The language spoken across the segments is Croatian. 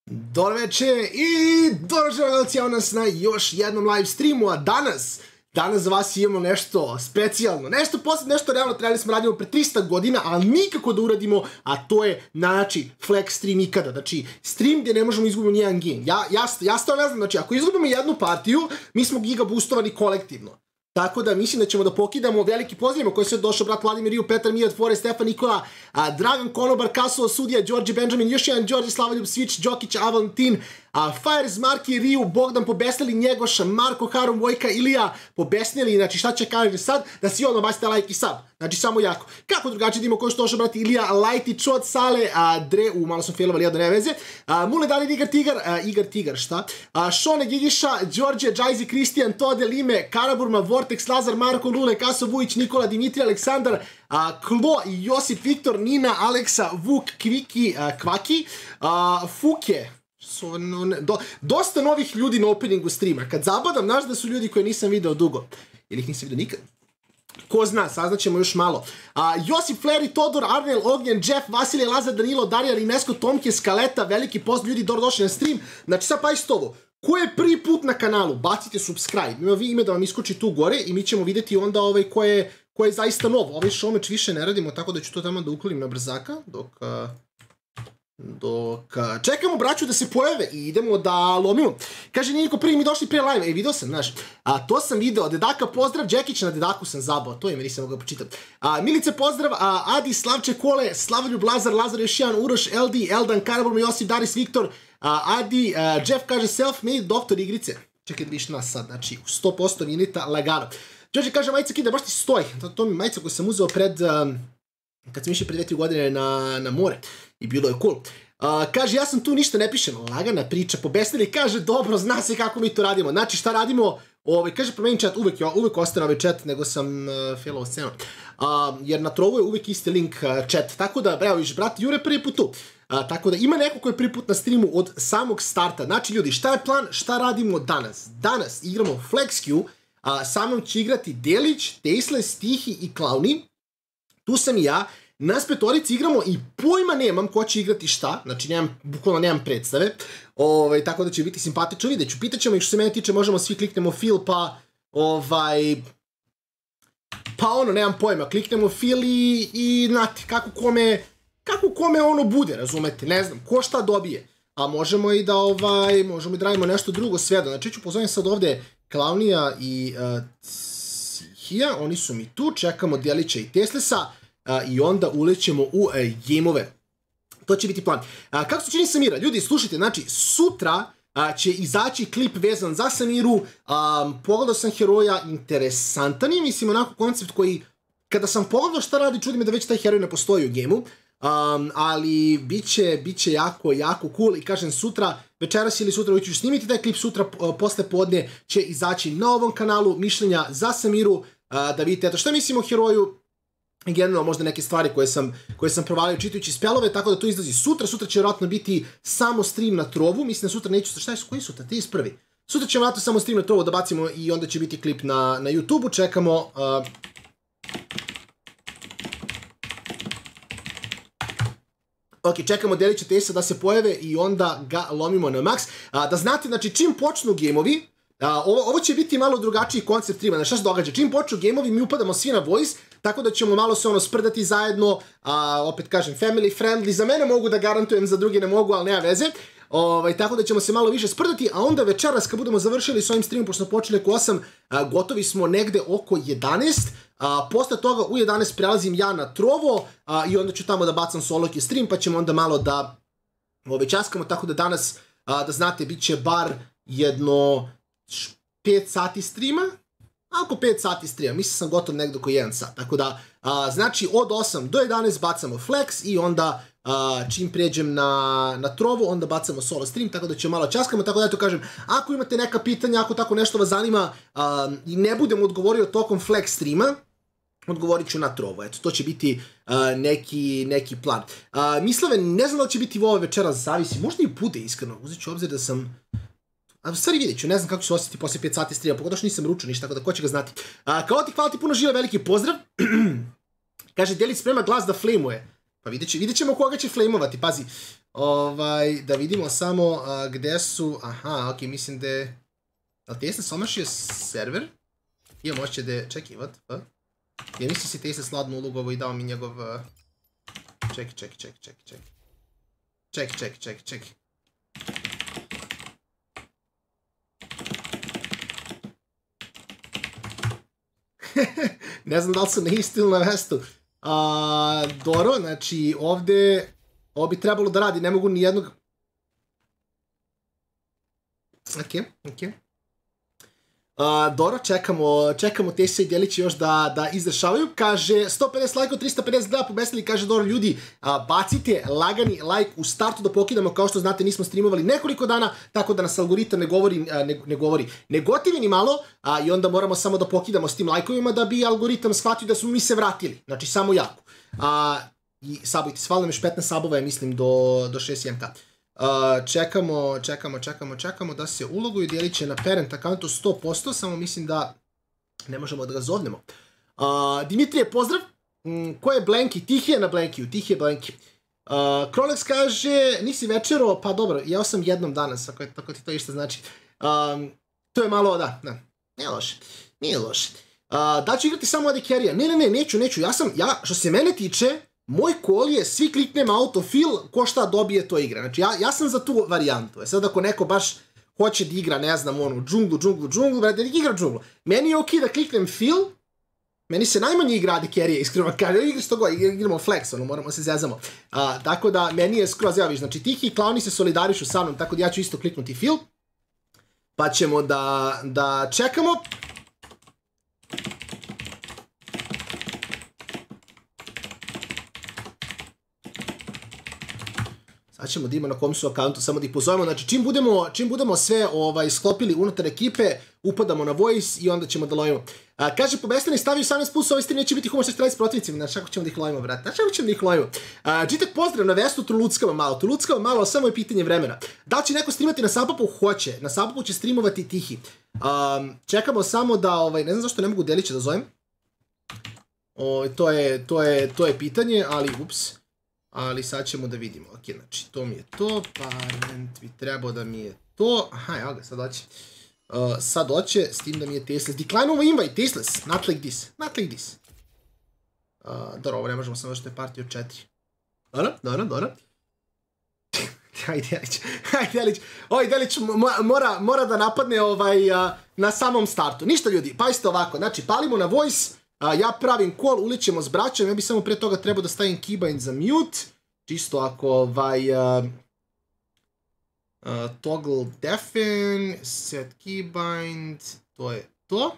Dobro večer i dođevo nas na još jednom live streamu, a danas za vas imamo nešto specijalno, nešto posebno, nešto realno trebali smo radimo pre 300 godina, ali nikako da uradimo, a to je znači flex stream ikada, znači stream gdje ne možemo izgubiti nijedan game. Ja stvarno ne znam, znači ako izgubimo jednu partiju, mi smo giga boostovani kolektivno. Tako da mislim da ćemo da pokidamo veliki pozdravimo koji su došao brat Vladimir Riju, Petar Mijat, Fore, Stefan Nikola, Dragan Konobar, Kasova, Sudija, Đorđe Benjamin, još jedan Đorđe Slavoljub, Switch, Đokić, Avantin, Fires, Marki, Riju, Bogdan, Pobesnili, Njegoša, Marko, Harum, Vojka, Ilija, Pobesnili, znači šta će kažete sad, da si ono bacite like i sub, znači samo jako. Kako drugačije da imamo koji što došao brat Ilija, Lajti, Čot, Sale, Dre, malo sam failovali, jedno ne veze, Mule, Dalid, Igar Tigar, šta? Šone, Gigiša, Đorđe, Džajzi, Kristijan, Tode, Lime, Karaburma, Vortex, Lazar, Marko, Lule, Kaso, Vujić, Nikola, Dimitri, Aleksandar, Klo, Josip, Viktor, Nina, Aleksa, Vuk, Kviki, Kvaki, Fuke. Dosta novih ljudi na openingu streama. Kad zabadam, znaš da su ljudi koje nisam video dugo. Ili ih nisam video nikad. Ko zna, saznaćemo još malo. Josip, Fleri, Todor, Arnel, Ognjen, Jeff, Vasilije, Lazar, Danilo, Darija, Rinesko, Tomke, Skaleta, veliki pozdrav ljudi, došli na stream. Znači sad pazite ovo. Ko je prvi put na kanalu, bacite subscribe. Ima vi ime da vam iskoči tu gore i mi ćemo vidjeti onda ko je zaista novo. Ovaj showmatch više ne radimo, tako da ću to tamo da uklonim na brzaka, dok čekamo braću da se pojave i idemo da lomimo. Kaže Niko, prvi mi došli pre live, vidio sam, znaš, to sam video, Dedaka pozdrav, Džekić na Dedaku sam zabao, to ime nisam mogao počitati. Milice pozdrav, Adi, Slavče, Kole, Slavoljub, Lazar još jedan, Uroš, LD, Eldan, Karabom, Josip, Daris, Viktor, Adi, Jeff kaže self-made, doktor igrice. Čekaj da viš nas sad, znači 100% vinita, lagano. Đorđe kaže majica kida, baš ti stoji, to mi je majica koju sam uzeo kad sam išao pre 2-3 godine na more i bilo je cool. Kaže, ja sam tu, ništa ne pišem, lagana priča, Pobesnili, kaže, dobro, zna se kako mi to radimo. Znači, šta radimo, kaže, promenim chat, uvek ostane ovaj chat, nego sam failovo scenu. Jer na trovu je uvek isti link chat, tako da, evo viš, brat, Jure prvi put tu. Tako da, ima neko koji je prvi put na streamu od samog starta. Znači, ljudi, šta je plan, šta radimo danas? Danas igramo FlexQ, sa mnom će igrati Delić, Tesla, Stihi i Klauni. Tu sam i ja. Nas petorici igramo i pojma nemam ko će igrati šta, znači bukvalno nemam predstave, tako da će biti simpatično, vidjet ću, pitat ćemo ih što se mene tiče, možemo svi kliknemo feel pa ono, nemam pojma, kliknemo feel i znate, kako kome ono bude, razumete, ne znam, ko šta dobije, a možemo i da radimo nešto drugo svedo, znači ću pozovem sad ovde Klaunija i Cihija, oni su mi tu, čekamo Delića i Teslesa, i onda ulećemo u gameove. To će biti plan. Kako se čini Samira? Ljudi, slušajte, znači, sutra će izaći klip vezan za Samiru. Pogledao sam heroja, interesantan je, mislim, onako koncept koji, kada sam pogledao šta radi, čudi me da već taj heroj ne postoji u gameu, ali bit će jako cool i kažem sutra, večeras ili sutra ću snimiti taj klip, sutra posle podne će izaći na ovom kanalu mišljenja za Samiru, da vidite eto šta mislim o heroju, generalno možda neke stvari koje sam provalio čitajući spelove, tako da to izlazi sutra će vjerojatno biti samo stream na trovu, mislim da sutra neću, šta je, koji sutra, 31. Sutra ćemo vjerojatno samo stream na trovu da bacimo i onda će biti klip na YouTube-u, čekamo, čekamo Delića Tesa da se pojave i onda ga lomimo na max. Da znate, znači čim počnu gameovi, ovo će biti malo drugačiji koncept streama, znači šta se događa, čim počnu gameovi mi upadamo svi na voice, tako da ćemo malo se sprdati zajedno, opet kažem family friendly, za mene mogu da garantujem, za druge ne mogu, ali nema veze, tako da ćemo se malo više sprdati, a onda večeras kad budemo završili s ovim streamom, pošto smo počeli oko 8, gotovi smo negde oko 11, posle toga u 11 prelazim ja na trovo i onda ću tamo da bacam soloki stream, pa ćemo onda malo da časkamo, tako da danas, da znate, bit će bar jedno 5 sati streama, oko 5 sati streama, mislim sam gotov negdje oko 1 sat, tako da, znači od 8 do 11 bacamo flex i onda čim pređem na trovu, onda bacamo solo stream, tako da ćemo malo časkamo, tako da eto kažem, ako imate neka pitanja, ako tako nešto vas zanima i ne budem odgovorio tokom flex streama, odgovorit ću na trovu, eto, to će biti neki plan. Mislave, ne znam da li će biti ovo večeras, zavisi, možda i bude iskreno, uzet ću obzir da sam... A u stvari vidjet ću, ne znam kako ću se osjetiti poslije 5 sati streama, pogotovo što nisam ručao ništa, tako da ko će ga znati. Kaotik, hvala ti puno živa, veliki pozdrav. Kaže, Delić sprema glas da flameuje. Pa vidjet ćemo koga će flameovati, pazi. Da vidimo samo gde su... Aha, ok, mislim da je... Ali Tesla omašio server? Imam ošće da je... Čekaj, what? Ja mislim si Tesla sladno ulogovo i dao mi njegov... Čekaj. Ne znam da li su na isti ili na mestu. Dobro, znači ovde... Ovo bi trebalo da radi, ne mogu ni jednog... Ok. Dobro, čekamo Tesla i Delić još da izdešavaju. Kaže, 150 lajka, 352 pobesili, kaže dobro ljudi, bacite lagani like u startu da pokidamo, kao što znate nismo streamovali nekoliko dana, tako da nas algoritam ne gotivi ni malo, i onda moramo samo da pokidamo s tim lajkovima da bi algoritam shvatio da smo mi se vratili, znači samo jako. I sabujte, svalno još 15 sabova je mislim do 6.1k. Čekamo da se uloguju, Djelić će na parent accountu 100%, samo mislim da ne možemo da ga zovnemo. Dimitrije, pozdrav. Ko je Blanky? Tih je na Blankiju, Tih je Blanky. Krolex kaže, nisi večero, pa dobro, jeo sam jednom danas, ako ti to išta znači. To je malo, da, nije loše. Da ću igrati samo AD Carry-a? Ne, neću, što se mene tiče, moj call je svi kliknem autofill, ko šta dobije to igra. Znači ja sam za tu varijantu. Sad ako neko baš hoće da igra, ne znam, džunglu, brate, nek igra džunglu. Meni je okej da kliknem fill, meni se najmanje igra AD Carry-a, iskreno kaže, igra što god, igramo flex, moramo se zezamo. Tako da meni je skroz, ja viš, znači Tiki i Klauni se solidarišu sa mnom, tako da ja ću isto kliknuti fill, pa ćemo da čekamo. Sad ćemo da ima na kom su akauntu, samo da ih pozovemo. Znači, čim budemo sve sklopili unutar ekipe, upadamo na voice i onda ćemo da lovimo. Kaže, pobestani stavio 18+, ovaj stream neće biti humor 6 s protivnicima. Znači, kako ćemo da ih lovimo, brate? Džitek, pozdrav na Vestu, Truluckava malo, samo je pitanje vremena. Da li će neko streamati na Sapapu? Hoće. Na Sapapu će streamovati Tihi. Čekamo samo da, ne znam zašto ne mogu Delića da zovem. To je pitanje, ali, ups. Ali sad ćemo da vidimo. Ok, znači, to mi je to. Parent bi trebao da mi je to. Aha, evo ga, sad hoće. S tim da mi je Tesla. Decline ovo invite, Tesla. Not like this. Dobro, ovo ne možemo samo što je partija od 4. Dobro. Hajde, Delić. Delić mora da napadne na samom startu. Ništa, ljudi, pazite ovako. Znači, palimo na voice. Ja pravim call, ulićemo s braćom, ja bi samo pre toga trebao da stavim keybind za mute, čisto ako toggle deafen, set keybind, to je to.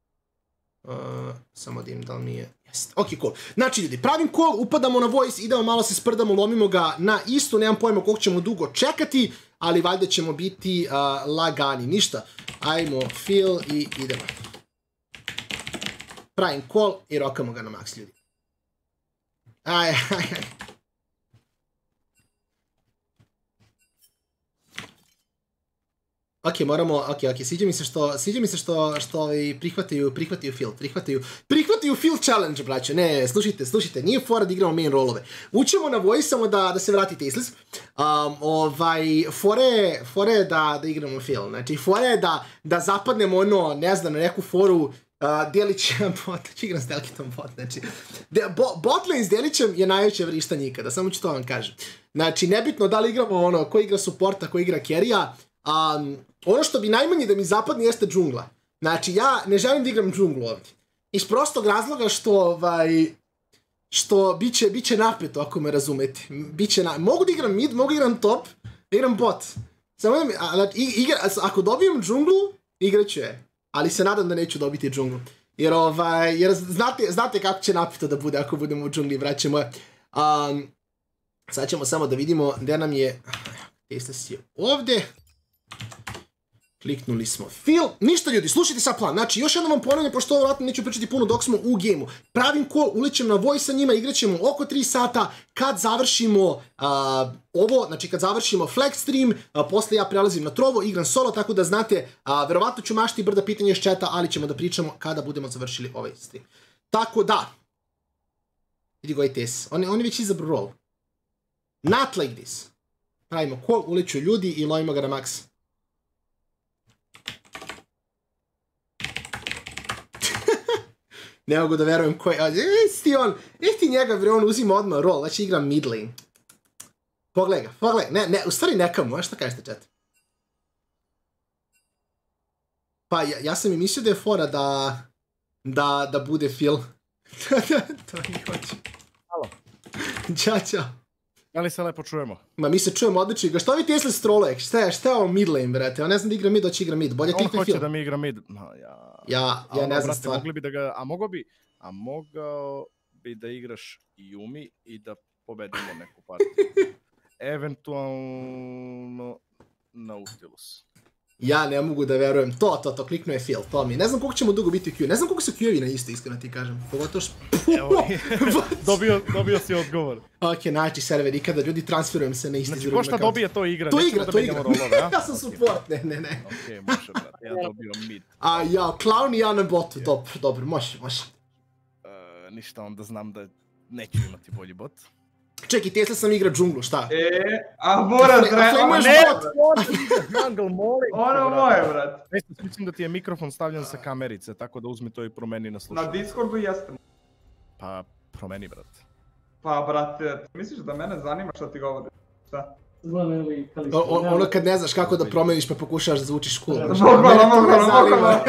Samo da im da li mi je... Ok, cool. Znači, ljudi, pravim call, upadamo na voice, idemo malo se sprdamo, lomimo ga na isto, nemam pojma koliko ćemo dugo čekati, ali valjda ćemo biti lagani. Ništa, ajmo fill i idemo. Pravim call i rokamo ga na max, ljudi. Aj. Ok, sviđa mi se što prihvataju fill challenge, braćo. Ne, slušajte, nije fora da igramo main rollove. Ućemo na voice, samo da se vrati Teslas. Fore je da igramo fill. Znači, fore je da zapadnemo ne znam, na neku foru Delića bot, ću igram s Delkitom bot, znači, botlane s Delićem je najveće vrištanje ikada, samo ću to vam kažem. Znači, nebitno da li igramo ko igra supporta, ko igra carry-a, ono što bi najmanje da mi zapadne jeste džungla. Znači, ja ne želim da igram džunglu ovdje. Iz prostog razloga što biće napeto, ako me razumete. Mogu da igram mid, mogu da igram top, da igram bot. Samo ako dobijem džunglu, igraću je. Ali se nadam da neću dobiti džunglu. Jer znate kako će napeto da bude ako budemo u džungli, braće moje. Sad ćemo samo da vidimo gde nam je... Teslas je ovde. Kliknuli smo fill. Ništa, ljudi, slušajte sad plan. Znači, još jednom vam ponavljam, pošto ovo vratno neću pričati puno dok smo u gejmu. Pravim call, ulećem na voice sa njima, igraćemo oko 3 sata. Kad završimo ovo, znači kad završimo flex stream, posle ja prelazim na trovo, igram solo, tako da znate, verovatno ću mašti brda pitanja iz chata, ali ćemo da pričamo kada budemo završili ovaj stream. Tako da, vidi go i tes, on je već izabro roll. Not like this. Pravimo ko, uliču ljudi i lovimo ga na maks. Ne mogu da verujem koji... ti njega, bre, on uzima odmah roll, znači igram mid lane. Pogledaj ga, ne, u stvari neka mu, šta kažete, chat? Pa, ja sam i mislio da je fora da bude Phil. To ne hoće. Halo. Ćao. Da li se lepo čujemo? Ma mi se čujemo odlično. Što vi Tesla strolek? Šta je ovo mid lane, brate? Ja ne znam da igra mid, doći igra mid. Bolje klikne Phil. On hoće da mi igra mid. Ja ne znam stvar. Mogli bi da ga... mogao bi da igraš Yumi i da pobedimo neku partiju. Eventualno Nautilus. Ja ne mogu da verujem. To, kliknuo je Phil, to mi. Ne znam koliko ćemo dugo biti u Q. Ne znam koliko su Q-evi na isto, iskreno ti kažem. Pogotovo što... Dobio si odgovor. Ok, najči server, ikada ljudi transferujem se na isti znači, ko šta dobije to igra? To igra. Ja sam support, ne. Ok, može, brate, ja dobio mid. A ja, clown i ja na botu, dobro, može. Ništa, onda znam da neću imati bolji bot. Čekaj, Tesla sam igra džunglu, šta? Mora treba, Jungle, molim. Ono moje, brat. Mislim da ti je mikrofon stavljen sa kamerice, tako da uzmi to i promeni na slušanju. Na Discordu jeste. Pa, promeni, brate. Pa, brate, misliš da mene zanima šta ti govoriš? Šta? Ono kad ne znaš kako da promeniš pa pokušaš da zvučiš cool. Mogla.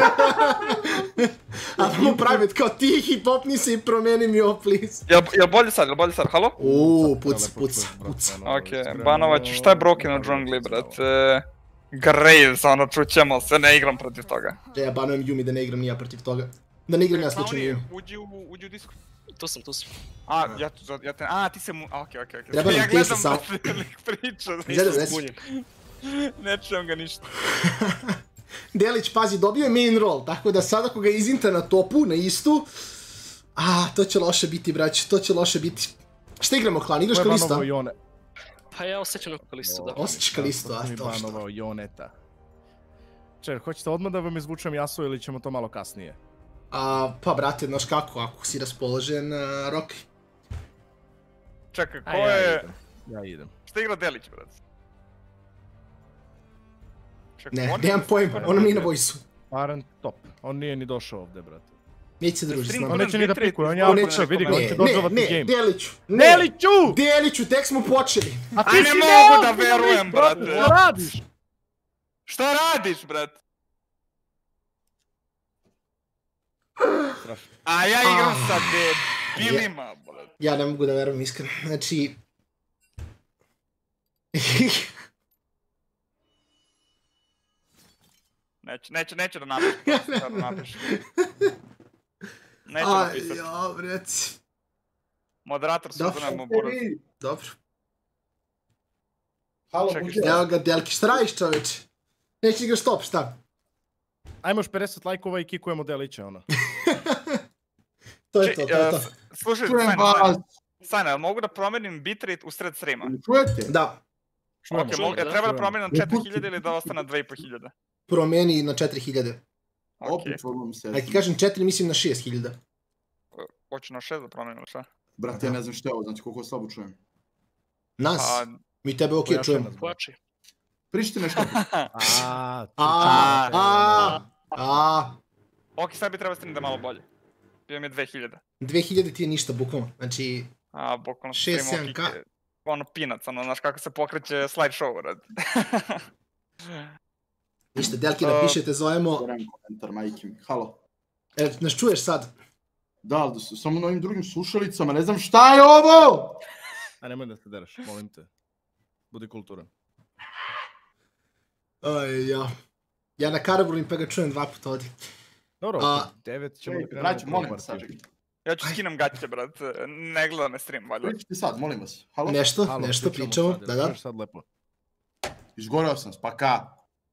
A da mu pravit kao tihi, popni se i promeni mi ovo, please. Jel bolje sad, halo? Puca. Ok, Banovac, šta je broken u džungli, brate? Graves, ono, čućemo se, ne igram protiv toga. Ja banujem Yumi da ne igram nija protiv toga. Da ne igram ja slučajno Yumi. Uđi u Discord. Tu sam. Ti se mu... Okej. Treba nam Tesla sam. Ja gledam da se priča. Ne čujem ga ništa. Delić, pazi, dobio je main roll, tako da sad ako ga izinta na topu, na istu... to će loše biti, brać, to će loše biti. Šta igramo, Klan? Igraš Kalista? Pa ja osjećam neku Kalistu, da. Osjećaš Kalistu, a to što? Banovao Joneta. Čer, hoćete odmah da vam izvučem Yasuo ili ćemo to malo kasnije? Pa, brate, znaš kako, ako si raspoložen, Roki. Čekaj, ko je... Ja idem. Šta igra Delić, brate? Ne, nemam pojma, ono mi na vojsu. Baran top, on nije ni došao ovdje, brate. Neće se družiti s nama. On neće ni da pikuje, on je output, vidi ga, on će dođevati game. Deliću, tek smo počeli. A ti si ne mogu da verujem, brate. Šta radiš? Šta radiš, brate? A ja igram sa debilima, brate. Ja ne mogu da verujem iskreno, znači... Neće da napiš. Neće napisati. Ja, brec. Moderator se uzmemo burac. Dobro. Evo ga, Delki, šta radiš, čoveče? Neće igraš stop, šta? Ajmo još 50 lajkova i kikujemo Delića, ono. To je to. Slušaj, Sajna, mogu da promenim bitrate usred streama? Čujete? Da. Treba da promenim na 4000 ili da ostane na 2500? Promeni na 4000. Opet čuvam se. Ajde ti kažem 4, mislim na 6000. Hoću na 6 da promenim, šta? Brate, ja ne znam što je ovo, znači koliko slabo čujem. Nas? Mi tebe okej čujemo. Pojači. Pričite nešto. Ok, sad bi trebao stream da malo bolje. Bio mi je 2000. 2000 ti je ništa, bukvalno. Znači... bukvalno stream okej. Ono pinac, ono, znaš kako se pokreće slideshow, rad. Ništa, Delki napišete, zovemo... Govorim komentar, majke mi. Halo. Nas čuješ sad? Da, ali samo na ovim drugim slušalicama, ne znam šta je ovo! A nemoj da se deraš, molim te. Budi kulturan. Ja na Karabulim pa ga čujem 2 puta ovdje. Dobro, 9 ćemo da krenemo. Braću, molim vas, sad. Ja ću skinem gaće, brat. Ne gledam me stream, valjda. Pričite sad, molim vas. Halo? Nešto pričamo, da. Sad lepo. Izgoreo sam, spaka.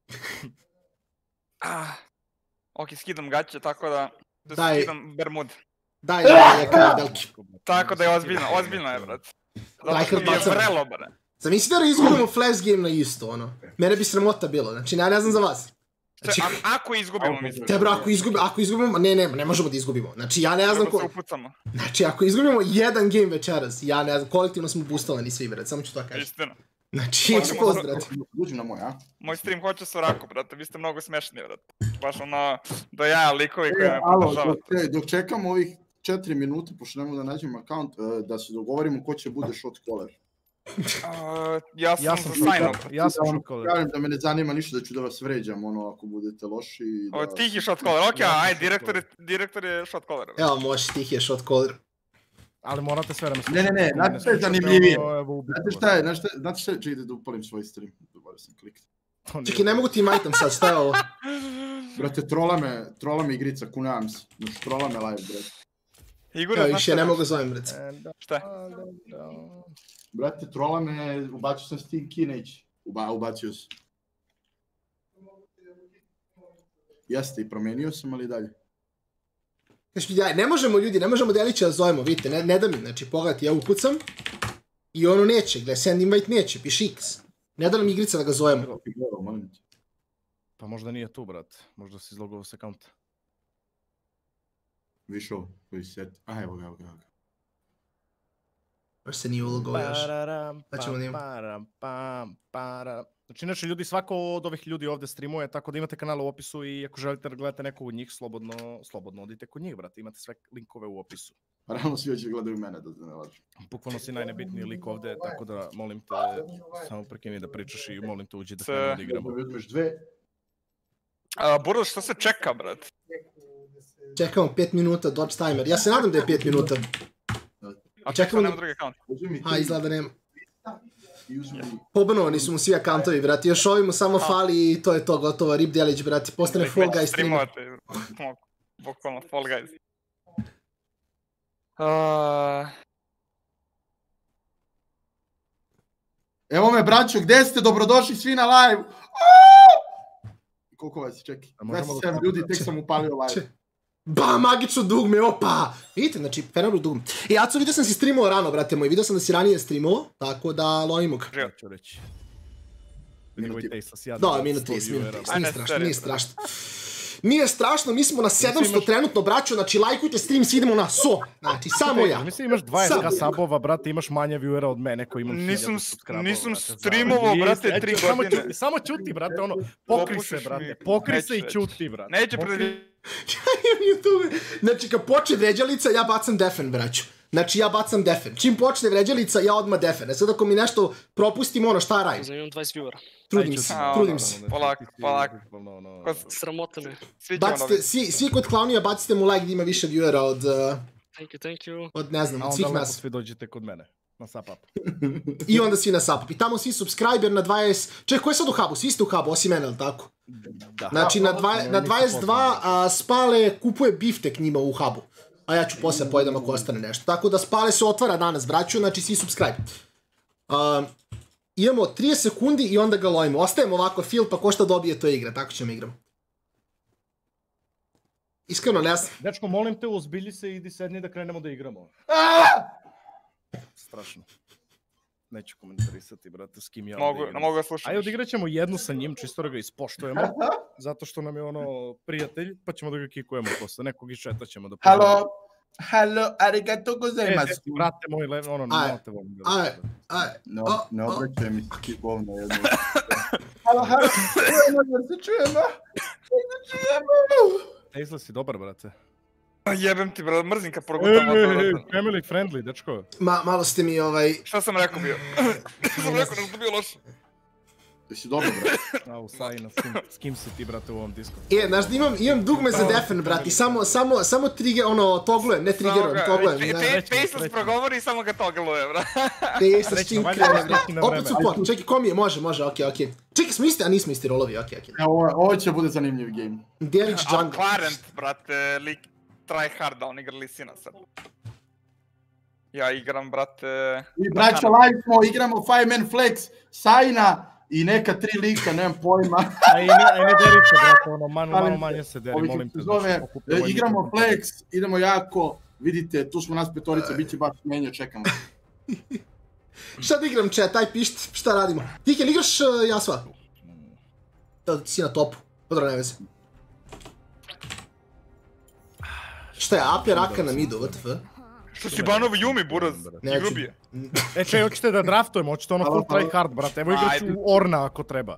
Ok, skidam gaće, tako da... Skidam bermud. Daj, Delki. Tako da je ozbiljno je, brat. Zato što mi je vrelo, brat. Zamisli da izgubimo flash game na isto, ono. Mene bi sramota bilo, znači ja ne znam za vas. Ako izgubimo, mislim. Tebro, ako izgubimo, ne možemo da izgubimo. Znači ja ne znam ko... Treba se upucamo. Znači ako izgubimo jedan game večeras, ja ne znam, kolektivno smo boostovani svi, bret, samo ću to kažem. Istina. Znači, expose, brate. Uđi na moj, a? Moj stream hoće Soraku, brate, vi ste mnogo smešni, brate. Baš ono, do jaja likovi koji me Alo, podržavate. dok čekamo ovih 4 minute, pošto nemo da nađem akaunt, da se dogovorimo ko će bude shot caller. Ja sam za sign-up. Ja sam shot caller. Kažem da me ne zanima ništa da ću da vas vređam, ono, ako budete loši. Ovo je tihi shot caller, okej, ajde, direktor je shot caller. Evo, može, tih je shot caller. Ali morate sve vreme... Ne, znate što je zanimljivije? Znate šta je, čekajte da upalim svoj stream. Dobar sam kliknuo. Čekaj, ne mogu ti majtam sad, šta je ovo? Brate, trola me igrica, kunam se. Znači, trola me live, brate. Igor, Evo, više ne mogu zovem, brate. Šta? Brate, trola me, ubacio sam Steam Kinage. Ubacio sam. Jeste, i promenio sam, ali dalje. Ne možemo ljudi, ne možemo Delića da zovemo, vidite, ne da mi, znači pogledajte, ja ukucam i ono neće, gledaj, send invite neće, piši X. Ne da nam igrica da ga zovemo. Pa možda nije tu, brat, možda si izlogovao s akaunta. Viš ovo, koji set, a evo ga. Baš se nije ulogovao još. Znači inače ljudi, svako od ovih ljudi ovde streamuje, tako da imate kanal u opisu i ako želite da gledate nekog od njih, slobodno odite kod njih, brate, imate sve linkove u opisu. Realno svi hoće gledaju mene, da ne lažem. Bukvalno si najnebitniji lik ovde, tako da molim te, samo prekini da pričaš i molim te uđi da krenemo da igramo. Uzmeš dve. Burdo, što se čeka, brate? Čekamo 5 minuta, dodge timer. Ja se nadam da je 5 minuta. A čekamo nema drugi akaunt. Izgleda da nema. Pobanovani su mu svi akantovi, brati, još ovi mu samo fali i to je to, gotovo, Rip Delić, brati, postane Fall Guys streamer. Bukvalno Fall Guys. Evo me, braćo, gde ste? Dobrodošli svi na live! Koliko vas čeki? 27 ljudi, tek sam upalio live. Ba, magično dugme, opa! Vidite, znači, fenomenalno dugme. I Aco, vidio sam si streamovao rano, brate moj, vidio sam da si ranije streamovao, tako da lovimo ga. Ja ću reći. Da, minut 30, nije strašno. Nije strašno, mi smo na 700 trenutno, braćo, znači lajkujte stream, svi idemo na so, znači, samo ja. Mislim, imaš 20k sabova, brate, imaš manje viewera od mene koji imam 1000 subscribera. Nisam streamovao, brate, 3 godine. Samo čuti, brate, ono, pokri se, brate, pokri se i čuti, brate. Neće pred... Ja imam YouTube. Znači, kad počne vređalica, ja bacam defen, braću. Znači, ja bacam defen. Čim počne vređalica, ja odmah defen. Sad ako mi nešto propustim, ono, šta radim? Znam, imam 20 viewera. Trudim se. Polako. Sramota me. Svi kod Klaunija bacite mu like da ima više viewera od... Thank you. Od, ne znam, od svih nas. A onda lepo svi dođete kod mene. Na SupUp. I onda svi na SupUp. I tamo svi subscriber na 20... Čekaj, ko je sad u hubu? Svi ste u hubu, osim mene, ali tako? Da. Znači, na 22 Spale kupuje biftek njima u hubu. A ja ću poslije pojedem ako ostane nešto. Tako da Spale se otvara danas, braću, znači svi subscribe. Imamo 30 sekundi i onda ga lovimo. Ostajemo ovako fil, pa ko šta dobije to igra. Tako ćemo igramo. Iskreno, ne znam. Dečko, molim te, ozbilji se i idi sedni da krenemo da igramo. Strašno. Neću komentarisati, brate, s kim ja ovdje igram. Ne mogu da slušam. Ajde, odigrat ćemo jednu sa njim, čisto da ga ispoštujemo. Zato što nam je ono prijatelj, pa ćemo da ga kikujemo posle. Nekog išeta ćemo da... Halo, arigato gozaimasu. Brate moj, ono, ne te volim. Ne obraćaj mi se govno jedno. Halo, čujemo. Tesla si dobar, brate. Jebem ti, brate, mrzim kad progutam family friendly, dečko. Malo ste mi Šta sam rekao bio? Šta sam rekao, nešto bio loše. Jesi dobro, brate? Au, Sajna, s kim si ti, brate, u ovom disku? Znaš da imam dugme za defen, brate, samo trigger, ono, toglujem, ne triggerujem, toglujem. Tesla progovori i samo ga togluje, brate. Tesla s čim krene, brate. Opet support, čekaj, ko mi je, može, okej. Čekaj, smo isti, a nismo isti rolovi, okej. Ovo će bude zanimljiv game. Delić jungle. Clarent, brate, lik try hard da on igra Lisina sad. Ja igram, brate... I braća, live smo, igramo 5-man flex, Sajna i neka 3 lika, nemam pojma. A i ne derite, brate, ono, malo manje se deri, molim te. Igramo flex, idemo jako, vidite, tu smo nas petorica, bit će baš menio, čekamo. Šta da igram, chat, taj pišt, šta radimo? Ti jel igraš Jasva? Da si na topu, podro ne veze. Šta je, AP raka na midu, WTF? Što si banovo Yumi, buraz? Igru bi je. Čej, hoćete da draftujemo, hoćete ono full try hard, brate. Evo igrat ću Orna ako treba.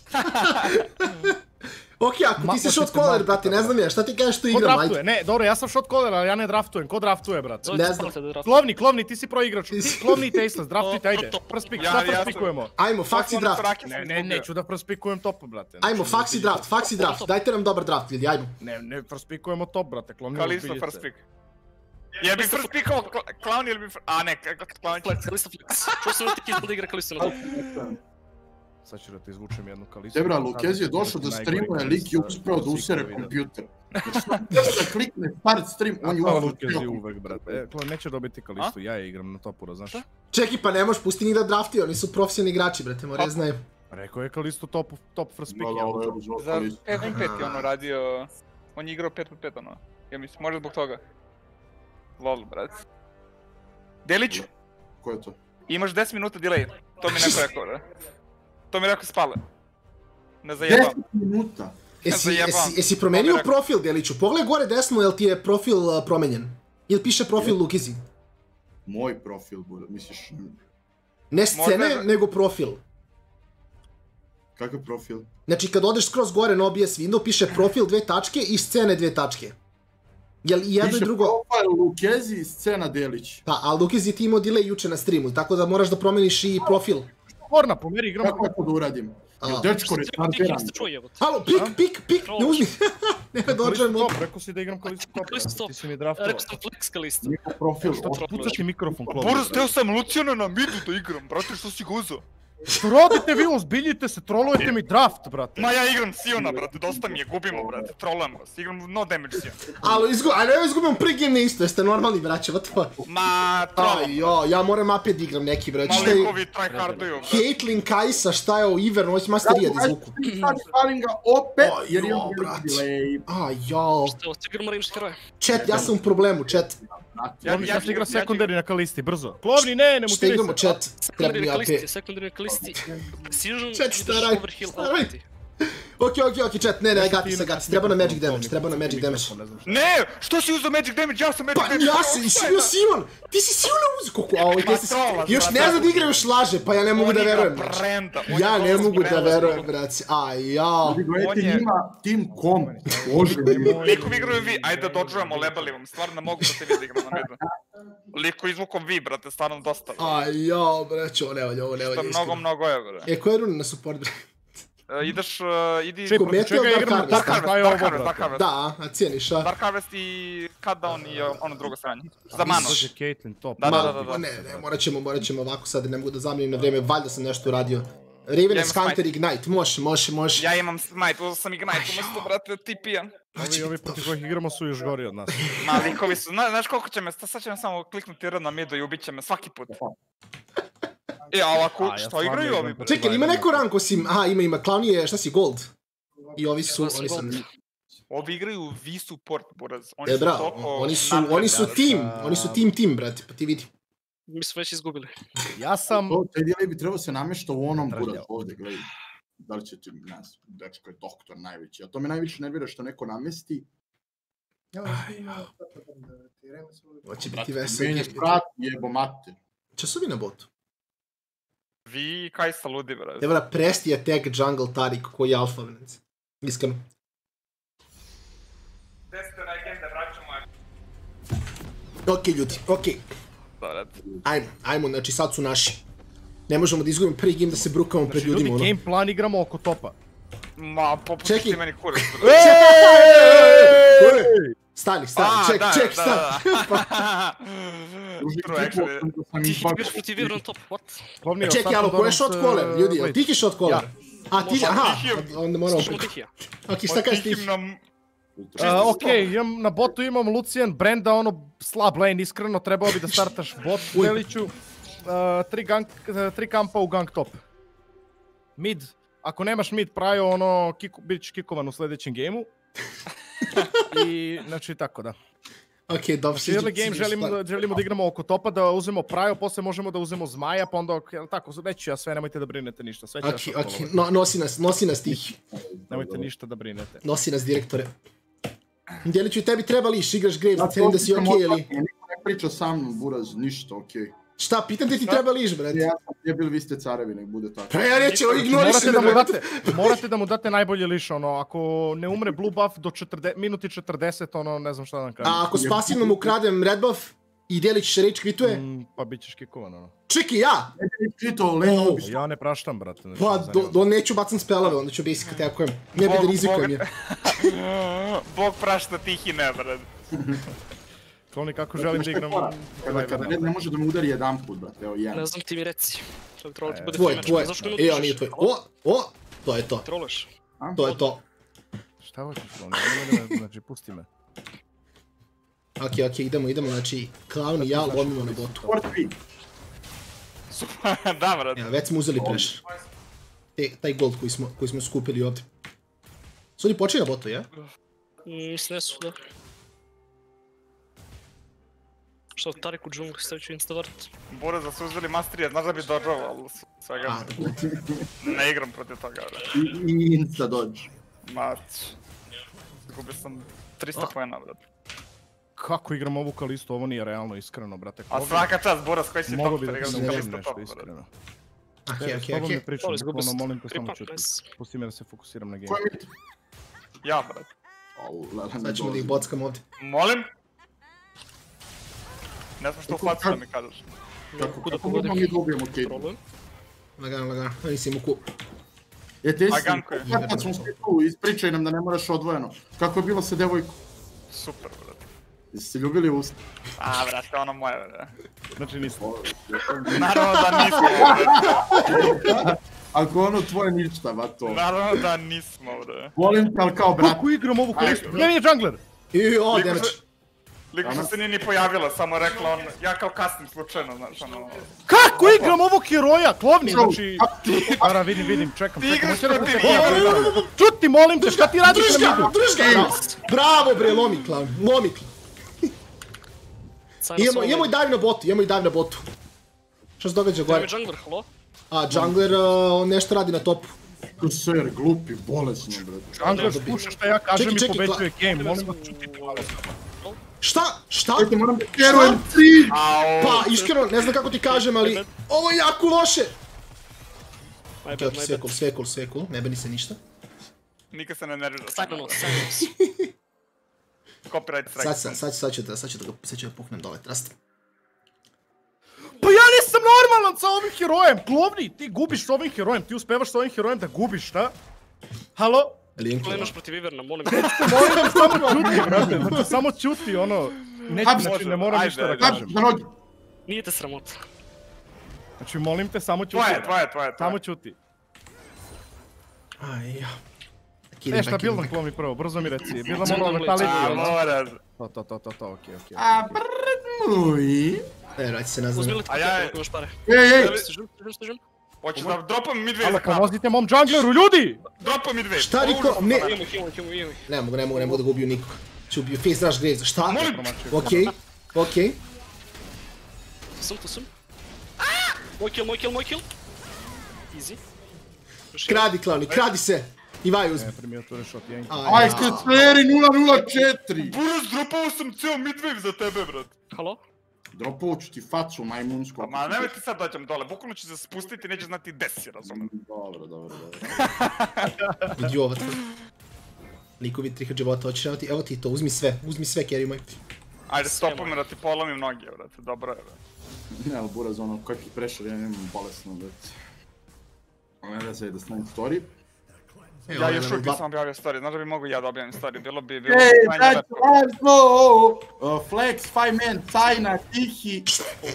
Ok, ako ti si shot caller, brate, ne znam ja, šta ti kažeš što Ko igram, draftuje? ajde. Ne, dobro, ja sam shot caller, ali ja ne draftujem. Ko draftuje, brate? Ne znam. Klovni, ti si pro igrač. Klovni i Tasteless, draftujte, ajde. First pick, šta first pickujemo? Ajmo, faksi draft. Ne, neću da first pickujem top, brate. Ajmo, faksi draft, dajte nam dobar draft, ljudi, ajmo. Ne, first pickujemo top, brate, Klovni Kalisto ozbiljice. first pick. Ja bih first pickao Clown ili bi... A ne, Clown će... Flex, Kalisto Flex. Čuo sam neki da igra Kalisto na topu. Sad ću da ti izvučem jednu Kalisto. Debra, Lukezi je došao da streamuje, lik je uspeo da usere kompjuter. Da klikne start stream, on je Hvala uspeo. Lukezi uvek, brate. Klon neće dobiti Kalisto, ja je igram na topu, znaš. Čekaj, pa ne možeš, pusti njih da drafti, oni su profesionalni igrači, brate, moraju znaju. Rekao je Kalisto top first pick. Za 5-5 je ono radio... On je igrao 5-5 ono. Ja mislim, možda zbog toga. Lol, brat. Delić, Ko je to? imaš 10 minuta delay. To mi neko rekao, da. To mi rekao spale. Ne zajebam. 10 minuta? Jesi promenio profil, Deliću? Pogledaj gore desno, jel ti je profil promenjen? Ili piše profil Lukizi? Moj profil bude, misliš... Ne scene, nego profil. Kakav profil? Znači, kad odeš skroz gore na OBS window, piše profil 2 tačke i scene 2 tačke. Jel i jedno i drugo... Piše profil Lukezi i scena Delić. Pa, ali Lukizi ti imao delay juče na streamu, tako da moraš da promeniš i profil. Orna, pomeri igramo. Kako je to da uradim? Dečko retardiran. Halo, pik, ne uzmi. Nema da odžajem top, rekao si da igram Kalisto top, Kalisto ti si mi draftao. Rekao sam Flex Kalisto. Niko profil. Što ću pucati mikrofon, Klovni? Boris, teo sam Luciana na midu da igram, brate, što si ga uzeo? Što radite vi, ozbiljite se, trolujete mi draft, brate. Ma ja igram Siona, brate, dosta mi je, gubimo, brate, trollujem vas, igram no damage Sion. Ali evo izgubim pregame isto, jeste normalni, braće, what the fuck? Ma, troll. Ja moram apet da igram neki, braće. Malikovi tryharduju, brate. Caitlyn, Kajsa, šta je ovo, Ivern, ovo će masterija da izvuku. Sad spalim ga opet, jer imam brate. delay. Jao. Što ovo igramo range heroje? Chat, ja sam u problemu, chat. Klovni, sad igra sekundari na Kalisti, brzo. Klovni, ne Šta mutiraj igramo, se. chat? Treba mi AP. Secondary Kalisti. Precision, Chat, staraj, staraj. Ok, chat, ne, gati, treba na magic damage, Ne, što si uzeo magic damage, ja sam magic Pa damage. ja sam, si bio Sion, ti si Siona uzeo, još ne zna da igra, još laže, pa ja ne mogu da verujem, ja ne mogu da verujem, braci, jao. Gledajte njima Team Comp, bože. Likovi igraju vi, ajde da dodžujemo lebalivom, stvarno ne mogu da se vidi igram na midu. Liko izvukom vi, brate, stvarno dosta. Jao, braće, ovo ne valja, Što mnogo je, bre. Koje rune na support, bre? Ideš, idi... Čega igramo Dark Harvest. Da, a cijeniš, a? Dark Harvest i Cut Down i ono drugo stranje. Za mano. Dođe Caitlyn top. Da. Ne, morat ćemo ovako sad, ne mogu da zamijenim na vrijeme, valjda sam nešto uradio. Ravenous Hunter Ignite, može. Ja imam Smite, uzao sam Ignite umjesto, brate, TP-a. Ovi protiv kojih igramo su još gori od nas. Ma, likovi su, znaš koliko će me, sad će me samo kliknuti R na midu i ubit će me svaki put. Ali ako, što igraju ovi? Čekaj, ima neko rank osim, ima, Clown je, šta si, Gold? I ovi su, oni su... Ovi igraju V-support, buraz. Bravo, oni su team, brate, pa ti vidi. Mi smo već izgubili. Ja sam... Taj delay bi trebao se namješta u onom buraz ovdje, gledaj. Da li će ti, ne znam, dečko je doktor najveći, a to me najviše nervira što neko namjesti. Hoće biti vesel. Menješ prat, jebo mater. Časovi na botu? Vi kaj sa ludi, brate. Treba da presti attack jungle Tarik koji je alfa, venec. Iskreno. Desite legende, vraćamo. Ok, ljudi, ok. Ajmo, znači sad su naši. Ne možemo da izgubimo prvi game da se brukamo pred ljudima, ono. Znači, ljudi, game plan igramo oko topa. Ma, popusti meni kurac. Stani, ček, stani. Ti biš protiv Ivern top, what? Čekaj, alo, ko je shot caller, ljudi, Tiki shot caller? Onda moramo preko. Ok, šta kažeš ti? Okej, na botu imam Lucian, Brenda, ono slab lane, iskreno, trebao bi da startaš bot, Deliću. 3 kampa u gang top. Mid, ako nemaš mid prajo, ono, bit će kikovan u sljedećem gameu. I, znači, tako da. Ok, dobro. Cijeli game želimo da igramo oko topa, da uzmemo prajo, posle možemo da uzmemo zmaja, pa onda, tako, već ja sve, nemojte da brinete ništa. Ok, nosi nas tih. Nemojte ništa da brinete. Nosi nas, direktore. Djeliću, i tebi treba liš, igraš Graves, cenim da si okej, ili? priča sa mnom, Buraz, ništa, okej. Šta, pitam te ti treba liš, brate. Ja sam gdje bili, vi ste carevi, nek bude tako. Pa ja neću, ignorišem da brate. Morate da mu date najbolji liš, ono, ako ne umre blue buff do minuti 40, ono, ne znam šta da vam kažem. A ako s pasivnom ukradem red buff i Delić rage kvituje? Pa bit ćeš kikovan, ono. Čekaj, ja! Ja ne praštam, brate. Pa, neću bacam spelove, onda ću basic atakujem. Ne bi da rizikujem je. Bog prašta tihi ne, brate. Kloni kako želim da igram... Kada ne može da me udari jedan put, brate, evo jedan. Ne znam, ti mi reci. Što bi trebalo ti bude Tvoj, free match, tvoj. Ja, nije tvoj. O, to je to. Troluješ. To je to. Šta hoćeš, Kloni? Znači, pusti me. Ok, idemo, znači, Clown i ja lomimo na botu. Da, brate. Evo, već smo uzeli pressure. Taj gold koji smo skupili ovdje. Su oni počeli na botu, ja? Mislim, ne su, da. Što, Tarik u džungli, stavit ću insta-vart. Buraz da su uzeli masterije, znaš da bi dodžao, ali svega ne igram protiv toga, brate. I insta dodge. Mać. Zgubio sam 300 pojena, brate. Kako igram ovu Kalistu, ovo nije realno iskreno, brate. A svaka čast, Buraz, koji si top, jer igram da Kalistu nešto top, brate. iskreno. Ok. Ne pričam, Izgubio sam molim te samo kripa, čuti. nice. Pusti me da se fokusiram na game. Ko je mid? Ja, brate. Sad ćemo da ih bockam ovdje. Molim? Ne znam što u facu da mi kažeš. Kako možemo mi dobijemo Caitlyn? Problem. Lagano, nisi mu ku... Aganko je. Kad smo svi tu, ispričaj nam da ne moraš odvojeno. Kako je bilo sa devojkom? Super, brate. Jeste se ljubili u usta? A, brate, ono moje, brate. Znači nismo. Naravno da nismo, brate. Ako ono tvoje ništa, ba to. Naravno da nismo, brate. Volim te, ali kao brat. Kako igram ovu Kalistu? Ne, nije jungler! Damage. Liku se nije ni pojavila, samo rekla on, ja kao kasnim slučajno, znaš, ono... Kako igram ovog heroja? Klovni, znači... Ara, vidim, čekam. Ti igraš protiv Čuti, molim te, šta ti radiš na midu? Drž ga! Bravo bre, lomi Clown, lomi Clown. Imamo i dive na botu, Što se događa gore? Daj mi jungler, halo? A, jungler nešto radi na topu. Ser, glupi, bolesno, brate. Jungler sluša šta ja kažem i pobeđuje game, molim vas čutite malo. Šta? Ajde, moram da kerujem cilj! Pa, iskreno, ne znam kako ti kažem, ali... Ovo je jako loše! Ok, sve cool, ne beni se ništa. Nikad se ne nervira. Silence. Copyright strike. Sad ću da puknem dole, trust. Pa ja nisam normalan sa ovim herojem, Klovni, ti gubiš s ovim herojem, ti uspevaš s ovim herojem da gubiš, šta? Halo? Ko imaš protiv Iverna, molim. Molim samo čuti, brate, znači samo čuti, ono... Znači ne moram ništa da kažem. Nije te sramota. Znači molim te, samo čuti. Tvoje. Samo čuti. Aj, ja. Šta bildam Klovni prvo, brzo mi reci, bildam ono metality, ono? To, okej. A brat moj... Ajde se nazvam. Uzmi li ti paket, imaš pare. Ej! Stižem. Hoću da dropam midwave Alo, za krap. pomozite mom jungleru, ljudi! Dropam midwave. Šta Riko? Ne! Imamo ih. Ne mogu da ga ubiju nikog. Ću ubiju face rush Graves, šta? Okej. Tu sam. Moj kill. Easy. Kradi, Clowni, kradi se! I vaj uzmi. Primio tu rešot, jenki. Aj, Seri 004! Buraz, dropao sam cijel midwave za tebe, brat. Halo? Dropovu ću ti facu majmunsku. Ma nemoj ti sad dođem dole, bukvalno ću se spustiti i neće znati gde si, razumem. Dobro. Idiot. Likovi 3000 života, hoćeš evo ti, evo ti to, uzmi sve, carry moj. Ajde, stopam me da ti polomim noge, brate, dobro je, brate. Ne, ali Buraz, ono, kakvi pressure, ja nemam bolesno, brate. Ne da se da stavim story. Ja još uvijek nisam objavio story, znaš da bi mogu ja da objavim story, bilo bi Ej, manje lepo. Flex, 5 man, tajna, tihi.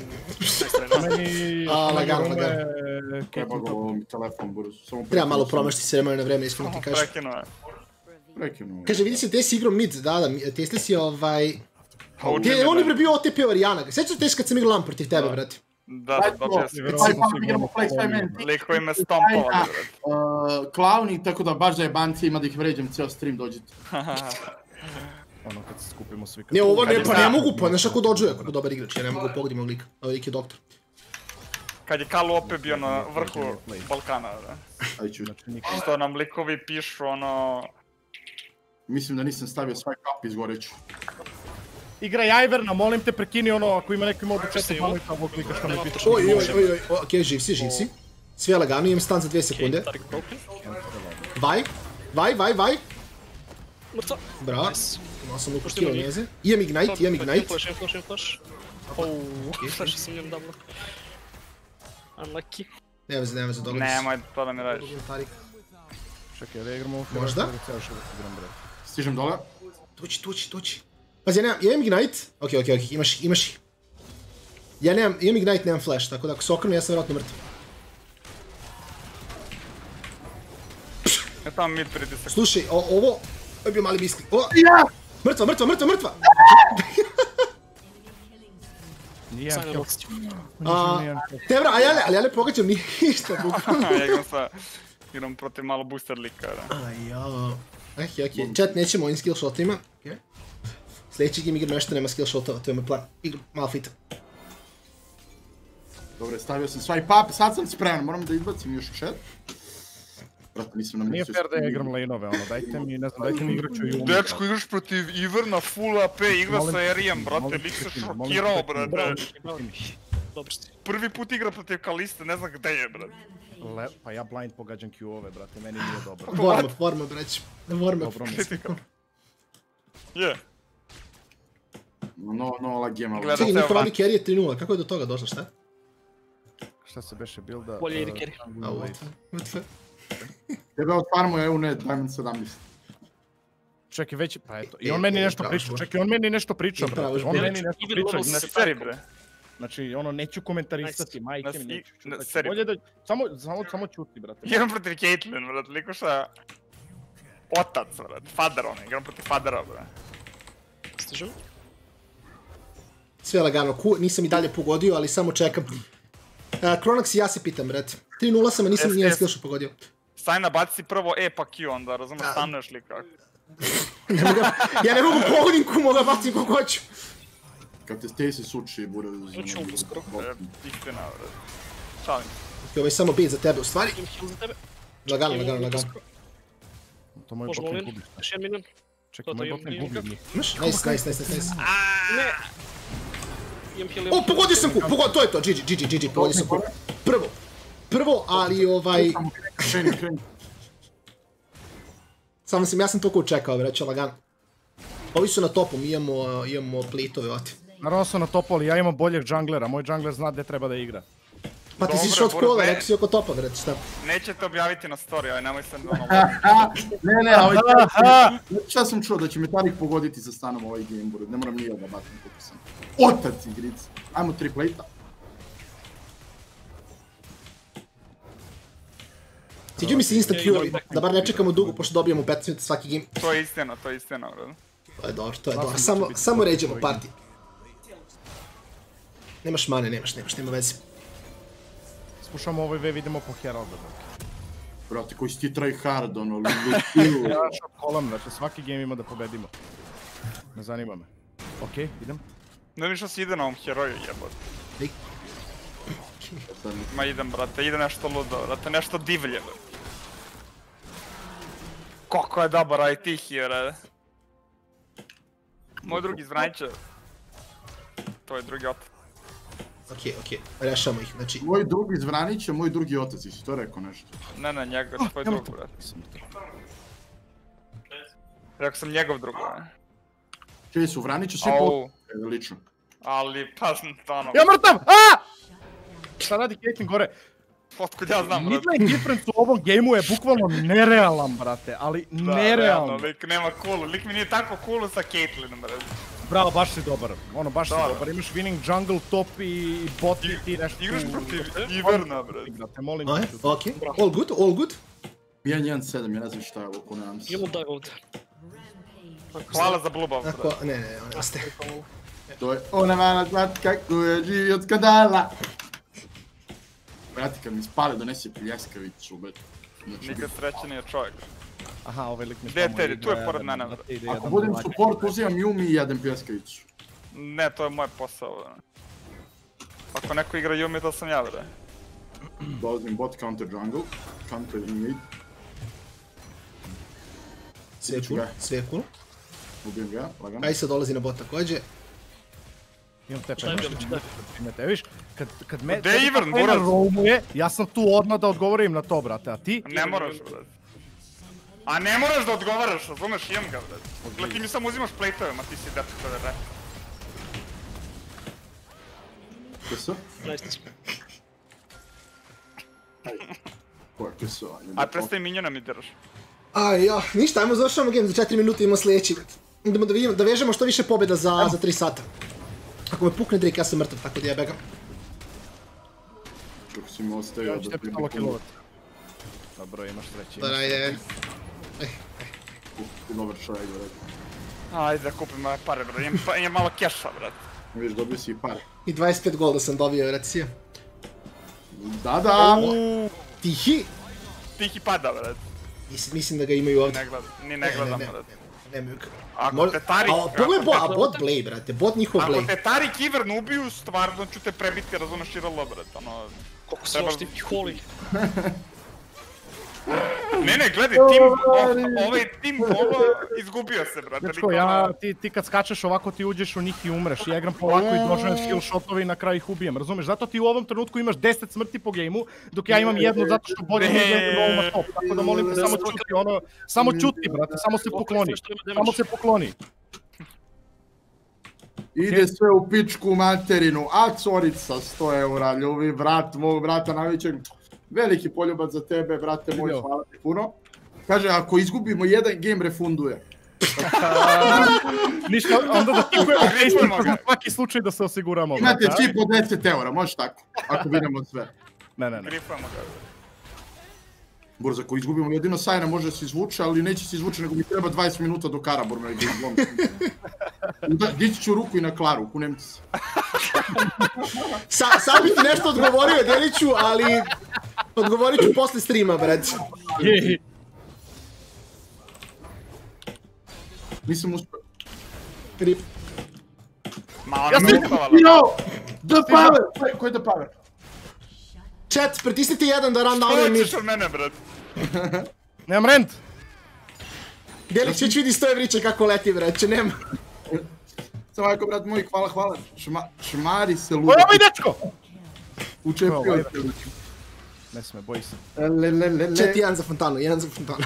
Lagano. Treba go telefon, Buraz. Treba malo promašti se vremena na vreme, iskreno ti kažem. Prekinuo. Kaže, vidi se, te si igrao mid, da, tesli si Uči on je me, bio OTP Oriana, sjećaš te kad sam igrao LAN protiv tebe, brate? Da, dobio sam. Idemo Flex, 5 man, Likovi me stompovali, brate. Clowni, tako da baš da je banci ima da ih vređam cijel stream, dođite. Ono kad se skupimo svi... Ne, ovo ne, pa ne mogu, pa znaš ako dođuje, kako dobar igrač, ja ne mogu pogodim ovog lika. Ovaj lik je doktor. Kad je Kalu opet bio na vrhu Balkana, brate. Ajde ću. Što nam likovi pišu, ono... Mislim da nisam stavio svoj kap, izgoreću. Igraj Iverna, molim te, prekini ono, ako ima neko ima do 4 malo i tamo klika što mi piče. Oj, okej, živ si. Sve lagano, imam stan za 2 sekunde. Vaj. Mrtva. Bravo. Imao sam luku skill njeze. Imam Ignite. Flash. Flash sam njem double. Unlucky. Ne veze, dobro. Nemoj to da mi radiš. Čekaj, da igramo ovu Možda? Stižem dole. Tući. Pazi, ja imam Ignite. Okej, imaš ih. Ja imam Ignite, nemam Flash, tako da ako se okrenu, ja sam vjerojatno mrtav. Ja tamo mid pritisak. Slušaj, ovo je bio mali biskli. Mrtva! Nijem kill. Tebra, ali ja ne pogađam ništa, bukvalno. Ja igram protiv malo booster lika, da. Okej. Chat, nećemo ovim skill shotima. Sljedeći game igram nešto, nema skill shotova, to je moj plan. Igram malo fita. Dobre, stavio sam swipe up, sad sam spreman, moram da izbacim još chat. Brate, nisam nam Nije mislio... fair da ja igram laneove, ono, dajte mi, ne znam, dajte mi igraću i umita. Dečko, igraš protiv Iverna full AP, igra sa Arijem, brate, lik se šokirao, brate. Dobro si. Prvi put igra protiv Kaliste, ne znam gde je, brate. Pa ja blind pogađam Q-ove, brate, meni nije dobro. Vorma, brać. Vorma. Dobro mi se. Je. No, lag game, ali... Čekaj, njihov ali carry je 3-0, kako je do toga došlo, šta? Šta se beše builda? Bolje ide carry. What? Tebe od farmu je net Diamond 17. Čekaj, već, pa eto, i on meni nešto priča, brate, on meni nešto priča. Na seri, bre. Znači, ono, neću komentarisati, majke mi neću čutati. Seri. Bolje da, samo čuti, brate. Igram protiv Caitlyn, brate, likoša... Otac, brate, fader ono, igram protiv fadera, brate. Stižem. Sve lagano, nisam i dalje pogodio, ali samo čekam. Kronax i ja se pitam, brate. 3-0 sam, a nisam nijedan skillshot pogodio. Sajna, baci si prvo E pa Q, onda razumeš, stanuješ li kako. Ja ne mogu pogodim ku, mogu bacim kako hoću. Kad te Stacy suči, bude... Hoćemo uskoro. Istina, brate. Šalim. Ovo je samo bit za tebe, u stvari. Imam heal za tebe. Lagano. To moj Možemo botnet lane. gubi. Još jedan minion. Čekaj, moj botnet gubi njih. Imaš? Nice. Ne! Imam heal, O, pogodio sam ku, to je to, GG, pogodio sam ku. Prvo, ali Kreni. ja sam toliko čekao, vreće, lagano. Ovi su na topu, mi imamo plitove, oti. Naravno su na topu, ali ja imam boljeg džanglera, moj džangler zna gdje treba da igra. Pa ti si išao od kola, rekao si oko topa, vreće, šta? Nećete objaviti na story, ali nemoj se ono... Ne, šta sam čuo da će me Tarik pogoditi sa stanom ovaj gameboard, ne moram nije da batim koliko sam. Otac igrica, ajmo 3 plate-a. Sviđu mi se instant Q-ovi, da bar ne čekamo dugo, pošto dobijemo 15 minuta svaki game. To je istina, brate. To je dobro, samo ređemo partij. Nemaš mane, nema veze. Slušamo ovaj ve, vidimo po Heralda. Brate, koji si ti tryhard, ono, lupilu. Ja šop kolam, znači svaki game ima da pobedimo. Ne zanima me. Okej, idem. Ne viš što si ide na ovom heroju, jebot. Ma idem, brate, ide nešto ludo, brate, nešto divlje, brate. Kako je dobar IT here, Moj drugi zvranjiće. To je drugi otac. Okej, rešamo ih, znači... Moj drugi Zvranić je moj drugi otac, jesi to rekao nešto? Ne, njegov, tvoj drug, brate. Rekao sam njegov drug, Čili su Vraniću svi potpuno, lično. Ali, pa, ono... Ja mrtav! Aaaa! Šta radi Caitlyn gore? Otkud ja znam, brate. Midlane difference u ovom gameu je bukvalno nerealan, brate, ali nerealan. Da, lik nema coolu, lik mi nije tako coolu sa Caitlynom, brate. Bravo, baš si dobar, baš si dobar, imaš winning jungle, top i bot i ti nešto... Igraš protiv Iverna, brate. Brate, molim te. Okej, all good. 1-1-7, ja ne znam šta je ovo, ko nemam se. Imamo Darwood. Hvala za blue buff, brate. Ne, ostaje. To je, ona mana znati kako je živi od skandala. Brati, kad mi spale donesi pljeskavicu, bet. Nikad srećeniji čovjek. Aha, ovaj lik mi gdje je Teddy? Tu je pored mene, brate. Ako budem support, uzimam Yumi i jedem pljeskavicu. Ne, to je moj posao, brate. Ako neko igra Yumi, to sam ja, brate. Dolazim bot, counter jungle, counter in mid. Sve cool. Ubijem ga, lagano. Kaj se dolazi na bot također. Imam tepe. Šta je bilo, šta je? Imate, viš, kad me... Gde je Ivern, kad Borac? roamuje, ja sam tu odmah da odgovorim na to, brate, a ti? Ne moraš, brate. A ne moraš da odgovaraš, razumeš, imam ga, brate. Gle, ti mi samo uzimaš plate-ove, ma ti si dečko da re. Keso? Nice. Ko je keso? A prestavi minjona mi deraš. Aj, ja, ništa, ajmo završavamo game za 4 minuta, imamo sljedeći. Idemo da vežemo što više pobjeda za 3 sata. Ako me pukne Drake, ja sam mrtav, tako da ja begam. Kako si mi ostavio Ja ću te pitalo kilovat. Dobro, imaš sreće. Da, ajde. Dobar šaj, brate. Ajde da kupim ove pare, brate, imam malo keša, brate. Viš, dobio si i pare. I 25 golda sam dobio, reci. Da! Tihi? Tihi pada, brate. Mislim da ga imaju ovdje. Ne gledam, brate. Nemaju ga. Ako te Tarik... A bot Blade, brate, bot njihov Ako Blade. te Tarik i Ivern ubiju, stvarno ću te prebiti, razumeš, i rolo, brate, ono... Koliko si loš ti holi. Ne, gledaj, ovaj tim Bolo izgubio se, brate. Dečko, ti kad skačeš ovako ti uđeš u njih i umreš. Ja igram polako i dožujem skill shotove i na kraju ih ubijem, razumeš? Zato ti u ovom trenutku imaš 10 smrti po gejmu, dok ja imam jednu zato što bolje ne gledam na top. Tako da molim te samo čuti, samo čuti, brate, samo se pokloni. Samo se pokloni. Ide sve u pičku materinu, a corica 100 eura, ljubi brat mog brata najvećeg. Veliki poljubac za tebe, brate moj, hvala ti puno. Kaže, ako izgubimo jedan game, refunduje. Ništa, onda da tipujemo za svaki slučaj da se osiguramo. Imate čip od 10 eura, može tako, ako vidimo sve. Ne. Grifujemo ga. Burza, ako izgubimo jedino Sajna može se izvuče, ali neće se izvuče, nego mi treba 20 minuta do Karaburma. Dići ću ruku i na Klaru, kunem ti se. Sad bih ti nešto odgovorio, Deliću, ali... Odgovorit ću posle streama, brad. Nisam uspio. Rip. Ma ona me upavala. The power! Ko je the power? Chat, pritisnite jedan da run down Što mid. hoćeš od mene, brat? Nemam rent! Delić već vidi 100 evrića kako leti, braće, nema. Samo ako, brat moj, hvala. Šmari se luda. Ovo je dečko! Učepio se. Ne sme, boji se. Chat, jedan za fontanu, jedan za fontanu.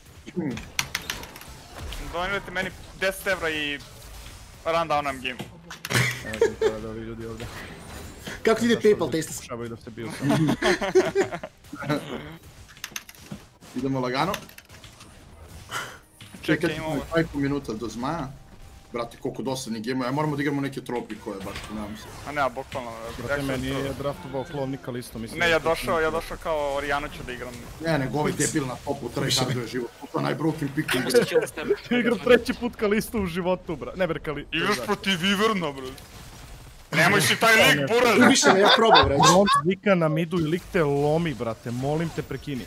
Donirajte meni 10 evra i run down nam game. Ne znam kada da ovi ljudi ovdje. Kako ti ide PayPal, Tasteless? Pokušavaju da se biju. Idemo lagano. Čekaj, imamo... 5 minuta do zmaja. Brate, koliko dosadnih game-a, ja moramo da igramo neke tropi koje baš, nadam se. A ne, bukvalno... Brate, meni je draftovao Klovnika listo, mislim. Ne, ja došao kao Orijano ću da igram. Ne, nego ovaj debil na topu tryharduje život. To je najbroken pick u Možda kill s tebe. Igram treći put Kalisto u životu, bra. Ne ber Kalisto. Igraš protiv Iverna, bro. Nemoj si taj lik, buraz! Ubiše me, ja probam, braće. On zvika na midu i lik te lomi, brate. Molim te, prekini.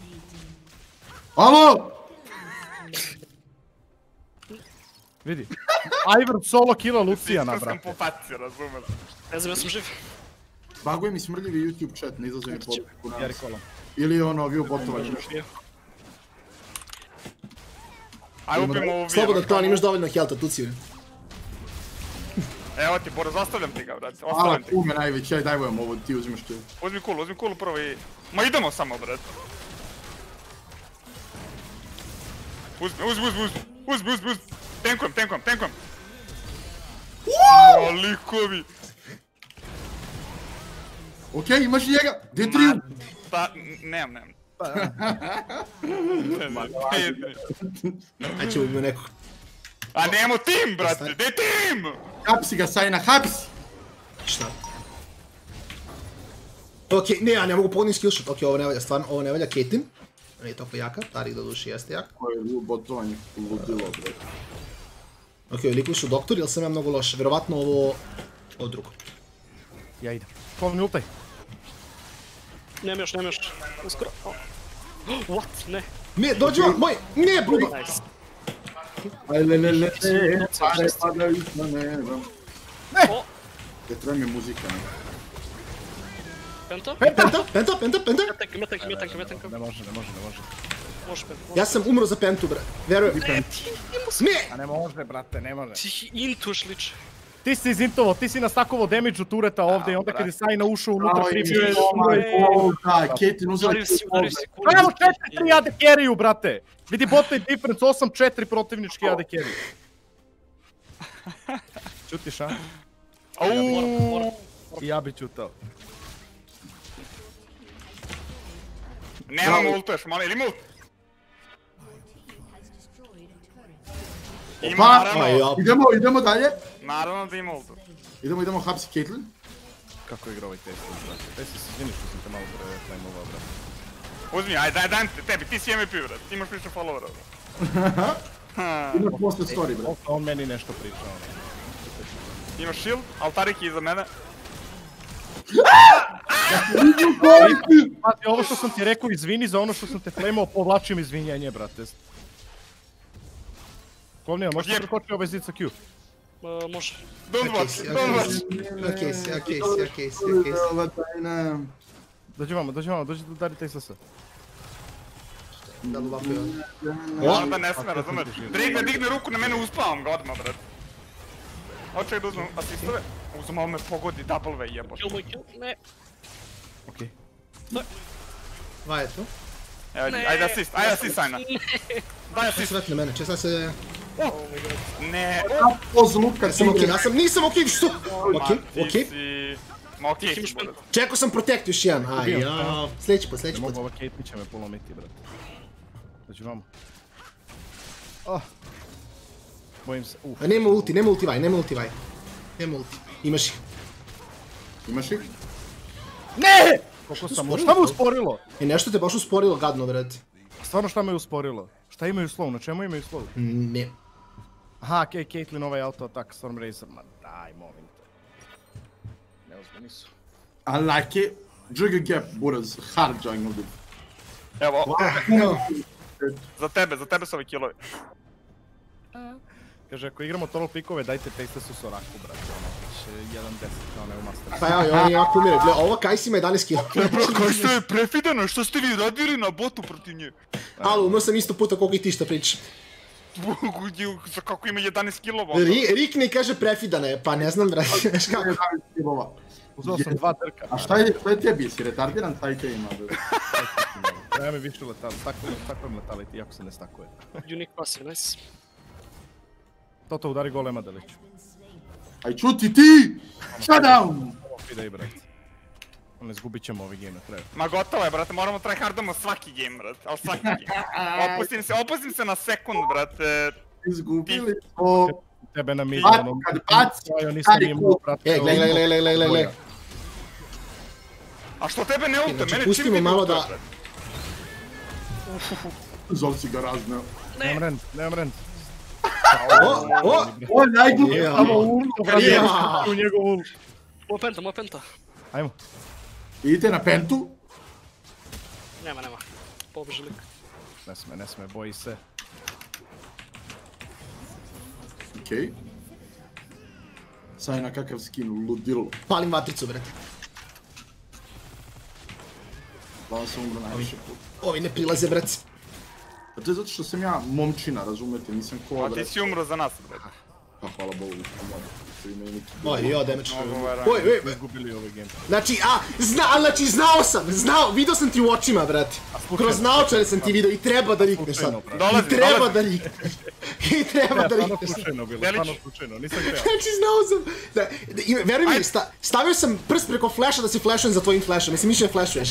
Alo! Vidi. Ivern solo killa Lucijana, Iskrskan brate. po faci, razumeš? Ne znam, ja sam živ. Baguje mi smrdljivi YouTube chat, ne izlaze mi potrebu na Jari nas. kolom. Ili ono, view botova nešto. Aj upimo ovu Slobodno to, imaš dovoljno health-a, tu si. Evo ti, Boraz, ostavljam ti ga, brate. Hvala Ostavljam ti. kume najveći, aj dajvojem ovo, ti uzimaš to. Uzmi kulu prvo i... Ma idemo samo, brate. Uzmi. Tankujem. O, likovi. Okej, imaš njega, gdje je triumf? Pa, nemam. Ajde ćemo imati nekog. A nemo tim, brate, gdje je tim? Hapsi ga, Sajna, hapsi! Šta? Okej, ne, ja ne mogu pogoditi skillshot. Okej, ovo ne valja, stvarno, ovo ne valja. Caitlyn. Nije toliko jaka, Tarik do duši jeste jak. Ko je view botovanje, ludilo, bre. Okej, likovi su doktori, ili sam ja mnogo loše? Verovatno ovo drugo. Ja idem. Kolom ultaj. Nemam još. Uskoro. What? Ne. Ne, dođi vam, moj, ne, bluba! Nice. Ajlelele, pare padaju na nebo. O, Te treba mi muzika, ne? penta? Penta? Ja tankam. Ne može. Može penta. Ja sam umro za pentu, bre. Verujem. Ne, ti Ne! A ne može, brate, ne može. ti intuješ liče. Ti si izintovo, ti si nastakovo damage-u tureta ovdje i onda kad je Sajna ušao unutra primio je... Caitlyn uzela Udario si kulu. Evo 4-3 AD carry-u, brate! Vidi bot lane difference, 8-4 protivnički AD carry. Čutiš, a? I ja bi čutao. Nemam ultu još, malo, ili ima ult? Ima, naravno. Idemo dalje. Naravno da ima ultu. Idemo hapsi Caitlyn. Kako igra ovaj Tesla, brate? Tesla se izvini što sam te malo pre-claimovao, brate. Uzmi, ajde, dajem tebi, ti si MVP, brate. Ti imaš više followera, brate. Imaš posle story, brate. On meni nešto priča, ono. Imaš shield, altarik je iza mene. Pazi, ovo što sam ti rekao, izvini za ono što sam te flameo, povlačim izvinjenje, brate. Kovnija, možeš prekočiti ovaj zid sa Q? Može. Don't watch. Okej. Dođi vamo, dođi da udari Teslasa. Da li vapio? Ono da ne sme, razumeš? Drake digne ruku na mene, uspavam ga odmah, brate. Očekaj da uzmem asistove. Uzmem, ovo me pogodi, double way jebote. Kill moj kill, ne. Okej. Dva je tu. Ajde assist, Sajna. Daj assist. Čest vrati na mene, čest se... Ne. Nisam okej, što? Okej. Ma okej, brate. Čekao sam protect još jedan, sljedeći put. Ne mogu, ova Caitlyn će me polomiti, brate. Dođi vamo. Bojim se, Nema ulti, vaj. Nema ulti. Imaš ih. Imaš ih? Ne! Koliko sam, šta me usporilo? I nešto te baš usporilo, gadno, brate. Stvarno šta me usporilo? Šta imaju slow, na čemu imaju slow? Ne. Aha, Caitlyn ovaj auto attack, Stormrazer, ma daj, molim te. Neozbiljni su. I like it. Jugger gap, buraz, hard jungle, dude. Evo, za tebe su ovi killovi. Kaže, ako igramo total pikove, dajte Teslasu Soraku, brate, ono, već 1-10 kao ne u Masteru. Pa ja, oni jako umire, gle, ovo Kajs ima 11 kila. Kaj što je prefidano, što ste vi radili na botu protiv nje? Alo, umro sam isto puta koliko i ti što pričaš. Kako ima 11 kilova? Rikni kaže prefidana je, pa ne znam, brate, znaš kako. Uzeo sam 2 trka. A šta je tebi, si retardiran, taj te ima, brate? Treba mi više letali, stakujem letali ti, jako se ne stakuje. Unique passive, nice. Toto udari golema Deliću. Aj čuti ti! Shutdown! Idej, brate. Ne izgubit ćemo ovi game, treba. Ma gotovo je, brate, moramo tryhardamo svaki game, brate, ali svaki game. Opustim se na sekund, brate. Izgubili smo... Tebe na mid, ono... Kad baci, kad je kut. Gle. A što tebe ne ulte, mene pusti čim mi vidi malo ulte, da- brate. Zov si ga razneo. Nemam rent. O, najglupi Yeah. samo urno, brate. U njegov ult. Moj penta. Ajmo. Idite na pentu. Nema. Pobeži lik. Ne sme, boji se. Okej. Sajna kakav skin, ludilo. Palim vatricu, brate. Hvala sam umro najviše put. Ovi ne prilaze, brate. A to je zato što sam ja momčina, razumete, nisam ko, A ti brate. si umro za nas, brate. Pa hvala Bogu, pomoći. Koji imaju neki... Damage. Mogu verujem. Izgubili ovaj game. Znači, znao, vidio sam ti u očima, brate. Kroz naočare sam ti vidio i treba da rikneš sad. Dolazi. I treba da rikneš. Slučajno bilo, Delić. stvarno slučajno, nisam htio. Znači, znao sam. Veruj mi, stavio sam prst preko flasha da si flashujem za tvojim flashom. Mislim, više ne flashuješ.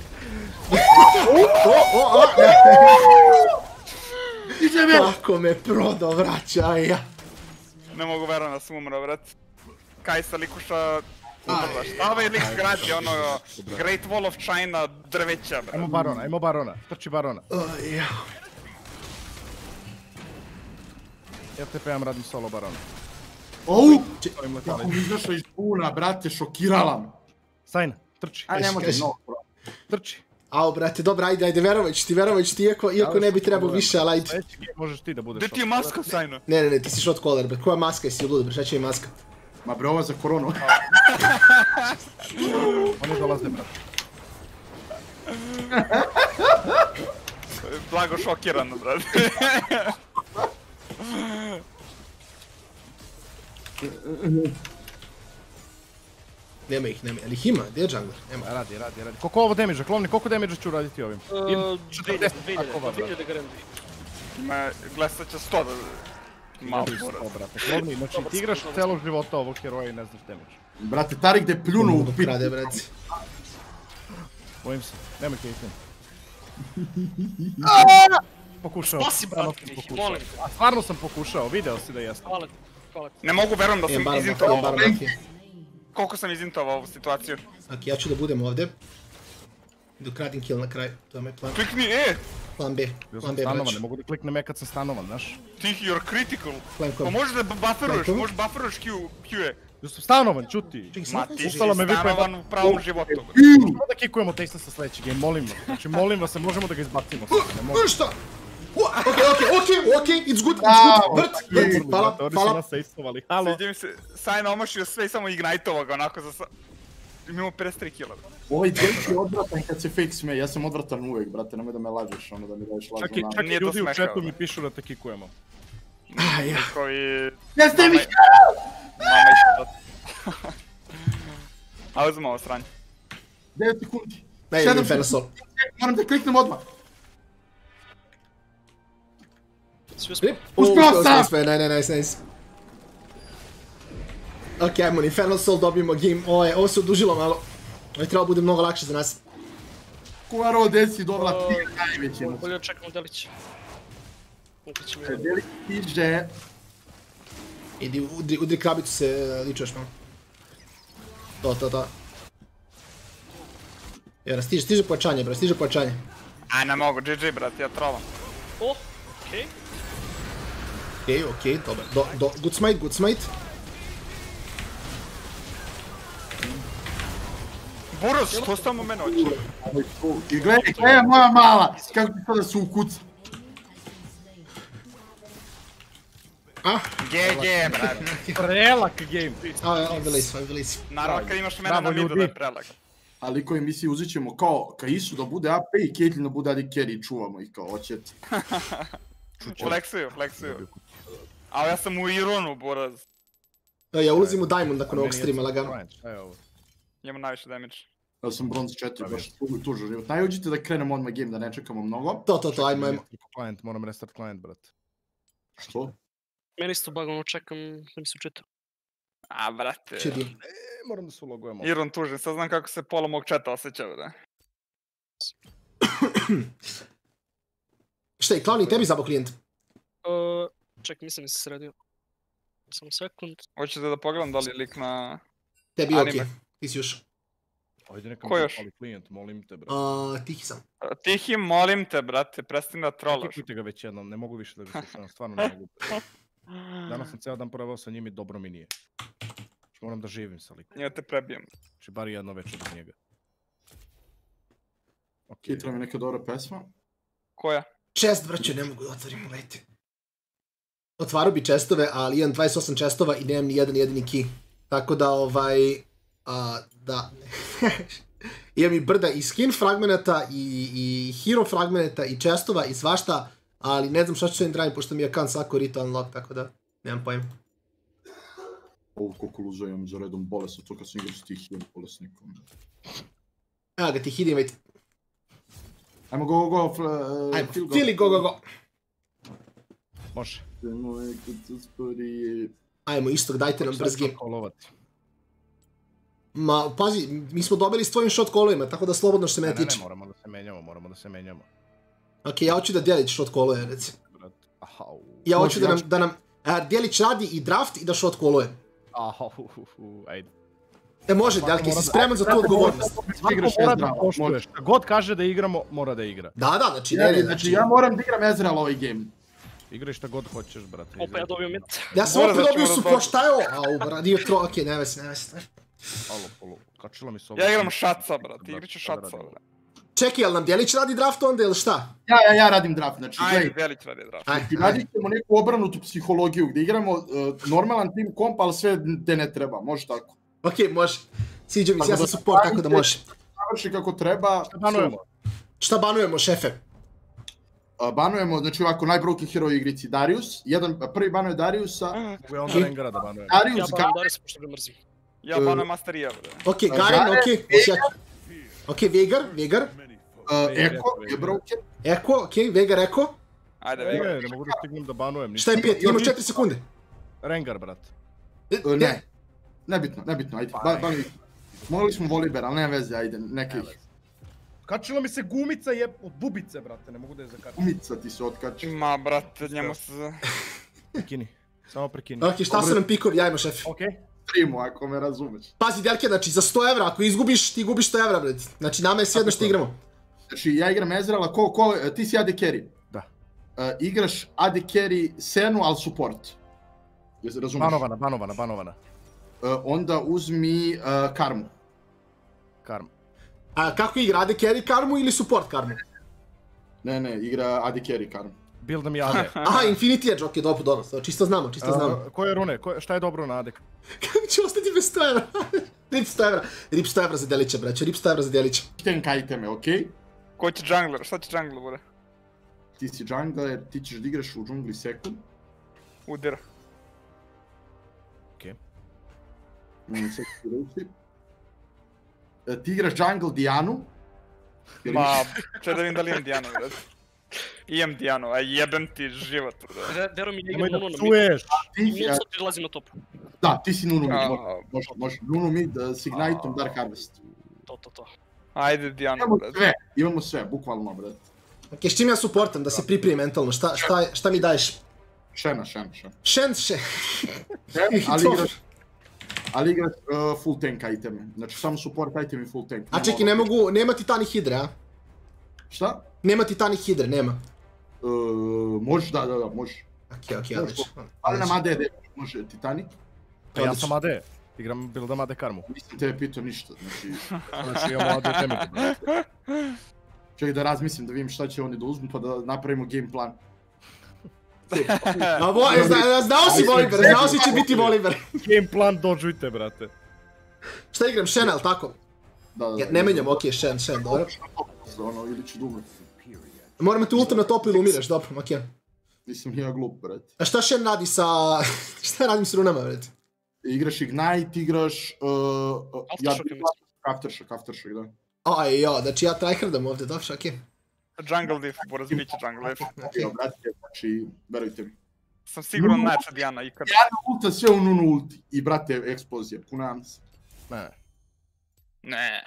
Kako me prodao, vraća, ja. Ne mogu verujem da sam umro, brate. Kajsa likuša... Šta ovaj lik gradi, ono... Great Wall of China drveća, brate. Ajmo barona, trči barona. Ja TP-am radim solo barona. Ouu! Ovim Kako letali. mi izašla iz puna, brate, šokirala me. Sajna, trči. A ne može kaži. mnogo, bro. Trči. Ao, brate, dobro, ajde, verovat ću ti, iako ne bi trebao više, ali ajde. Sljedeći game možeš ti da budeš. Gdje ti je maska, Sajno? Ne, ti si shot caller, brate, koja maska, jesi lud, brate, šta će mi maska? Ma bre, ova za koronu. Oni dolaze, brate. Blago šokiran, brate. Nema ih, ali ih ima, gdje je jungler? Nema. Radi. Koliko ovo damage, Klovni, koliko damage ću raditi ovim? 2000 grandi. Glesat će 100 da... Malo brate. Klovni, znači ti igraš celog života ovog heroja i ne znaš damage. Brate, Tarik gde pljunu u pit. Krade, brate. Bojim se, nemoj Caitlyn. Pokušao. Spasi, brate, molim te. A stvarno sam pokušao, video si da jesam. Hvala ti. Ne mogu, verujem da sam Baron izintovao. Maki. Koliko sam izintovao ovu situaciju? Ok, ja ću da budem ovdje. Dok radim kill na kraju, to je moj plan. Klikni Plan B, Bio plan sam B, stanovan, brać. ne mogu da kliknem kad sam stanovan, znaš. Tih, you're critical. Plan Pa kom. možeš da bufferuješ, Plan kom? možeš bufferuješ Q-e. Bio sam stanovan, čuti. Čekaj, Ma sam ti si Ustalo me vikuje stanovan u pravom životu. Možemo da kikujemo Taysta sa sledećeg game, molim vas. Znači, molim vas, možemo da ga izbacimo sada, ne mogu. Šta? Ok, it's good, vrt, hvala. Oni su nas sejstovali, halo. Sviđa mi se, Sajna omašio sve i samo ignite-ovao ga onako za... Imamo 53 kila. Ovaj djeć je odvratan kad se fake smeje, ja sam odvratan uvijek, brate, nemoj da me lažeš, ono da mi daješ lažu Čak i nama. Nije to ljudi u smešao, chatu mi da. pišu da te kikujemo. Ja. Koji... Jeste mi Mama isto. A uzmem ovo sranje. 9 sekundi. Ne, 7 idem Fenasol. Moram da kliknem odmah. Sve smo. Uspeo sam! Nice. Ok, ajmo, Infernal Soul, dobijemo game, ovo se odužilo malo. Ovo treba bude mnogo lakše za nas. Kuvaro desi dobila ti najveći. Bolje da čekamo Delić. Opet će mi... Delić stiže. Idi, udri krabicu se ličuješ malo. To. Jera, stiže pojačanje, bro, stiže pojačanje. A ne mogu, GG brat, ja trovam. O, okej. Ok, dobro. Good smite. Buros, što samo mene oči? I gledaj moja mala, kako ti sada su ukuca. GG brat. Prelak game. Ovdje lisi. Naravno kad imaš mene na midu da je prelag. Ali koji misli uzet ćemo kao Kaisu da bude AP i Caitlyn da bude AD carry, čuvamo ih kao hoćete. Flexuju. A ja sam u Ironu, Buraz. Ja ulazim u Diamond nakon ovog streama, lagano. Šta je ovo? Imam najviše damage. Ja sam bronze 4, baš tužo život. Najuđite da krenemo odmah game, da ne čekamo mnogo. To, ajmo. Client, moram restart client, brate. Što? Meni isto bagano čekam da mi se učita. A brate. Čidi. Moram da se ulogujemo. Iron tužim, sad znam kako se pola mog chata osjeća, bre. Šta je, Klavni, tebi zabo klijent? Čekaj, mislim da si sredio. Samo sekund. Hoćete da pogledam da li je lik na... Tebi je Anime. okej, ti si još. Ajde neka Ko mi još? zapali klijent, molim te, brate. Tihi sam. Tihi, molim te, brate, prestani da trolaš. Kikujte ga već jednom, ne mogu više da ga slušam, stvarno ne mogu. Danas sam ceo dan proveo sa njim i dobro mi nije. Znači, moram da živim sa likom. Ja te prebijem. Znači, bar jedno večer od njega. Kitra mi neka dobra pesma. Koja? Chest, braćo, ne mogu da otvorim, pogledajte. Otvarao bi chestove, ali imam 28 chestova i nemam ni jedan jedini key. Tako da, da. Imam i brda i skin fragmenata, i hero fragmenata, i chestova, i svašta, ali ne znam šta ću s ovim drajem, pošto mi je account svako rito unlock, tako da, nemam pojma. Ovo koliko luza imam za redom bolesno, to kad sam igrao s tih jedan bolesnikom. Evo ga, ti hidim, već. Ajmo go, Ajmo, Fili, go. Može. Ajmo, istog, dajte nam brz game. Kolovati. Ma, pazi, mi smo dobili s tvojim shot callovima, tako da slobodno što se mene tiče. Ne, moramo da se menjamo. Ok, ja hoću da Djelić shot calluje, reci. Ahau. Ja hoću da nam Djelić radi i draft i da shot calluje. Ajde. Može, Djelki, jesi spreman za tu odgovornost? Svako mora da poštuje, šta god kaže da igramo, mora da igra. Da, znači, Znači ja moram da igram Ezreal ovaj game. Igraj šta god hoćeš, brate. Opa, ja dobio mid. Ja sam opet dobio support, šta je ovo? Au, radio tro, okej, ne vesi. Alo, kačila mi se ovo. Ja igram šaca, brate, igrat ću šaca, brate. Čekaj, jel nam Djelić radi draft onda ili šta? Ja radim draft, znači Ajde, Djelić radi draft. Znači radit ćemo neku obranutu psihologiju gdje igramo normalan team komp, ali sve te ne treba, može tako. Okej, može. Sviđa mi se, ja sam support, tako da može. Završi kako treba. Šta banujemo, šefe? Banujemo, znači ovako, najbroken hero u igrici Darius. Prvi banuje Dariusa. Mogu ja onda Rengara da banujem. Ja Darius, banujem Darius, pošto ga mrzim. Ja banujem Masterija, bre. Ok, Garen, ok, Veigar, Eko je broken. Eko, ok, Veigar, Eko. Ajde, Veigar. Ne mogu da stignem da banujem. Šta je 5? Imamo 4 sekunde. Rengar, brat. Ne, nebitno, ajde, banuj. Mogli smo Volibear, ali nema veze, ajde, neka ih. Kačila mi se gumica od bubice, brate, ne mogu da je zakačim. Gumica ti se otkači. Ma, brate, njemu se... Prekini, samo prekini. Ok, šta su nam pikovi, ajmo šef. Okej. Streamu, ako me razumeš. Pazi, Delke, znači za 100 evra, ako izgubiš, ti gubiš 100 evra, bret. Znači nama je svejedno što igramo. Znači, ja igram Ezreala, ti si AD carry. Da. Igraš AD carry Senu, ali support. Jesi razumeš? Banovana. Onda uzmi Karmu. Karma. A kako igra, AD carry karmu ili support karmu? Ne, igra AD carry Karmu. Builda mi AD. Aha, Infinity Edge, ok, dobro, čisto znamo. Koje rune? Šta je dobro na AD? Kako će ostati bez 100 evra? Rip 100 evra za Delića, braćo, rip 100 evra za Delića. Tank iteme, okej? Ko će jungler? Šta će jungler, bre? Ti si jungler, ti ćeš da igraš u džungli sekund. Udira. Okej. Ti igraš jungle Dianu. Ma, če da vidim da li imam Dijanu, bre. Imam Dijanu, a jebem ti život, bre. Dero mi Nemoj igra da Nuno na mid. psuješ! I non sad prilazim na top. Da, ti si Nunu mid, može. Nunu mid s Igniteom Dark Harvest. To. Ajde Dijanu, bre. Imamo sve, bukvalno, brate. Ok, s čim ja supportam, da se pripremi mentalno, šta mi daješ? Šena. Shen. Ali igraš full tank iteme. Znači samo support item i full tank. A čekaj, nema Titanic Hydra, a? Šta? Nema Titanic Hydra, nema. Možeš, da, može. Ok, odlično. Ali nam AD može Titanic. Pa ja sam AD. Igram buildam AD Karmu. Nisam tebe pitao ništa, Znači imamo AD damage, brate. Čekaj da razmislim, da vidim šta će oni da uzmu pa da napravimo game plan. Znao si Volibear, znao si će biti Volibear. Game plan dođujte, brate. Šta igram, Shen, ali tako? Da. Ne menjam, ok, Shen, dobro. Ili ću dugo. Moram te ultim na topu ili umireš, dobro, ok. Nisam ja glup, brate. A šta Shen radi sa... šta radim s runama, brate? Igraš Ignite, igraš... Aftershock, Aftershock, da. Aj, jo, znači ja tryhardam ovdje, dobro, ok. Jungle diff, Boris, bit će jungle diff. Evo, brate, znači, verujte mi. Sam siguran najjača Dijana ikad. Dijana ulta sve u Nunu ulti. I, brate, eksplozija, punam se. Ne.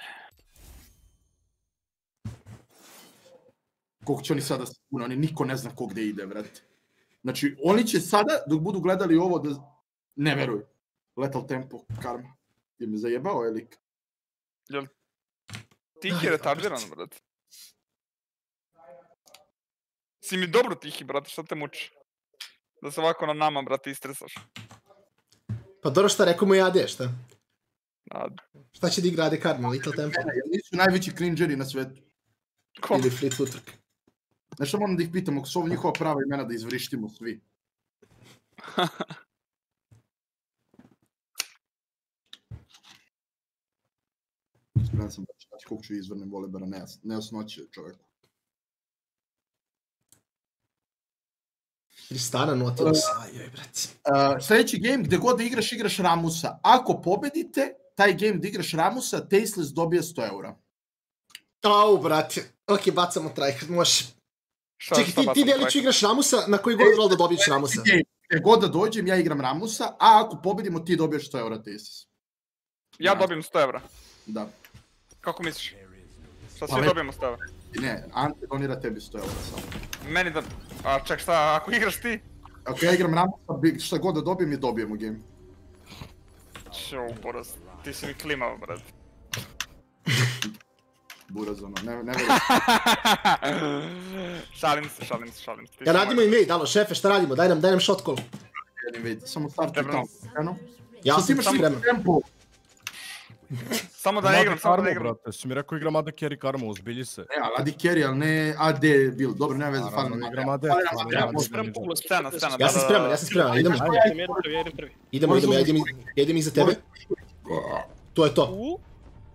Koliko će oni sada sigurno, oni niko ne zna ko gde ide, brate. Znači, oni će sada, dok budu gledali ovo, da... Ne veruju. Lethal tempo, Karma. Je me zajebao, je lik? Jel... Tih je retardiran, brate. Si mi dobro tihi, brate, šta te muči? Da se ovako na nama, brate, istresaš. Pa dobro, šta rekao mu i AD, šta? Ad. Šta će da igra AD Karma, Little Temple? Nisu najveći cringeri na svetu. Ko? Ili Fleetwood Turk. Znaš što moram da ih pitam, ako su ovo njihova prava imena da izvrištimo svi. Spreman sam da ću koliko ću izvrnem Volibeara, nejasnoće čoveku. Tristana, Nautilus, ajoj, brate. Sljedeći game, gde god da igraš Ramusa. Ako pobedite, taj game da igraš Ramusa, Tasteless dobije 100 eura. Au, brate. Ok, bacamo tryhard, može. Čekaj, ti Deliću igraš Ramusa, na koji god rol da dobiješ Ramusa? Gde god da dođem, ja igram Ramusa, a ako pobedimo, ti dobiješ 100 eura Tasteless. Ja dobijem 100 evra. Da. Kako misliš? Šta svi dobijemo 100 evra? Ne, Ante donira tebi 100 eura samo. Meni da... A ček, šta, ako igraš ti? Ako ja igram Ramusa, šta god da dobijem i dobijemo game. Ću, Boras, ti si mi klimao, brad. Buraz, ono, ne verujem. Šalim se. Ja radimo invade, alo, šefe, šta radimo? Daj nam shot call. Samo startuj tamo, eno. Ja sam spreman. Samo da ne igram. Brate, si mi rekao igram AD carry Karmu, uzbilji se. Ne, ali AD carry, ali ne AD build. Dobro, nema veze, fali nam igram AD. Ja sam spreman, idemo. Idemo, ja idem iza tebe. To je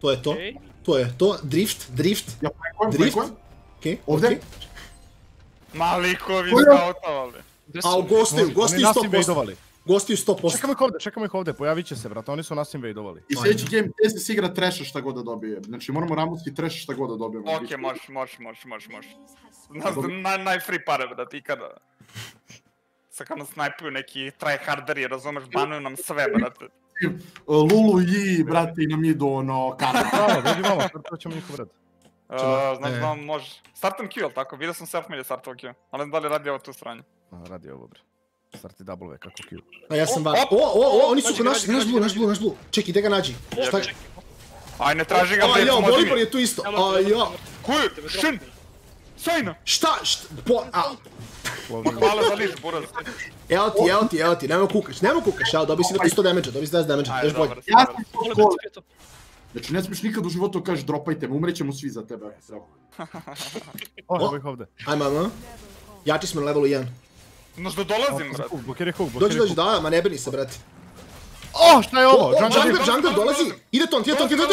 to. Drift. Ovdje? Malikovi skautovali. A gostiju Oni nas 100%. invadovali. Gostiju 100%. Čekamo ih ovdje, pojavit će se, brate, oni su nas invadovali. I sljedeći game TSS igra Thrasha šta god da dobije. Znači moramo Ramuski Thrasha šta god da dobijemo. Okej, možeš. Najfree pare, brate, ikada. Sad kad nas snajpuju neki tryharderi, razumeš, banuju nam sve, brate. Lulu i, brate, i nam idu ono kamer. Bravo, vidi malo, startovat ćemo njihov red. Znam, može. Startam Q, ali tako? Vidio sam self-made startova Q. Ali ne znam da li radi ovo tu stranje. Radi ovo, bre. Starti W kako Q. A ja sam van. Oni su kod naš blue. Čekaj, gdje ga nađi. Šta je? Aj, ne traži ga, A bre, ja, pomozi Bolibor mi. je tu isto. A ja. Kuj, šin! Sajna! Šta? Hvala za liš, buraz. Evo ti, nemoj kukaš, evo, dobij si neki 100 damage-a, dobij si 10 damage-a, još bolje. Ja sam to škole. Znači ne smiješ nikad u životu kažeš dropajte me, umrećemo svi za tebe. Evo ih ovdje. Ajmo. Jači smo na levelu 1. Znaš da dolazim, brat. Blokiraj hook, blokiraj Dođi, hook. ma ne brini se, brate. O, šta je ovo? Jungler dolazi, ide ton.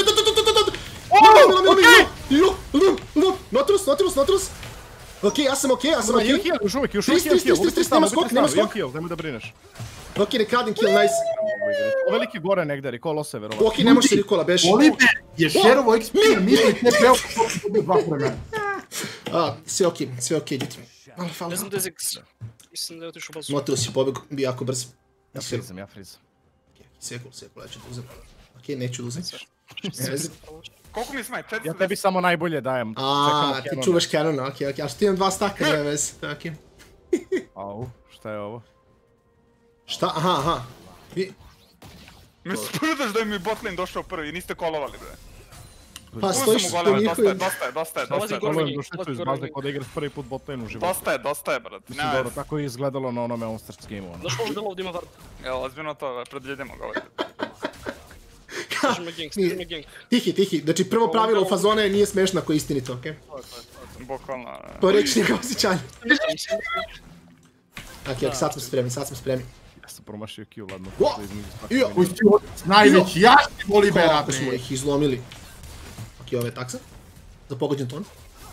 Nautilus. Okej, ja sam okej. Još uvijek nema skok. Nemoj da brineš. Okej, nek radim kill, nice. O veliki gore negdje, Riko lose verovatno. Okej, ne može se Rikola, beži. Oliver je šerovo XP, misli TP-u što dobije 2 vremena. Sve okej, djeti. Ne znam da je Ziggs. Mislim da je otišao bazu. Nautilus je pobjeg, bio jako brz. Ja frizam. Sve cool, ja ću da uzem. Okej, neću da uzem. Koliko mi smaj? Ja tebi samo najbolje dajem. Ti čuvaš Canona, okej, a što ti imam 2 staka, nema veze, okej. Au, šta je ovo? Šta? Aha. Mi sprudaš da mi botlane došao prvi i niste kolovali, bre. Pa stojiš s to njihovim... Dosta je. Problem došlicu iz baze kod da igraš prvi put botlane u životu. Dosta je, brat. Mislim, dobro, tako je izgledalo na onome All-Stars game-u. Znaš možda da ovdje ima vard. Evo, ozbiljno to, predvidimo ga ovdje. Stižem na gank. Tihi, znači prvo pravilo u fazone nije smešno ako je istinito, okej? Bukvalno. To reći njega osjećanje. Okej, sad smo spremni. Ja sam promašio Q, ladno. Najveći jašni Olivera, Kako smo ih izlomili. Okej, ovo je taksa. Za pogođen ton.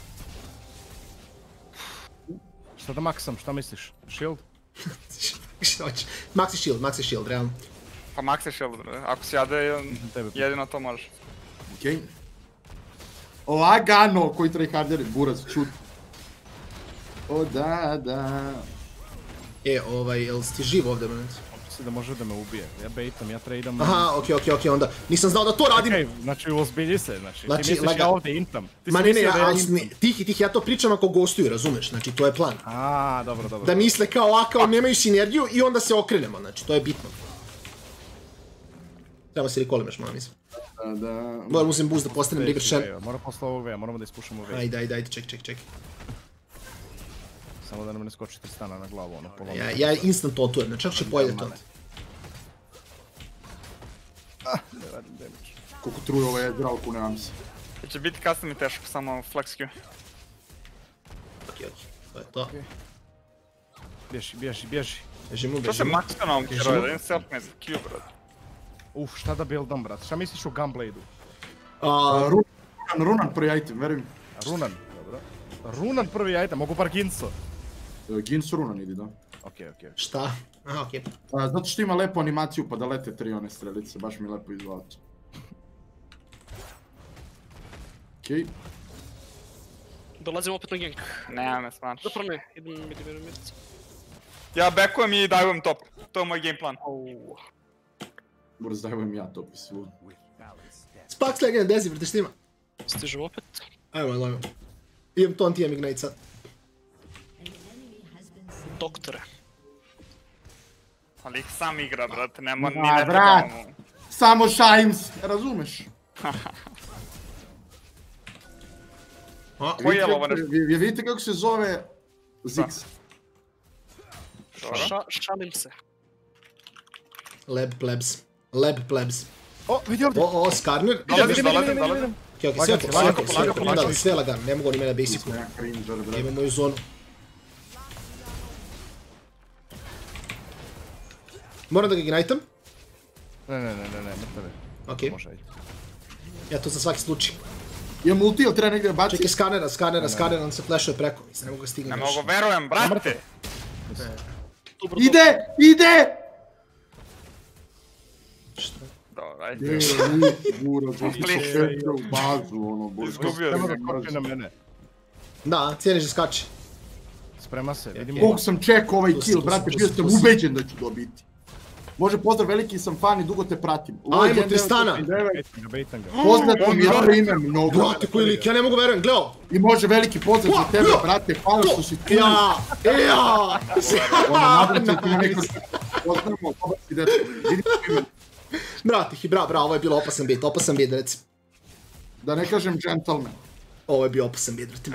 Šta da maksam, šta misliš? Shield? Šta hoćeš? Maxi shield, realno. Pa max je shield, bre. Ako si jade, jedino to može. Okej. Lagano, koji tryharderi, buraz, čut. O da. Jel si ti živ ovdje, moment? Misli da može da me ubije. Ja baitam, ja tradam... Aha, okej, onda. Nisam znao da to radim! Okej, znači ozbilji se, znači ti misliš ja ovdje intam. Ma ne, tihi, ja to pričam ako gostuju, razumeš, znači to je plan. Dobro. Da misle kao nemaju sinergiju i onda se okrenemo, znači to je bitno. Treba se rekolimeš, malo mislim. Da. Moram uzem boost da postanem River Shen. Mora posle ovog veja, moramo da ispušamo veja. Ajde, ček. Samo da nam ne skoči Tristana na glavu, ono polomno. Ja instant otujem, znači ako će pojede to. Ne radim damage. Koliko truje ovaj dralku, nemam se. Će biti kasno mi teško, samo flex Q. Okej, to je to. Bježi. Bežimo. To se maksa na ovom heroju, da imam self-made Q, brat. Šta da buildam, brat? Šta misliš o Gunblade-u? Runan prvi item, verujem. Runan, dobro. Runan prvi item, mogu bar Ginso. Ginsu Runan idi, da. Okej. Šta? Aha, okej. Zato što ima lepu animaciju pa da lete 3 one strelice, baš mi lepo izgleda. Okej. Dolazim opet na gank. Nema me smač. Zapravo ne, idem medica. Ja backujem i divujem top. To je moj game plan. Brz dajujem ja top i svud. Spax Legend, Dezi, vrti štima. Stižem opet. Ajmo. Imam ton, ti imam Ignite sad. Doktore. Ali ih sam igra, brate, nema ni Ma, ne brat. trebamo. Samo Shimes, razumeš? Koji je ovo nešto? Vidite kako se zove Ziggs. Šalim se. Lab plebs. O, vidi ovdje! O, Skarner. Dolazim. Okej, sve lagano, ne mogu oni mene basicu. Imam moju zonu. Moram da ga igniteam? Ne, mrtave. Okej. Može, ajde. Ja to za svaki slučaj. Imam ulti, ili treba negdje baciti? Čekaj, skanera, on se flashuje preko. Mislim, ne mogu ga stignem Ne još. mogu, verujem, brate! Ide! Dobro, ajde. Gura, za u bazu, ono, bože. Izgubio Nema sam. da korpi na mene. Da, cijeniš da skače. Sprema se, vidimo. Koliko sam čekao ovaj kill, brate, bio sam Pusti. ubeđen da ću dobiti. Može, pozdrav, veliki sam fan i dugo te pratim. Ajmo, Tristana. Bejtam ga. Poznato mi je ime mnogo. Brate, koji lik, ja ne mogu verujem, gledao. I može veliki pozdrav za tebe, brate, hvala što si tu. Ja! Ono, nadam se ti na neko poznamo, dobar si dečko. Vidim ime. Brate, bravo, ovo je bilo opasan bit, reci. Da ne kažem gentleman. Ovo je bio opasan bit, brate.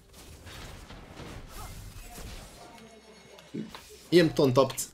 Imam ton topca.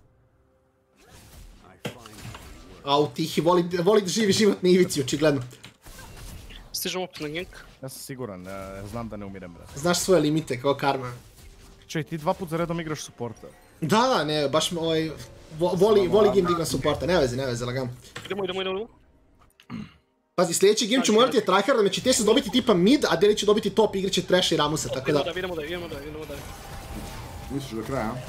Au, tihi, voli da živi život na ivici, očigledno. Stižem opet na gank. Ja sam siguran, znam da ne umirem, brate. Znaš svoje limite, kao karma. Čej, ti 2 put za redom igraš supporta. Da, ne, baš me voli game da igram supporta, ne veze, lagam. Idemo. Pazi, sljedeći game ću morati je tryhard, znači te se dobiti tipa mid, a Deli će dobiti top, igrat će Thresh i Ramusa, tako da... Idemo dalje. Misliš do kraja, a?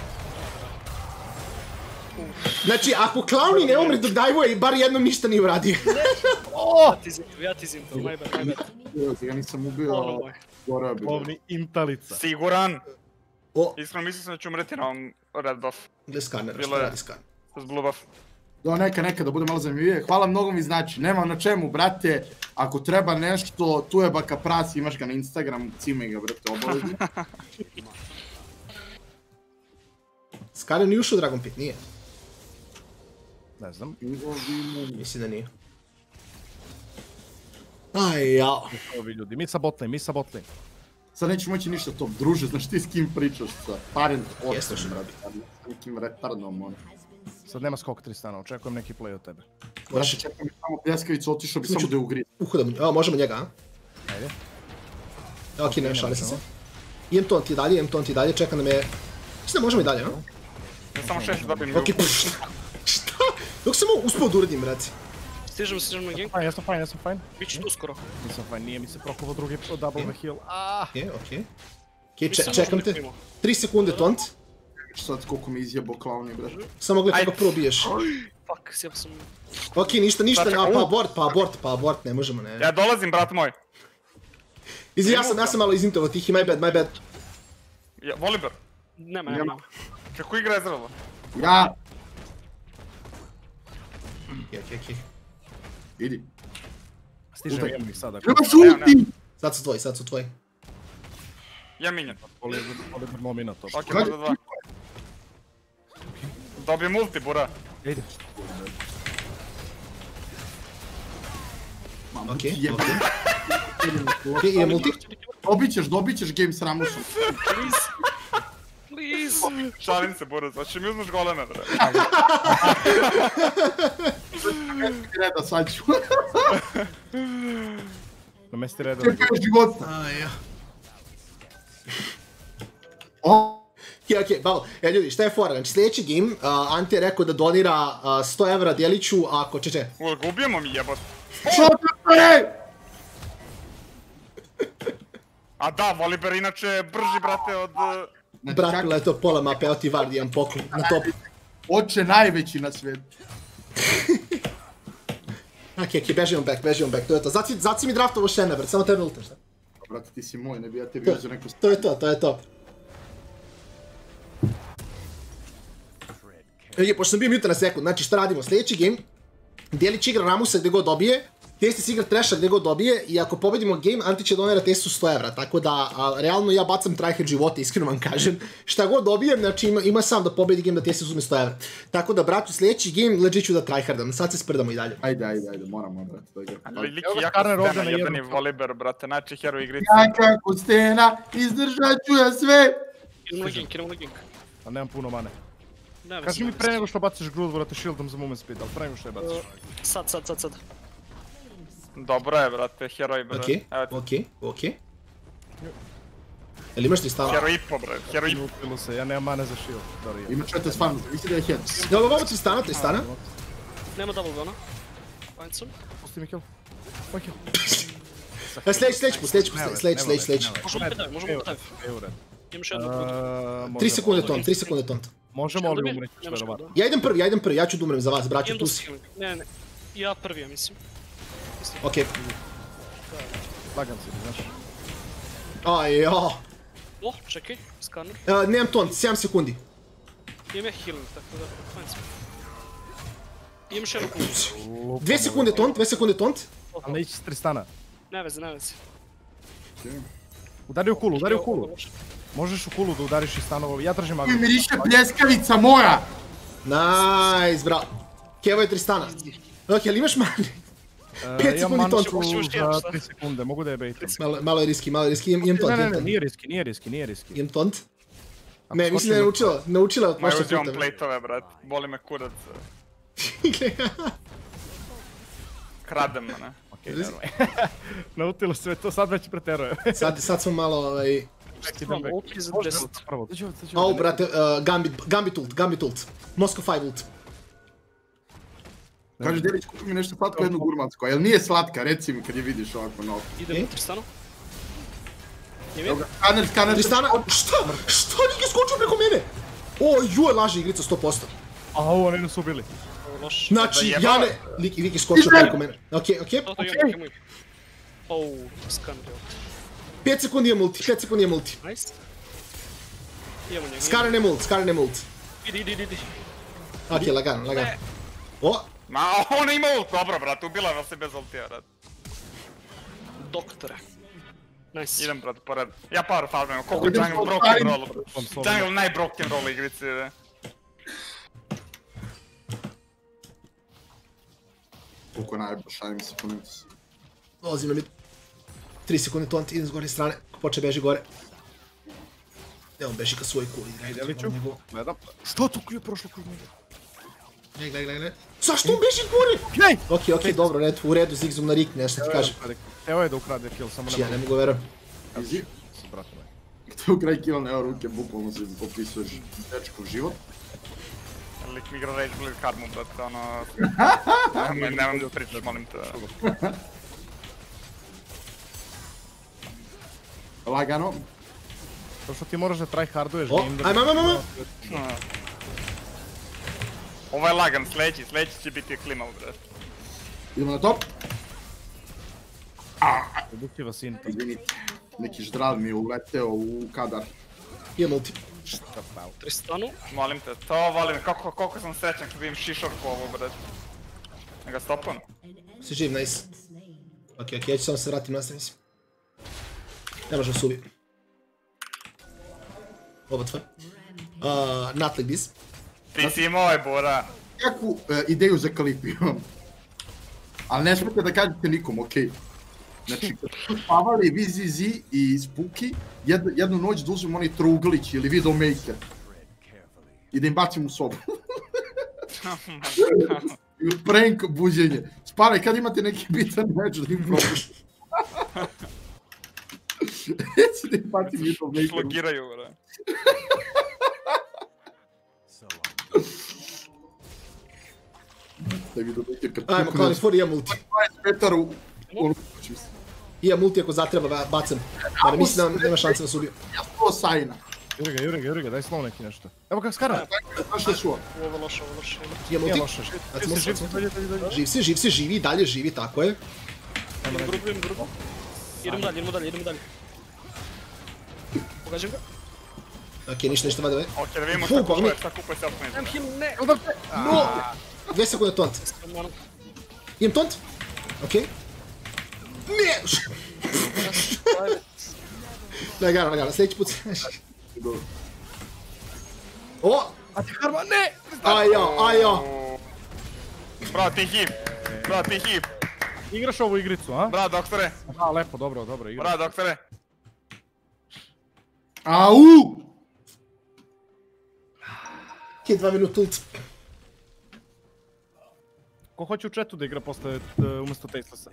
Znači, ako Clowny ne umre dok dive-uje, bar jednom ništa nije uradio. Ja ti zim to, my bad. Ja nisam ubio, gore bi. Ovni intalica. Siguran. O, Iskreno mislim da ću umreti na ovom red buff. gle skanera, Bilo što je. radi skaner? S blue buff. Da, neka, da bude malo zanimljivije. Hvala mnogo mi znači, nema na čemu, brate. Ako treba nešto, tu je baka prasi, imaš ga na Instagramu, cimaj ga, brate, obavezno. Skaner nije ušao u Dragon Pit, nije. Ne znam. Mislim da nije. Aj, jao. Ovi ljudi, mi sa botlane. Sad neću moći ništa to, druže, znaš ti s kim pričaš sa parent Jesno očem, što. brate, s nekim retardom, ono. Sad nema skok Tristana, očekujem neki play od tebe. Brate, čekam mi samo pljeskavicu, otišao bi samo da je ugriz. Uhodamo, evo, možemo njega, a? Ajde. Ok, ne, šali sam se. Idem to ti dalje, čekam da me... Mislim da možemo i dalje, a? Ja samo 6 dobijem Ok, šta? Dok sam ovo uspio da uradim, brate. Stižem na gank. Ja sam fajn. Biće tu skoro. Nisam fajn, nije mi se prokuvo drugi double the heal. Ok. Ok, čekam te. 3 sekunde, tont. Sad koliko mi izjebo Clowny, brate. Samo gledaj kako probiješ. Fuck, sjebao sam... Ok, ništa, pa abort, ne možemo, ne. Ja dolazim, brat moj. Ja sam malo izintovo tihi, my bad. Voliber, Nema. kako igra Ezreal? Ja, Ok. idi. Stižem, imam ih sada. Imaš ulti! Sad su tvoji. Ja minjen. Oliver momina to. Ok, možda 2. Dobijem ulti, bura. Ide. Ok. Ok, idem ulti. Dobit ćeš game s Ramusom. Please. Šalim se, bura, znači mi uzmeš goleme, bre. Reda, sad ću. Na mesti reda. Čekaj života. Ok, bravo. Ljudi, šta je fora? Znači, sljedeći game, Ante je rekao da donira 100 evra Djeliću ako... Če. Gubijemo mi jebot. Što to je? A da, Voliber inače je brži, brate, od... Brat, leto pola mape, evo ti Vard, imam poklon na topu. Oče najveći na svijetu. Ok, bežimo back, to je to. Zaci mi draftovo Shena, brat, samo tebe ultem, šta? Brate, ti si moj, ne bi ja tebi uzeo neko... To je to. Pošto sam bio mutan na sekund, znači šta radimo? Sljedeći game, Djelić igra Ramusa gdje god dobije, Testis igra Thresha gdje god dobije i ako pobedimo game, Anti će donirati Testisu 100 evra, tako da realno ja bacam tryhard života, iskreno vam kažem. Šta god dobijem, znači ima sam da pobedi game da Testis uzme 100 evra. Tako da, bratu, sljedeći game legit ću da tryhardam, sad se sprdamo i dalje. Ajde, moramo, brate, da igram. Ali lik jako stena, jedan je Voliber, brate, znači hero igrice. Ja kako stena, izdržat ću ja sve! Idemo na gank. A nemam puno mane. Nema Kaži mi pre nego što baciš grud, vrate shieldom za movement speed, ali pre nego što je baciš. Sad. Dobro je, brate, heroj, bre. Ok. Jel imaš ti stava? Hero i po, bre, hero i po. Utilo se, ja nemam mane za shield. Sorry. Ima čete s fanom, misli da je head. Dobro, ovo ti stana. Nema double gona. Fajn sam. Pusti mi kill. Moj kill. Sljedeći put. Možemo pedaj, možemo pedaj. Imam još jednu brudu. 3 sekunde tont. Možemo li umreći verovatno? Ja idem prvi, ja ću da umrem za vas, braću, tu si. Ne. Ja prvi, ja mislim. Okej. Lagan si, znaš. Ajo. O, čekaj, skaner. Nemam tont, 7 sekundi. Imam ja healing, tako da, fajn smo. Imam još jednu kulu. 2 sekunde tont. Ali ne ići s Tristana. Ne veze. Udari u kulu. Možeš u kulu da udariš iz stanova, ja držim magiju. Miriše pljeskavica moja! Nice, bravo. Kevo je Tristana. Ok, ali imaš mani? 5 sekundi tont. Imam manu za 3 sekunde, mogu da je baitam. Malo je riski, imam tont. Ne, nije riski. Imam tont. Ne, mislim da je naučila od Moj mašta uzimam puta. plate-ove, brat. Boli me kurac. Kradem, ne? Okej, nemoj. Nautilo sve to, sad već preteruje. Sad smo malo, Idem back. Ulti za Možda 10. prvo. Au, brate, Gambit ult. Moskva 5 ult. Kaže, Delić, kupi mi nešto slatko, jednu gurmansko. Jel nije slatka, reci mi kad je vidiš ovako na oko. Idem u Tristanu. Skaner. Tristana, šta? Šta Viki skočio preko mene? O, joj, laže igrica 100%. Au, oni nas ubili. Loš. Znači, ja ne... Viki skočio preko mene. Okej. To imamo ih. Ouu, skaner je ovdje. 5 sekundi je multi. Nice. Imamo njega. Skaren je ult. Idi. Okej, lagano. O, Ma, ona ima ult, dobro, brat, ubila vas se bez ultija, brat. Doktore. Nice. Idem, brat, pored. Ja power farmim, koliko jungle broken roll, brat. Jungle najbroken roll igrici, ide. Koliko najbolj, šalim se po minusu. dolazim na mid. 3 sekunde tont, idem s gornje strane, ko poče beži gore. Evo beži ka svoj kuli. Deliću, gledam. Što tu je prošlo kroz njega? Gledaj. Zašto on beži gore? Nej! Okej, dobro, u redu, zigzum na rik, nešto ti kažem. Evo je da ukrade kill, samo Ja ne mogu verujem. Easy. Brate moj. Tu kraj kill, evo ruke, bukvalno se popisuješ dečkov život. Lik mi igra Rage Blade karmu, brate, ono... Nemam da pričaš, molim te. Lagano. To što ti moraš da tryharduješ O, game da... ajmo. Ovo je lagan, sledeći će biti klimav, brate. Idemo na top. Produktiva sinta. Izvinite, neki ždral mi je uleteo u kadar. Imam ulti. Tristanu. Molim te, to volim, koliko sam srećan kad vidim šišorku ovo, brate. Ne ga stopam. Si živ, nice. Okej, ja ću samo se vratim nastavim si. Ne možemo se ubiti. Oba tvoje. Not like this. Ti si moj, Bora. Kakvu ideju za Kalipu imam. Ali ne smete da kažete nikom, okej. Znači, kad su spavali vi Zizi i Spooky, jednu noć da uzmem onaj trouglić ili Widowmaker. I da im bacim u sobu. Prank buđenje. Spavaj, kad imate neki bitan meč da im probam. Reci da im bacim Widowmaker. Šlogiraju, bro. Da Widowmaker kad Ajmo, Kalifor, imam ulti. 20 metara u... Imam ulti ako zatreba, bacam. Ali mislim da nema šanse da se ubiju. Ja sto sajna. Juri ga, daj slow neki nešto. Evo kako skara. Znaš što je šuo? Ovo je loše. Imam Nije ulti. loše. Živ si, živi, dalje živi, tako je. Idem grubu. Idemo dalje. Pogađam ga. Okej, ništa, vada ve. Okej, da vidimo Fu, šta kupuje self-made. Nemam heal, ne. No! 2 sekunde tont. Imam tont? Okej. Ne! Lagano, sljedeći put. O! A ti karma, ne! Ajo! Bravo, ti hiv. Igraš ovu igricu, a? Bravo, doktore. Da, lepo, dobro igra. Bravo, doktore. Au! Okej, 2 minuta ult. Ko hoće u chatu da igra posle umjesto Tastelessa?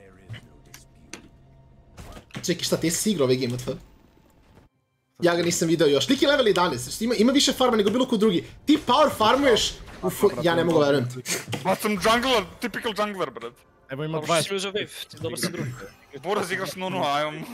Čekaj, šta, ti si igrao ovaj game od F? Ja ga nisam video još. Lik je level 11, ima više farma nego bilo ko drugi. Ti power farmuješ... Ja ne mogu verujem. Baš sam jungler, typical jungler, brat. Evo ima Dobro što si 20. mi uzeo wave, ti dobar si drug. Buraz igraš Nunu, ajmo.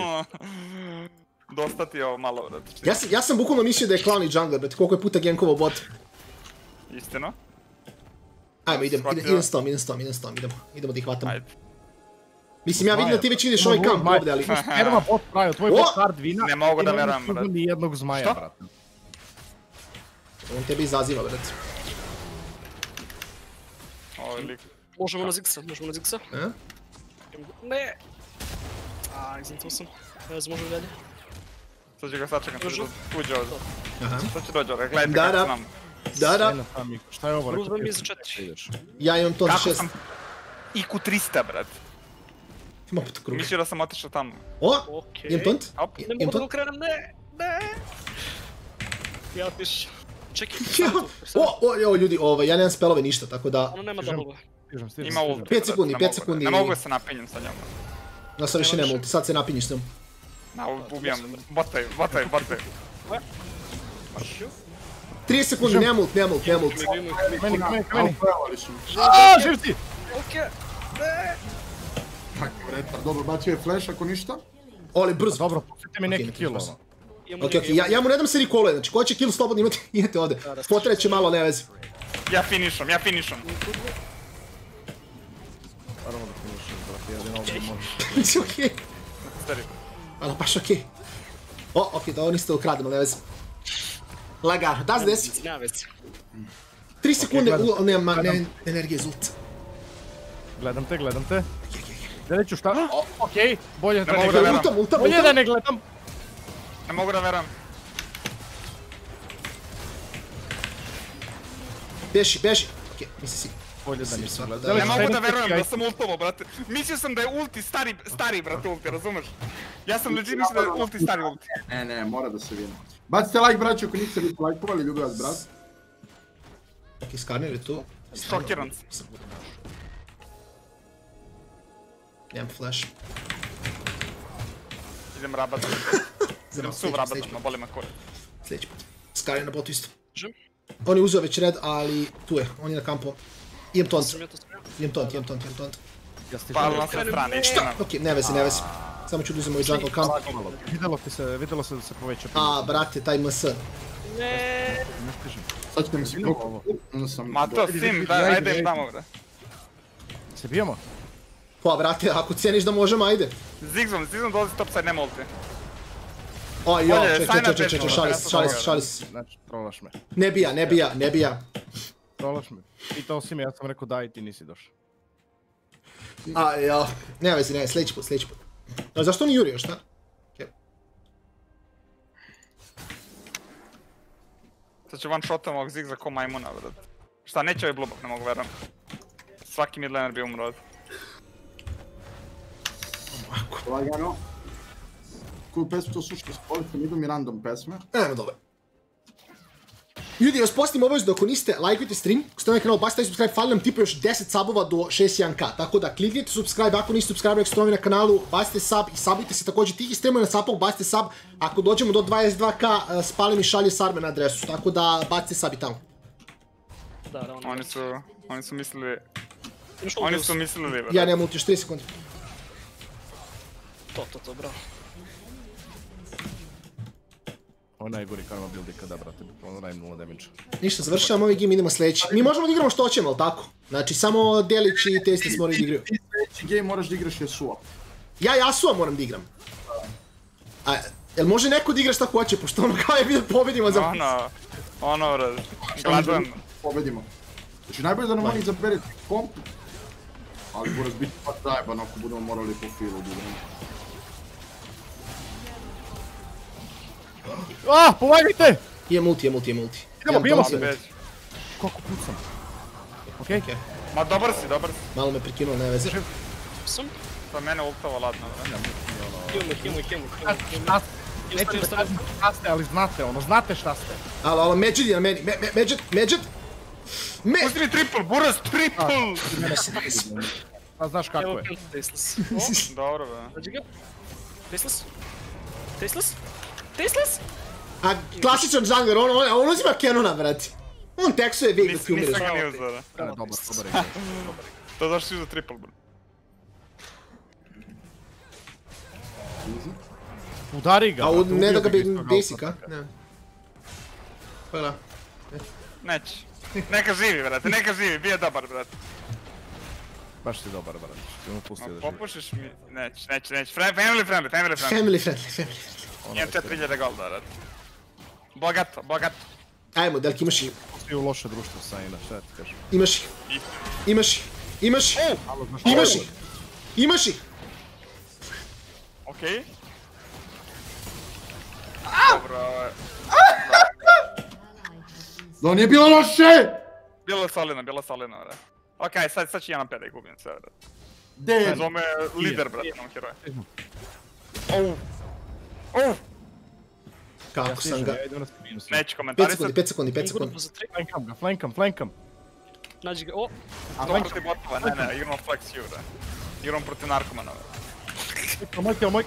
Dosta ti je ovo malo, brate. Ja sam bukvalno mislio da je clown i jungler, brate, koliko je puta gankovao bot. Istina? Ajmo, idem s tom, idemo da ih hvatamo. Ajde. Mislim, ja vidim da ti već ideš ovaj kamp ovdje, ali... Erma bot pravio, tvoj bot hard vina. Ne mogu da i verujem, nema brate. ni jednog zmaja, Šta? brate. On tebe izaziva, brate. Ovo je lik. Možemo na Zigsa. E? Ne! Izintao sam. Ne znam, možemo dalje. Sad ću ga sačekam, sad ću da uđe ovdje. Aha. Sad ću dođe ovdje, gledajte Da, kako da. su nam. Da. Ajde, Miko, šta je ovo? Bruz rekao vam ti? je za 4. Ja imam to za Kako 6. sam IQ 300, brate. Ima opet krug. Mislio da sam otišao tamo. O! Okej. Imam tont? Op. Ne Imam mogu da tont? ga krenem, ne! Ja otiš. Čekaj, O, ljudi, ja nemam spelove ništa, tako da... ono nema double. Stižem. Ima ult. 5 sekundi, 5 sekundi. Ne mogu da se napinjem sa njom. No, sad više nema ulti, sad se napinjiš s njom. Na, ubijam. Botaj. 30 sekundi, nema ult. Meni. Alfevali su. Aaaa, živ si! Okej. Kakav retar. Dobro, bacio je flash ako ništa. Oli, brzo. Dobro, pustite mi neki ne kill, možeš ono. Okej, ja mu ne dam se recalluje, znači ko će kill slobodno imate ovdje. Potreće malo, ne vezi. Ja finišam. Naravno da finišem, brate, jedino ovdje možeš. Mislim, okej. Stari. Ali baš okej. Okej, da ovo niste ukrademo, ne vezi. Lagano, da se desi. Nema veze. 3 sekunde, gledam. nema energije iz ulta. Gledam te. Gledat ću šta? Okej, bolje da Ne ne mogu da gledam. veram. Ulta. Bolje da ne gledam. Ne mogu da veram. Beži. Okej, mislim si. Bolje da nisam Da, gledam. Ne mogu da Gledam te verujem kaj- da sam ultovo, brate. Mislio sam da je ulti stari brate ulti, razumeš? Ja sam legit mislio da je ulti stari ulti. Ne, mora da se vidi. Bacite like, braću, ako niste vi lajkovali, ljubi vas, brat. Okej, Skarner je tu. Šokiran sam. Nemam flash. Idem rabatom. Idem suv rabatom, no boli me kore. Sljedeći put. Skarner na botu isto. Žem. On je uzeo već red, ali tu je, on je na kampu. Imam tont. Sam ja to spremio. Imam tont. Ja stižem. Palo na sve strane, istina. Okej, ne vezi. Samo ću da uzem ovaj jungle kamp. Vidjelo se da se poveća. Brate, taj MS. Ne. Ne stižem. Sad ćete mi se Idemo kako. ovo. Ma to, sim, ajde im tamo, bre. Se bijemo? Pa, brate, ako ceniš da možemo, ajde. Zigzom dolazi topside, nema ulti. Oj, Bolje, sign up čekaj, šali se. Znači, trolaš me. Ne bija. Trolaš me. Pitao si me, ja sam rekao da i ti nisi došao. Ne vezi, sljedeći put. A zašto on jurio, šta? Sad ću one shotam ovog Zigza ko majmuna, brate. Šta, neće ovaj blubok, ne mogu verujem. Svaki mid laner bi umro. Lagano. Koju pesmu to slušate, spolite, idu mi random pesme. Dobro. Ljudi, vas postim obavezu da ako niste, lajkujte stream, ako ste na kanal, bacite taj subscribe, fali nam tipa još 10 subova do 61k, tako da kliknite subscribe, ako niste subscribe, ako ste novi na kanalu, bacite sub i subujte se također tih streamova na sapog, bacite sub, ako dođemo do 22k, spali mi šalje sarme na adresu, tako da bacite sub i tamo. Da, Oni su mislili... Imaš Oni ulti su us. mislili, brate. Ja nemam ulti, još 3 sekundi. To, bravo. Ovo je najgori karma build ikada, brate. Ono radim 0 damage. Ništa, završavamo ovaj game, idemo sljedeći. Mi možemo da igramo što hoćemo, ali tako? Znači, samo Delić i Tasteless moraju da igraju. Ti sljedeći game moraš da igraš Yasuo. Ja Yasuo moram da igram. Jel može neko da igra šta hoće, pošto ono kao je bilo pobedimo za... Ono, brate. Gladujem. Pobedimo. Znači najbolje da nam oni izabere komp. Ali moraš biti pa zajeban ako budemo morali po filu da igramo. Pomagajte! Imam ulti. Bijemo se. Koliko pucam? Okej? Ma dobar si. Malo me prekinuo, ne veze. Sam. To je mene ultavo ladno, brate. Kill me. Neću da kažem šta ste, ali znate šta ste. Alo, Medžet je na meni, Medžet! Pusti mi triple, Buraz, triple! A znaš kako Evo je. Tasteless. Dobro, bre. Nađi ga. Tasteless? A klasičan jungler, on uzima Canona, brate. On teksuje Vig dok ti umiriš. Nisam ga ni uzeo, da. Dobar igra. To zašto si uzeo triple, bro. Udari ga. A brate, ne da ubio ga bi iz tog basic, a? autoataka. Ne. Pa da. Neće. Neka živi, brate, neka živi, bio je dobar, brate. Baš si dobar, brate. Ćemo pustiti da živi. Popušiš mi... Neće. Family friendly. Family friendly. Imam 4000 golda, brate. Bogato. Ajmo, Delki, imaš ih. Svi u loše društvo sa Ina, šta ti kažem. Imaš ih. Okej. Dobro, Da nije bilo loše! bilo je solidno, brate. Okej, sad ću 1-5 da ih gubim sve, brate. Dead. Zove me lider, brate, nam heroja. Kako sam ga... Ja idem na minus. Neću 5 komentarisat. sekundi. Grupu za 3. Flankam. Nađi ga, o! To protiv botova, ne, igramo Flex U, da. Igramo protiv narkomana, brate. Moj.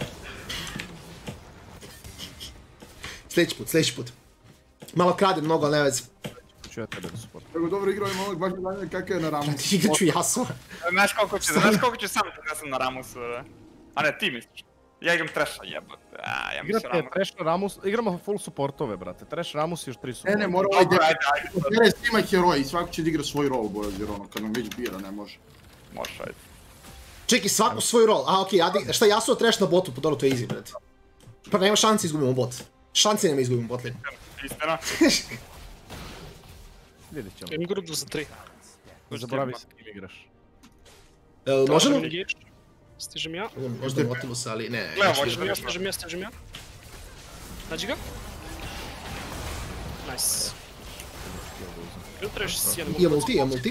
Sljedeći put. Malo kradem mnogo, ali ne vezi. Ću ja tebe da support. Tako dobro igrao ima ovog, baš mi zanima kakav je na Ramu. Ti igrat ću Yasuo. Znaš koliko ću sam da sam na Ramusu, da. A ne, ti misliš. Ja igram Thrasha, jebote. Ja mislim Igrate Ramus. Thresh Ramus, igramo full supportove, brate. Thresh Ramus i još 3 support. Ne, mora ovaj Dobro, djeti. ajde. Bere svima heroji, svako će da igra svoj rol, boja, jer ono, kad nam već bira, ne može. Možeš, ajde. Čekaj, svaku svoj rol. A, okej, šta Yasuo Thresh na botu? Pa dobro, to je easy, brate. Pa nema šanci izgubimo bot. Šanci nema izgubimo bot lane. Istina. Vidjet ćemo. Imam grupu za 3. Zaboravi se kim igraš. Možemo? Stižem ja. Možda Nautilus, ali ne. Gledam, neću hoćeš igrati. da Stižem ja. Nađi ga. Nice. Ili trebaš si jedan Imam ulti.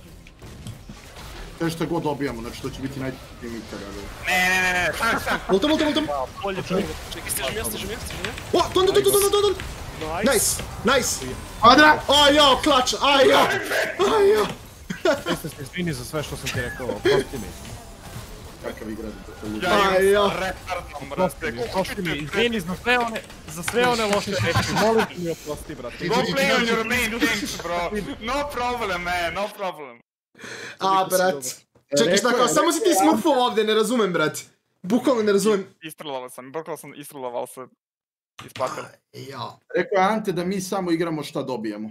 Sve što god dobijamo, znači to će biti najtim ikada. Ne, sam. Ultam. bolje čovjek. Čekaj, stižem ja. O, don. Nice. Nice. Kvadra! Ajo, klač, ajo. Jeste se izvini za sve što sam ti rekao, oprosti mi. Kakav igrati to ljudi. Ajo. Retardom, brate. Oprosti mi, izvini za sve one loše reči, molim ti mi oprosti, brate. Go play on your main things, bro. No problem, man, no problem. A, brat. Čekaj, šta kao, samo si ti smurfao ovdje, ne razumem, brat. Bukvalno ne razumem. Bukvalno sam istrulovao se. Isplatili. Ja. Rekao je Ante da mi samo igramo šta dobijemo.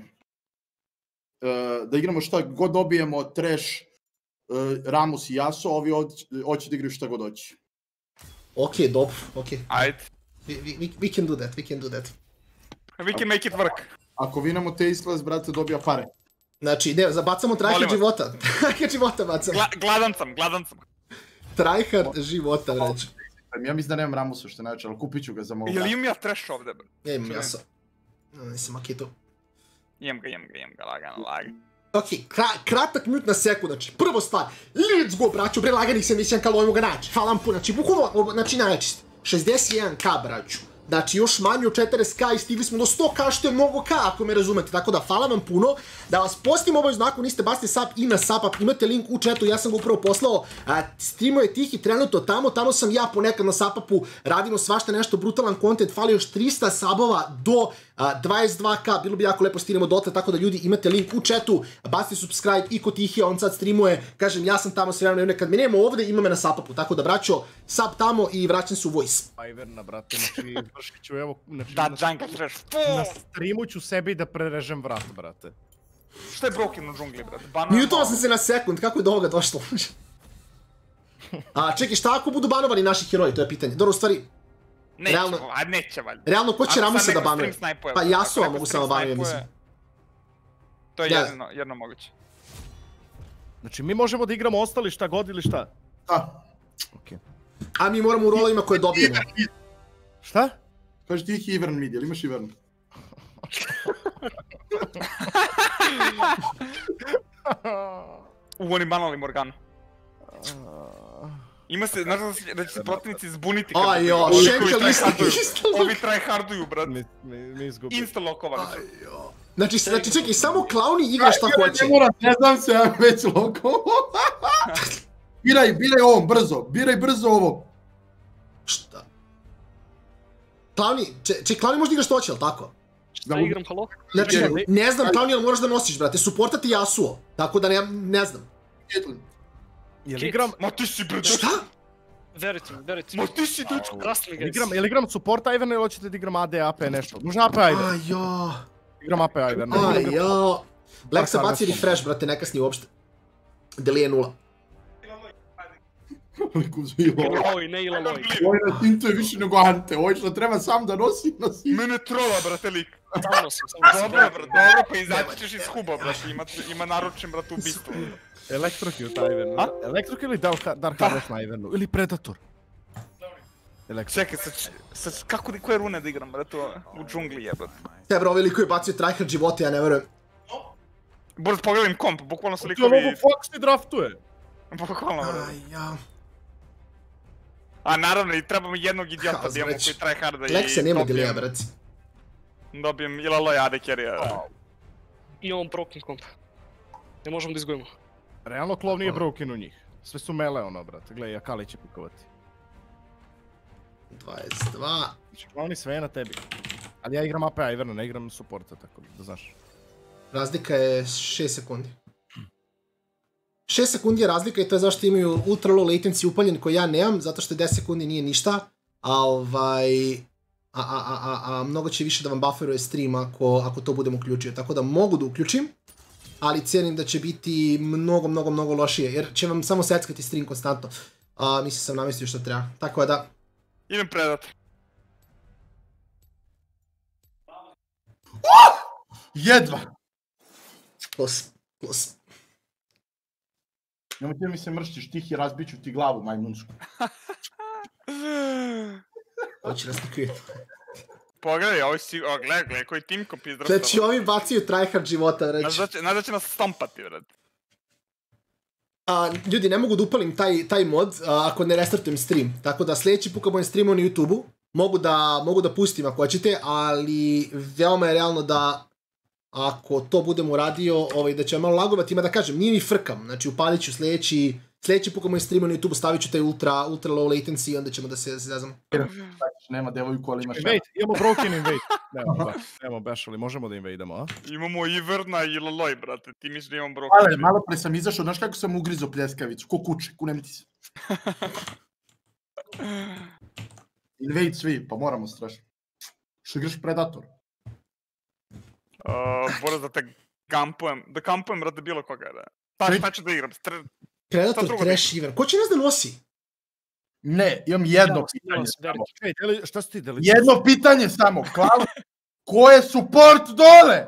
Da igramo šta god dobijemo, Thresh, Ramus i Yasuo, ovi hoće da igraju šta god hoće. Okej, dobro, okej. Ajde. We can do that. We can make it work. Ako vinamo Tasteless, brate, dobija pare. Znači, ne, zabacamo tryhard života. Tryhard života bacam. Gladan sam. Tryhard života, reći. Ja mislim da nemam Ramusa što je najveće, ali kupit ću ga za mogu. Jel imam ja Thresh ovdje, bro? Ja imam Yasuo. Nisam okej to. Imam ga, lagano. Okej, kratak minut na sekund, znači, prvo stvar, let's go, braću, bre, laganih 71k, lovimo ga naći, hvala vam puno, znači, bukvalno, znači, najveći, 61k, braću, znači, još manje od 40k i stigli smo do 100k, što je mnogo k, ako me razumete, tako da, hvala vam puno, da vas postim ovaj znaku, niste bacite sub i na sub up, imate link u chatu, ja sam ga upravo poslao, streamo je Tihi trenutno tamo sam ja ponekad na sub upu, radimo svašta nešto, brutalan content, fali još 300 subova do 22k, bilo bi jako lepo stignemo dotle, tako da ljudi imate link u chatu, bacite subscribe i kod Tihija, on sad streamuje, kažem, ja sam tamo sve vremena, kad me nema ovdje, ima me na sub upu, tako da, braćo, sub tamo i vraćam se u voice. Ajverna, brate, znači, vršit ću, evo, znači, Da, jungle Thresh. na streamu ću sebi da prerežem vrat, brate. Što je broken u džungli, brate? Mutovao sam se na sekund, kako je do ovoga došlo? A, čekaj, šta ako budu banovani naši heroji, to je pitanje. Dobro, u stvari, Neće valjda. realno, ko će Ramusa da banuje? banuje? Pa Yasuo mogu samo banuje, mislim. To je Da. jedno moguće. Znači, mi možemo da igramo ostali šta god ili šta? Da. Okej. A mi moramo u rolovima koje dobijemo. Šta? Kaži Tihi Ivern mid, jel imaš Ivern? Oni banali Morganu. Ima se, znaš da će se protivnici zbuniti A kad jo, ovi Schenkel koji isto tryharduju. Ovi tryharduju, brat. Mi izgubili. Insta-lokovali su. Znači, čekaj, samo klauni igra šta hoće. Ne znam se, ja već loko. Biraj ovo, biraj brzo ovo. Šta? Klauni, klauni možda igra što hoće, jel tako? Šta igram, halo? Znači, ne znam, klauni, ali moraš da nosiš, brate, supportati Yasuo. Tako da ne znam. Caitlyn. Jel igram? Ma ti si, brate. Šta? Verite mi. Ma ti si dečko. Trust me, guys. Jel igram support Ivern ili hoćete da igram AD, AP nešto? Možda AP Ivern. Ajo. Igram AP Ivern. Ajo. Lexa baci refresh, brate, ne kasni uopšte. Delije 0. Ilaloj, ne Ilaloj. Ovo na Tinto je više nego Ante, ovo što treba sam da nosi. Mene trola, brate, lik. Samo nosim. Dobro, dobro, pa izaći ćeš iz huba, brate, ima naručen, brate, ubistvo. Electrocute na Ivernu. Electrocute ili Dark Harvest na Ivernu? Ili Predator? Čekaj, sad koje rune da igram, brate, u džungli jebate. Te bro, ovi likovi bacio tryhard života, ja ne verujem. Brzo pogledam komp, bukvalno su To likovi... je Fox ti draftuje. Bukvalno, brate. Aja. A naravno, i treba mi jednog idiota da imamo koji tryharda i... Lexa nema delija, brate. Dobijem Ilaloj AD carry-a. I on broken komp. Ne možemo da izgojimo. Realno Klov nije broken u njih. Sve su mele ono, brate. Gledaj, Akali će pikovati. 22. Znači, oni sve je na tebi. Ali ja igram AP Ivernu, ne igram supporta, tako da znaš. Razlika je 6 sekundi. 6 sekundi je razlika i to je zašto imaju ultra low latency upaljen koji ja nemam, zato što 10 sekundi nije ništa. A mnogo će više da vam bufferuje stream ako to budem uključio. Tako da mogu da uključim, ali cijenim da će biti mnogo lošije, jer će vam samo seckati stream konstantno. Mislim sam namestio što treba, tako da... Idem predat. Jedva! Plus. Nemojte mi se mrštiš tih i razbit ću ti glavu majmunsku. Ovo će rastikuje. Pogledaj, ovo si... Gledaj, koji Timko pizdrastava. Znači ovi bacaju tryhard života, reći. Znaš da će nas stompati, brate. Ljudi, ne mogu da upalim taj mod ako ne restartujem stream. Tako da sljedeći put kad budem streamao na YouTube-u, mogu da pustim ako hoćete, ali veoma je realno da ako to budem uradio, da će malo lagovati, ima da kažem, nije mi frkam. Znači upalit ću sljedeći put kad budem streamao na YouTube-u, stavit ću taj ultra low latency i onda ćemo da se zezamo. Nema devojku, ali imaš... Invade, imamo broken invade. Nemamo baš, ali možemo da invademo, a? Imamo Iverna i Ilaloj, brate, ti misliš da imam broken. Malo pre sam izašao, znaš kako sam ugrizo pljeskavicu, ko kuće, kunem ti se. Invade svi, pa moramo strašno. Što igraš Predator? Borac da te kampujem, brate, bilo koga, da. Šta ću da igram? Predator, Trash, Iver. Ko će nas da nosi? Ne, imam jedno pitanje samo. Šta si ti deli? Jedno pitanje samo, Klaus. Ko je support dole?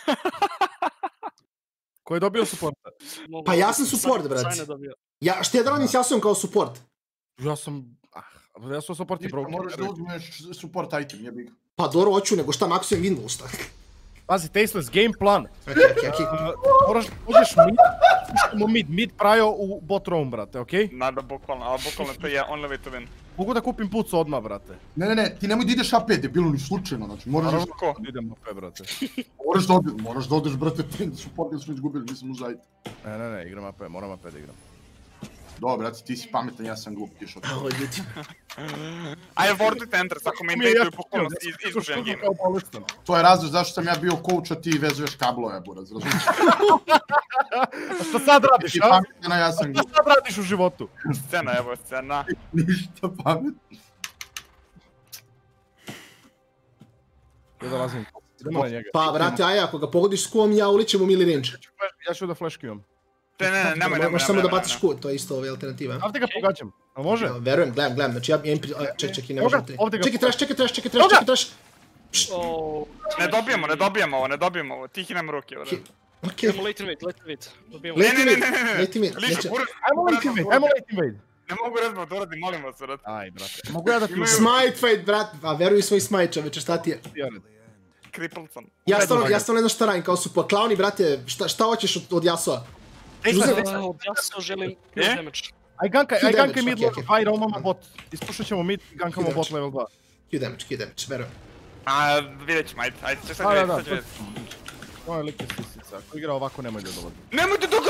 Ko je dobio supporta? Pa ja sam support, brate. Šta je da radim s Jasujem kao support? Ja sam support i broken. Moraš da uzmeš support item, jebi ga. Pa dobro, hoću, nego šta, maksujem Windows, šta? Pazi, tasteless, game plan. Okej. Moraš uđeš mid prajo u bot roam, brate, okej? Nada, bukvalno to je only way to win. Mogu da kupim pucu odmah, brate. Ne, ti nemoj da ideš AP, debilu, ni slučajno, znači moraš da... Ko? Idem AP, brate. Moraš da odeš, brate, support ili smo izgubili, nisam uzajte. Ne, igram AP, moram AP da igram. Dobro, brate, ti si pametan, ja sam glup, ti što to. I avoided enters, ako me invade-uju bukvalno izgubijem game. To je razlog zašto sam ja bio coach, a ti vezuješ kablove, buraz, razumiješ? Što sad radiš, Ti a? pametan, ja sam glup. Što sad radiš u životu? Scena, evo scena. Ništa pametno. Ja dolazim. Idemo na njega. Pa, brate, ako ga pogodiš s kuom, ja uličem u mili range. Ja ću da flashkujem. Nemoj. Možeš samo da baciš ku, to je isto alternativa. Ovdje ga pogađam, a može? Verujem, gledam, znači ja imam... Čekaj, ne možem tri. Ovdje ga Čekaj, trash. Ne dobijemo ovo, tih nam ruke, brate. Okej. Imamo late invade. Dobijemo Late mid. Lišu, Ajmo late invade. ne mogu rezbog da uradim, molim vas, brate. Aj, brate. Mogu ja da ti Smite fight, brat. A veruj svoj smite, čoveče, šta ti je? Crippled sam. Ja stvarno ne znam šta radim kao support. Klauni, brate, šta hoćeš od Jasua? Ja želim plus damage. Aj gankaj mid okej, level 2 i roamamo bot. Ispušat ćemo mid i gankamo bot level 2. Q damage, verujem. Vidjet ćemo, ajde, će sad vidjet. Ovo je lik je sisica, ako igra ovako nemoj da dolazi. Nemojte dok...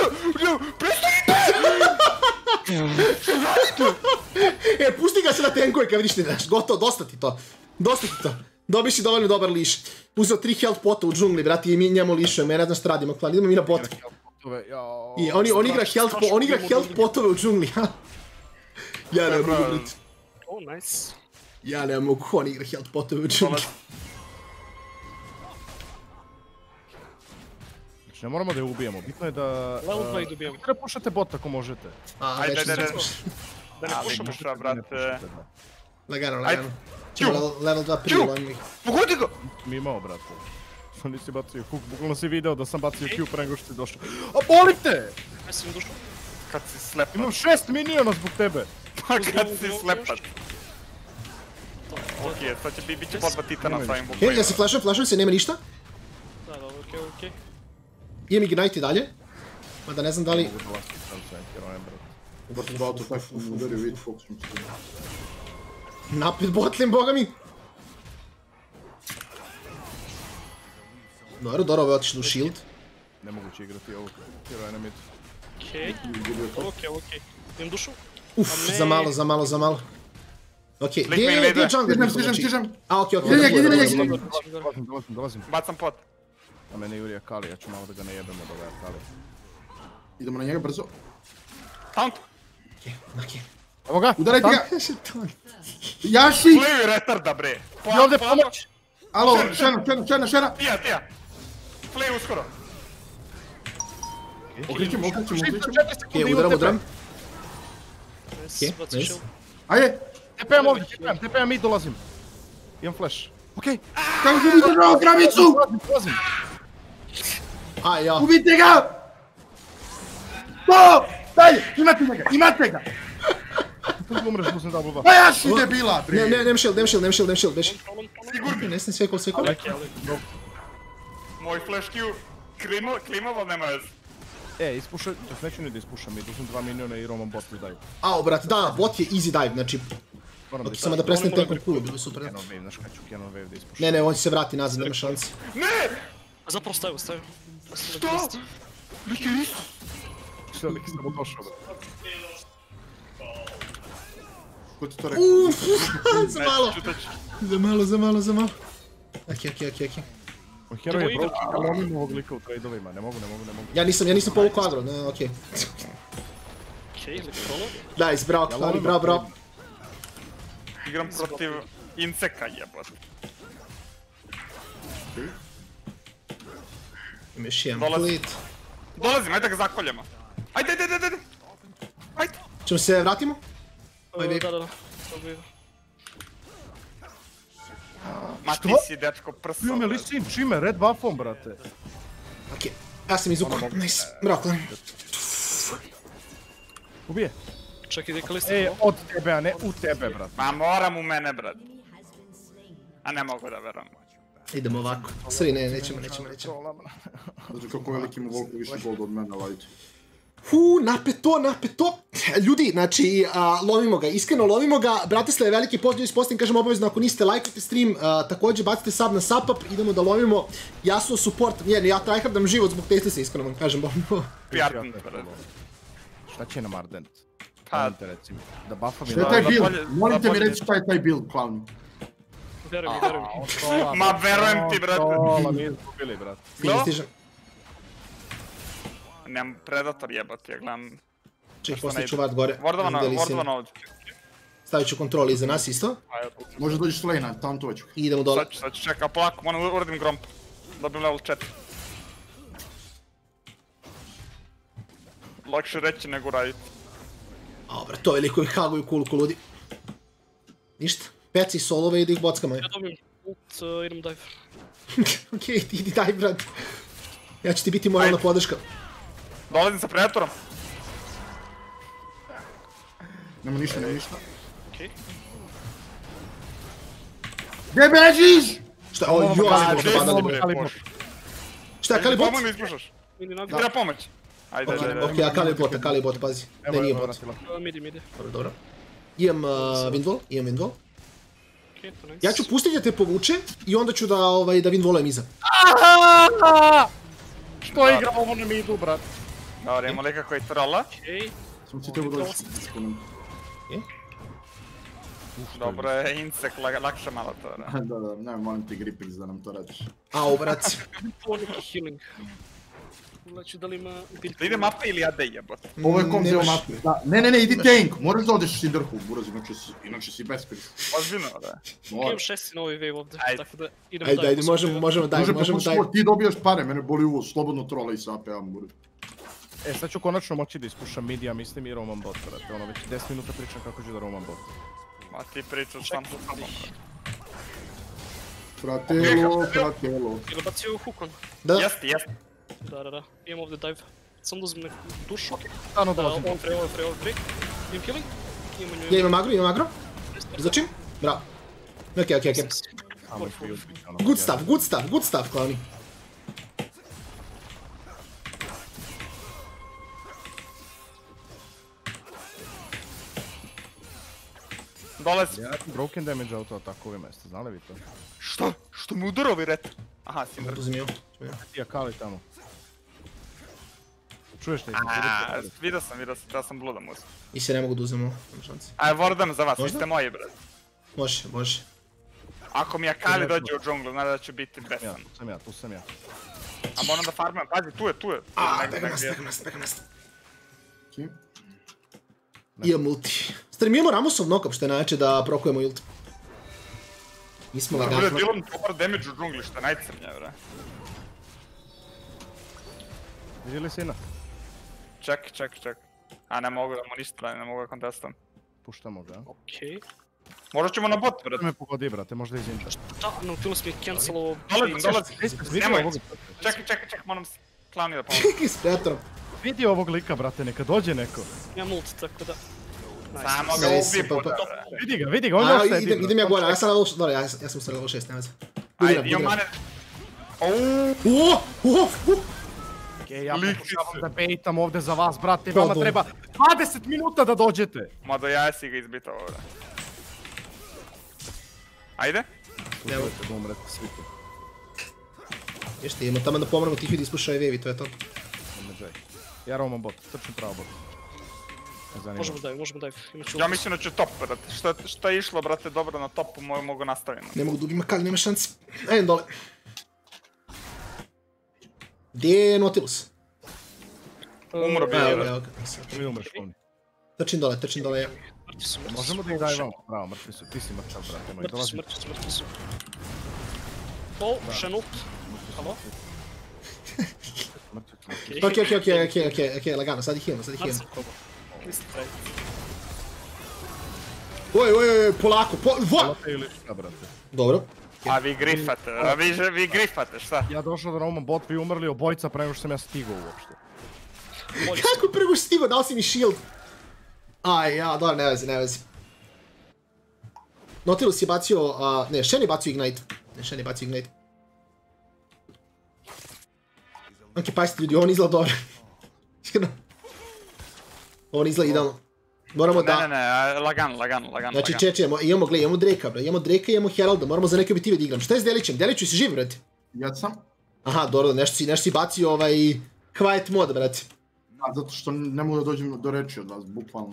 Pusti ga se na tenkuje kad vidiš ti daš, gotovo, dosta ti to. Dobiš si dovoljno dobar liš. Uzeo 3 health pota u džungli, brati, i mi njemu lišujemo, ja ne znam šta radimo, klan, idemo mi na bot. I on igra health potove u džungli, ha? Ja ne mogu, brat. Oh, nice. Ja ne mogu, on igra health potove. Znači ne moramo da je ubijemo, bitno je da... Level 2 i dobijamo. Treba pušate bot ako možete. Ajde. Da ne pušamo. Puša, brate. Lagano, Ajde. lagano. Ćemo level 2 prije lomih. Pogodi ga! Mi imao, brate. Što nisi bacio hook, bukvalno si video da sam bacio Q pre nego što si došao. A boli te! Ja sam došao. Kad si slepat. Imam 6 miniona zbog tebe. Pa kad si slepat. Okej, sad će bit će borba titana s ovim bukvalima. Ja se flashujem se, nema ništa. Da, okej. Imam Ignite i dalje. Mada ne znam da li... Mogu da vas sam sa herojem, brate. Ubrtim da auto taj udario vid Fox. Napred botlane, boga mi! Dobro, ovo je otišlo u shield. Nemoguće igrati ovog heroja na mid. Okej. Imam dušu? Za malo. Okej, Lik gdje me je invade. jungler? Stižem. A, okej. Dolazim. Bacam pot. A mene Jurija Kali, ja ću malo da ga ne jebemo od ove Kali. Idemo na njega brzo. Taunt. Okej. Evo ga! Udarajte ga! Jaši! Play retarda, bre. I ovdje pomoć! Alo, šena! Tija. Play uskoro. Okrećemo. Okej, udaram. Nice. Ajde! TPM mid dolazim. Imam flash. Okej. Kako se vidite na kravicu? Dolazim. A, ja. Ubijte ga! To! Dalje! Imate ga! Kako umreš, uzem double buff. Pa jaši debila, bre! Nem shield, beži. Ne sam sve kol. Moj flash Q. Klimavo nema veze. Ispušaj, dok neću ni da ispušam mid, uzem 2 miniona i Roman bot mi daju. Ao, brate, da, bot je easy dive, znači... Moram Ok, samo da prestanem tankom kulu, bilo super. Cannon wave, znaš kad ću Cannon wave da ispušam. Ne, on će se vrati nazad, nema šansi. Zapravo stavio. Što? Liki isto. Što lik sam došao, bro. Ko ti to rekao? Za malo. Okej. Hero je broke, ja lomim ovog lika u tradeovima, ne mogu. Ja nisam povukao agro, ne, okej. Okej, elektrono. Nice, bravo. Igram protiv Inseka, jebot. Ima još jedan Dolazi. plit. Dolazim, ajde da ga zakoljemo. Ajde. Ajde. Ćemo se vratimo? Da. Dobio. Ma ti si dečko prsa. Bio me listin, čime? Red buffom, brate. Okej, ja sam izvukao, nice, bravo. Ubije. Čekaj, da je Kalista. Od tebe, a ne u tebe, brate. Ma moram u mene, brat. A ne mogu da verujem. Idemo ovako. Svi, nećemo. Znači kako veliki ima volku više gold od mene, lajte. Napeto. Ljudi, znači, lovimo ga, iskreno lovimo ga. Bratislave, veliki pozdrav iz Postin, kažem obavezno, ako niste lajkajte stream, također bacite sub na Sapap, idemo da lovimo Yasuo support. Ja tryhardam život zbog Testisa, iskreno vam kažem. Pijatno, brat. Šta će nam Ardent? Pa, Recimo, da buffa mi Šta je taj build? Molite mi reći šta je taj build, clown. Veruj mi. ma verujem ti, brate. Ola, mi izgubili, brate. Stižem. Nemam Predator jebati, ja gledam. Čekaj, poslije ću vart gore. Wardovano ovdje. Stavit ću kontrol iza nas isto. Može dođeš s lane-a, tauntovaću. I idemo dole. Sad ću čekati, polako, moram uradim gromp. Dobijem level 4. Lakše reći nego raditi. Dobro, to veliko ih haguju kuluku ludi. Ništa. Peci solove i da ih bockamo. Ja dobijem ult, idem dive. Okej, ti idi daj, brat. Ja ću ti biti moralna podrška. Dolazim sa Predatorom. Nema ništa. Okej. Gdje bežiš? Šta, o joj, možda badali bre. Šta, Kali bot? Pomoć mi ispušaš. Midi nabi. Treba pomoć. Ajde. Okej, a Kali bot, pazi. Ne, nije bot. Midi. Dobro. Imam Windwall. Okej, to nice. Ja ću pustiti da te povuče i onda ću da Windwallujem iza. Što igra ovo na midu, brate? Dobro, imamo lika koji trolla. Okej. Sam ti tebo dođeš s sekundom. Dobro je Insek, lakše malo to. Da, ne, molim ti Gripix da nam to radiš. Au, brat. Ovo neki healing. Znači da li ima biljku? Da ide mapa ili ja da jebote? Ovo je kom zeo Nemaš- mapu. Da, ne, idi tank, moraš da odeš Cinderhook, buraz, inače si beskoristan. Ozbiljno, da. Imam 6 na ovaj wave ovdje, Ajde. tako da idemo Ajde, dalje. možemo dalje, možemo dalje. Ti dobijaš pare, mene boli uvo, slobodno trola i sa AP-am, buraz. Sad ću konačno moći da ispušam mid, ja mislim, i roman bot, brate. Ono, već 10 minuta pričam kako ću da roman bot. Ma ti pričaš sam sa sobom. Fratelo. Ili bacio hukon? Da, Jeste. Da. Imam ovdje dive. Sam da uzmem neku dušu. Stano Da, dolazim. on free. Imam healing. ja imam agro. Začim? Bravo. Okej. Samo ću ubiti, ono. Good stuff, Clowny. Dolazi. Ja broken damage auto atakove mesta, znali vi to? Što? Što mu udaro ovi ret? Aha, Cinder. Uzmio. Ti Akali tamo. Čuješ li? Vidio sam, da sam bludam uzim. I se ne mogu da uzmemo, nema šanse. Aj, Warden za vas, vi Možda? ste moji, brat. Može. Ako mi Akali dođe u džunglu, znaš da ću biti besan. Tu sam ja. A moram da farmujem, pazi, tu je. Pekam nas. Imam ulti. Stari, mi imamo Ramosov knock-up što je najjače da prokujemo ult. Nismo Bude lagano. Dylan dobar damage u džungli, što je najcrnje, bre. Vidi li sina? Ček. A ne mogu da mu ništa radim, ne mogu da kontestam. Puštamo ga. Okej. Možda ćemo na bot, brat. Me pogodi, brate, možda izinča. Da, Nautilus mi je cancelovao... Dolazi. Vidi Nemoj. ovog... Ček, moram Clowny da pomogu. Kiki s Petrom. Vidi ovog lika, brate, neka dođe neko. Imam ult, tako da... Samo ga ubi puta, bre. Vidi ga, on još sedi. Idem ja gore, ja sam level 6, dobro, ja sam u level 6, nema veze. Ajde, imam mane. Okej, ja pokušavam da baitam ovdje za vas, brate, vama treba 20 minuta da dođete. Mada ja si ga izbitao ovdje. Ajde. Uzmete da umrete svi tu. Jeste, imamo tamo da pomremo tih ljudi ispušaju wave i to je to. Ja roamam bot, trčim pravo bot. Možemo dive. Ja mislim da će top, brate. Što je išlo, brate, dobro na topu, mogu nastaviti. Ne mogu da ubim Akali, nema šanci. Ajde dole. Gdje je Nautilus? Umro bi, Evo, brate. evo ga. Mi umreš, ovni. Trčim dole ja. Možemo da ih dajemo? Bravo, mrtvi su, ti si mrtav, brate moj, dolazi. Mrtvi su. O, Shen ult. Halo? Okej, lagano, sad ih imamo. Mislim trade. Oj, polako, Volate ili šta, brate? Dobro. A vi grifate, šta? Ja došao da roamam bot, vi umrli obojica prema što sam ja stigao uopšte. Kako prvo stigo, dao si mi shield? Aj, ja, dobro, ne vezi. Nautilus je bacio, ne, Shen je bacio Ignite. Ok, pazite ljudi, ovo ne izgleda dobro. Iskreno. Ovo ne izgleda idealno. Moramo da... Ne, lagano. Znači, imamo Drakea, bro. Imamo Drakea i imamo Heralda, moramo za neke objektive da igram. Šta je s Delićem? Deliću si živ, brate? Ja sam. Aha, dobro, nešto si bacio quiet mod, brate. A, zato što ne mogu da dođem do reči od vas, bukvalno,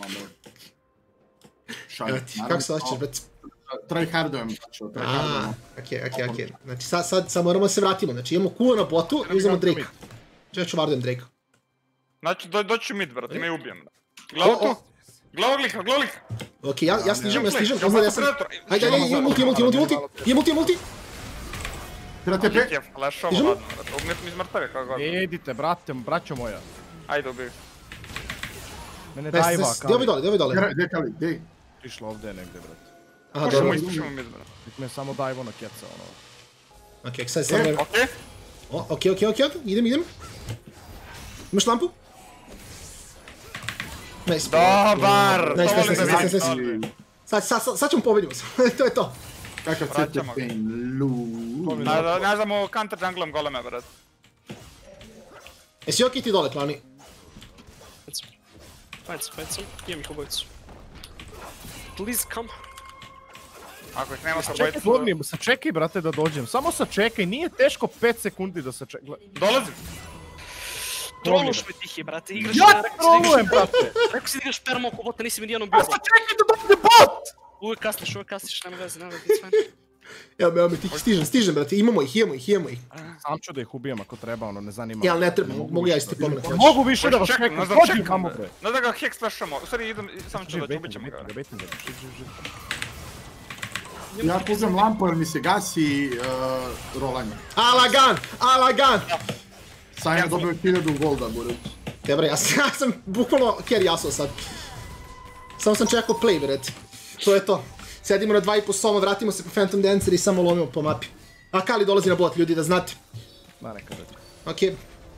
Evo ti, kako se osjećaš, brate? Tryhardujem, znači, tryhardujem. Okej. Znači, sad moramo se vratimo. Znači, imamo Q na botu i uzmemo Drake. Čekaj ću vardujem Drake. Znači, doći ću mid, brate, ima i ubijem. Gledaj tu. Gledaj lika. Okej, ja stižem. Ajde, imam ulti. Tira TP. Je flashova, ladno, brate, ugnjet mi iz mrtave, kako god. Jedite, brate, braćo moja. Ajde, ubij. Mene dajva, Gdje ovi dole? Gdje Kali, gdje? Išla ovdje negdje, brate. Aha, dobro. Ispušimo mid, brate. Nek me samo dajvo na keca, ono. Okej, sad samo... Okej. Okej, idem. Imaš lampu? Nice. Dobar! Nice. Sad ćemo pobedimo se. To je to. Kakav Vraćamo ga. CTP, luuu. Ne znamo counter junglom goleme, brate. Jesi okej ti dole, Clowny? Fajn sam. Imam ih obojicu. Please come. Ako ih nema sa Čekaj, bojicu... Florni, sačekaj, brate, da dođem. Samo sačekaj, nije teško 5 sekundi da sačekaj. Dolazim! Troluš me tihi, brate, igraš... Ja trolujem, brate! Rekao si da igraš perma oko bota, nisi mi nijednom bio bot. Sačekaj da dođe bot! Uvijek kasniš, nema veze, it's fine. Evo me tih, stižem, brate, imamo ih. Sam ću da ih ubijem ako treba, ono, ne zanima. Ja, ali ne treba, mogu ja isti pomoći. Mogu više da vas Čekam, čekam, da dođi čekam, tamo bre. bre. Da ga hek splashamo, u stvari idem, samo ću da ubit ćemo ga. Živ. Ja uzem lampu jer mi se gasi rolanje. Alagan! Sam je dobio 1000 golda, budu. Dobre, ja sam bukvalno carry jasao sad. Samo sam čekao play, brate. To je to. Sedimo na 2,5 soma, vratimo se po Phantom Dancer i samo lomimo po mapi. Akali dolazi na bot, ljudi, da znate. Ma neka da. Okej.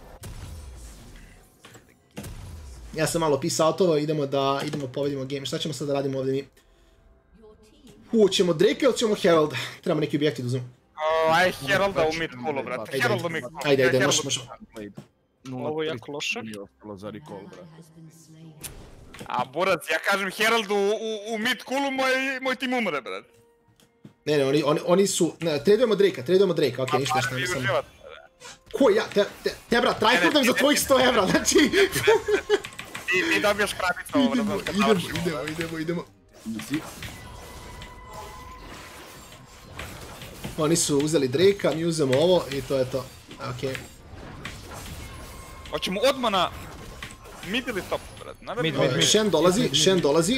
Ja sam malo peace outovao, idemo povedimo game. Šta ćemo sad da radimo ovdje mi? Ćemo Drake ili ćemo Heralda? Trebamo neki objekti da uzmemo. Aj, Heralda u mid coolu, brate. Heralda u mid coolu. Ajde, možemo. Ovo je jako loše. Nije ostalo za recall, brate. A burac, ja kažem Heraldu u mid coolu, moj tim umre, brate. Ne, oni su... Tradujemo Drake, okej, ništa. Vi uživate. Ko ja? Te brat, tryhardam za tvojih 100 evra, znači... Ti dobijaš krabicu ovo, razumiješ kad završimo. Idemo. Easy. Oni su uzeli Drake-a, mi uzemo ovo i to je to. Okej. Hoćemo odmah na mid ili top, brate? Mid. Shen dolazi.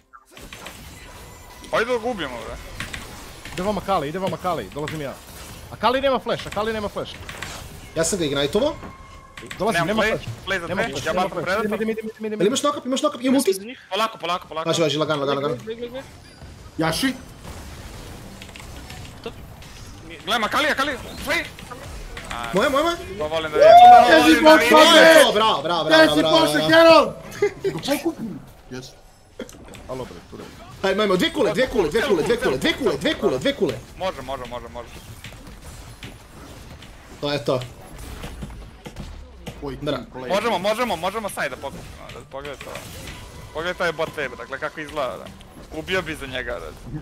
Ajde da ga ubijemo, brate. Ide vam Akali, dolazim ja. Akali nema flash. Ja sam ga igniteovao. Dolazim, nema flash. Play za dve, ja malo predatam. Ali imaš knock-up, imam ulti? Polako. Važi, lagano. Yashi. Gledam, Akali, play! Moje. To volim da vidim. Jezi poče! Bravo. Jezi poče, Herald! Yes. Alo bre, tu bre. Ajmo, dve kule. Može. To je to. Možemo side da pokupimo, pogledaj to. Pogledaj taj bot wave, dakle kako izgleda. Ubio bi za njega.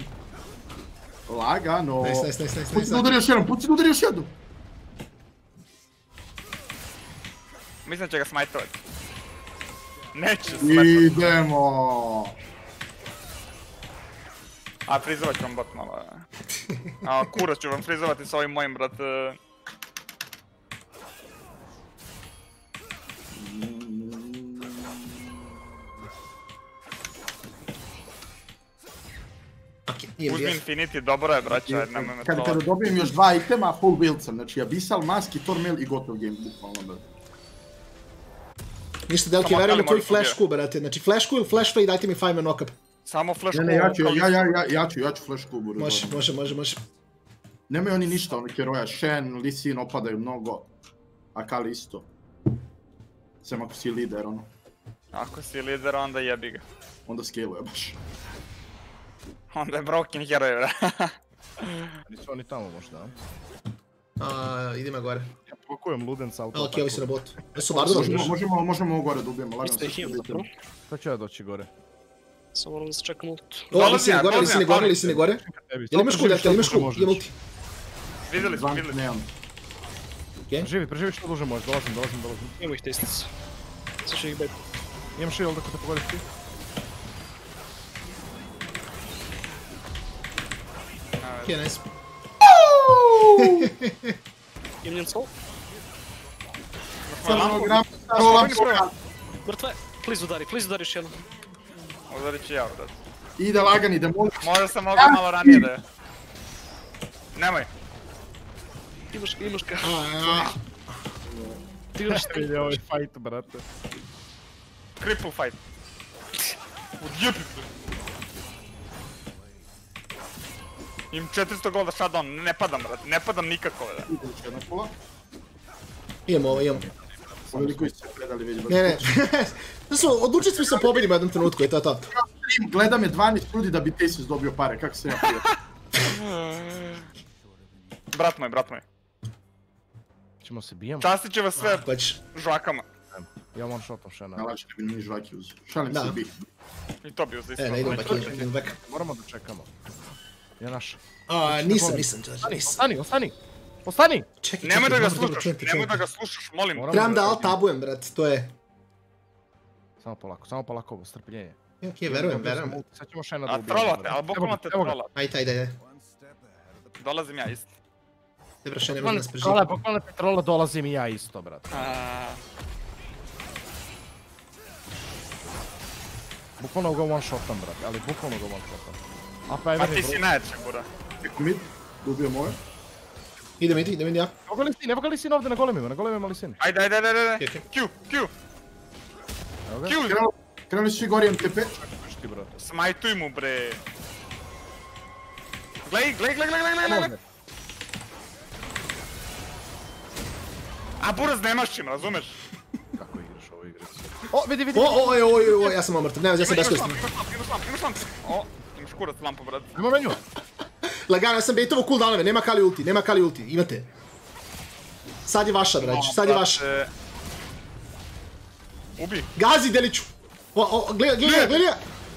Lagano. Nice. Puci da udari još jednom. Mislim da će ga smajtovat. Neće smajtovat. Idemo. A frizovat ću vam bot malo. A kurac ću vam frizovati s ovim mojim, brat. Uzmi Infinity, dobro je, braća, nemoj me Kada trolati. dobijem još 2 itema, full build sam. Znači Abyssal, Mask i Tormail i gotov game, bukvalno, brate. Ništa, Delki, verujem u tvoj flash Q, brate. Znači flash Q ili flash fade, dajte mi 5 man knock-up. Samo flash Ne, ja ću flash kubu. Može. Nemaju oni ništa, oni heroja, Shen, Lee Sin opadaju mnogo. Akali isto. Sem ako si lider, ono. Ako si lider, onda jebi ga. Onda scale-uje baš. Onda je broken hero, bre. Nisu oni tamo možda, a? Idemo gore. Ja pokujem Ludens auto. Okej, ovi su na botu. Jesu Bardo došli? Možemo ovo gore da ubijemo, lagano Isto ih imam zapravo. Sad ću ja doći gore. Samo moram da se čekam ult. Lisine gore. Jel imaš kul, Delki, imaš kul? Imam ulti. Vidjeli smo. Nemam. Preživi što duže možeš, dolazim. Imamo ih testice. Sad ću ih bet. Imam shield ako te pogodiš ti. Okej, nice. Imam njen sol. Mrtve. Please udari još jednom. Udarit ću ja, brat. Ide lagan, ide molim. Možda sam mogao malo ranije da je. Nemoj. Imaš ga. Ti imaš ga. Vidi ovaj fight, brate. Cripple fight. Odjebi se. Im 400 golda shutdown, ne padam, brate, ne padam nikako, da. Ide još jedna kula. Imamo. Ovi koji su se predali već. Ne. Odlučili smo se pobedimo u jednom trenutku i to je to. Gleda me 12 ljudi da bi Thesis dobio pare, kako se ja prije. Brat moj. Ćemo se bijemo. Častit će vas sve Hoćeš. žvakama. Ja one shotom Shena. Nalači da bi mi žvaki uzio. Šalim se bi. I to bi uzeli Ne, isto. idem back. Moramo da čekamo. Je naš. Nisam, Ostani! Čekaj, Nemoj da ga dobro, slušaš, čujte. molim. Moram Trebam da alt-tabujem, brat, to je... Samo polako, strpljenje. Okej, verujem. Sad ćemo Shena da A ubijemo. trolate, ali bukvalno te trolate. Ajde. dolazim ja isto. Ne braše, ne može nas preživiti. Bukvalno Petrola dolazim i ja isto, brate. Bukvalno ga one-shotam, brate, ali bukvalno ga one-shotam. Pa ti si najjače, bura. Mid, dobio moje. Idem ja. Evo ga Lisin ovdje na golemima Lisin. Ajde. Q. Krenuli su svi gori MTP. Smajtuj mu, bre. Glej. A buraz nemaš čim, razumeš? Kako igraš ovo igricu? O, vidi. O, ja sam omrtav, nema, ja sam beskoristan. Imaš lamp. O, imaš kurac lampu, brat. Ajmo menju. Lagano, ja sam baitovo cooldownove, nema Kali ulti, imate. Sad je vaša, brać, sad je vaša. Ubi. Gazi, Deliću! Gledaj!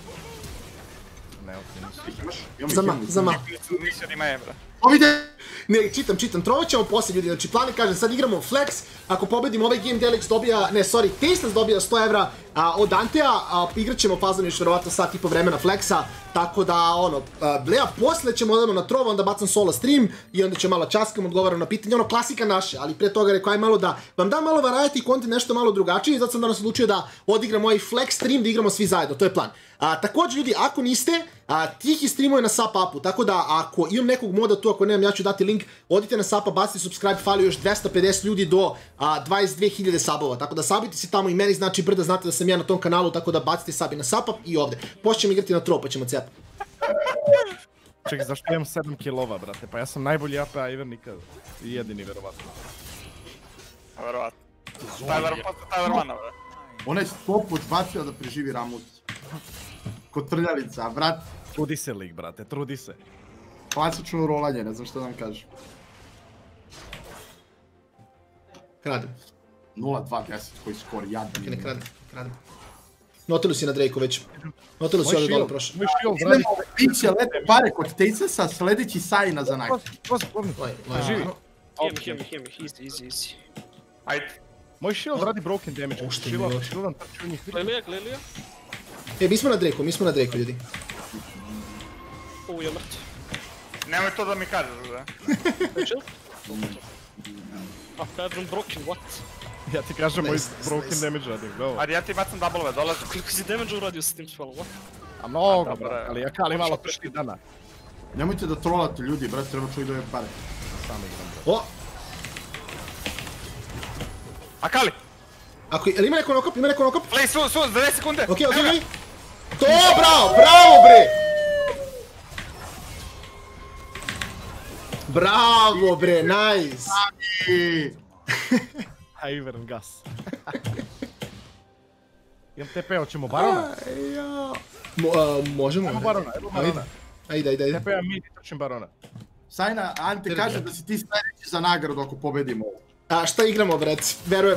Za ma. Nisi od ima evra. Ne, čitam, trovat ćemo poslije ljudi, znači plan je, kažem, sad igramo Flex, ako pobedimo ovaj game Delić dobija, Tasteless dobija 100 evra od Dantea, a igrat ćemo fazom još vjerovatno sat i po vremena Flexa, tako da, poslije ćemo odemo na Trova, onda bacam solo stream i onda ću malo časkam, odgovaram na pitanje, klasika naše, ali pre toga rekao aj malo da vam dam malo variety content, nešto malo drugačije i zato sam danas odlučio da odigram ovaj Flex stream, da igramo svi zajedno, to je plan. Također ljudi, ako niste, Tihi streamuje na SAP-upu, tako da ako imam nekog moda tu, ako nemam, ja ću dati link, odite na SAP-a, bacite subscribe, fali još 250 ljudi do 22.000 sabova, tako da sabite se tamo i meni znači brda, znate da sam ja na tom kanalu, tako da bacite sabi na SAP-a i ovdje. Pošto ćemo igrati na Tro, pa ćemo cepati. Čekaj, zašto imam 7 killova, brate? Pa ja sam najbolji AP Iver nikad. I jedini, verovatno. Verovatno. Tyler Mana, bre. Onaj stop odbacio da preživi Ramut. Kod trljalica, brat. Trudi se lik, brate, trudi se. Klasično rolanje, ne znam što da vam kažem. Kradem. 0-2-10 koji skor, jadni. Ne kradem. Nautilus je na Drake'u već. Nautilus je ovdje dole prošao. Moj shield, Idemo piće lete pare kod Tacesa, sljedeći Saina za nak. Živi. Heal me, easy. Ajde. Moj shield radi broken damage. Shieldam trči u njih. Lelija. Mi smo na Drake'u, ljudi. Ja mrtv. Nemoj to da mi kažeš, da. Chill? Kažem broken, what? Ja ti kažem moj broken damage radim, go. Ajde, ja ti bacam double-ove, dolazi. Koliko si damage uradio s tim spellom, what? A mnogo, brate, ali ja kali malo pršti dana. Nemojte da trolate ljudi, brat, treba čuj da je pare. Sam igram, bro. O! Akali! Ali ima neko nokop? Play, su, za 10 sekunde! Okej. To, bravo bre! Bravo bre, nice! Ivern gas. Imam TP, hoćemo Barona? Možemo. Ajmo Barona. Ajde. TP-a mid i trčim Barona. Sajna, Ante kaže da si ti sljedeći za nagradu ako pobedimo ovo. A šta igramo, brat? Verujem.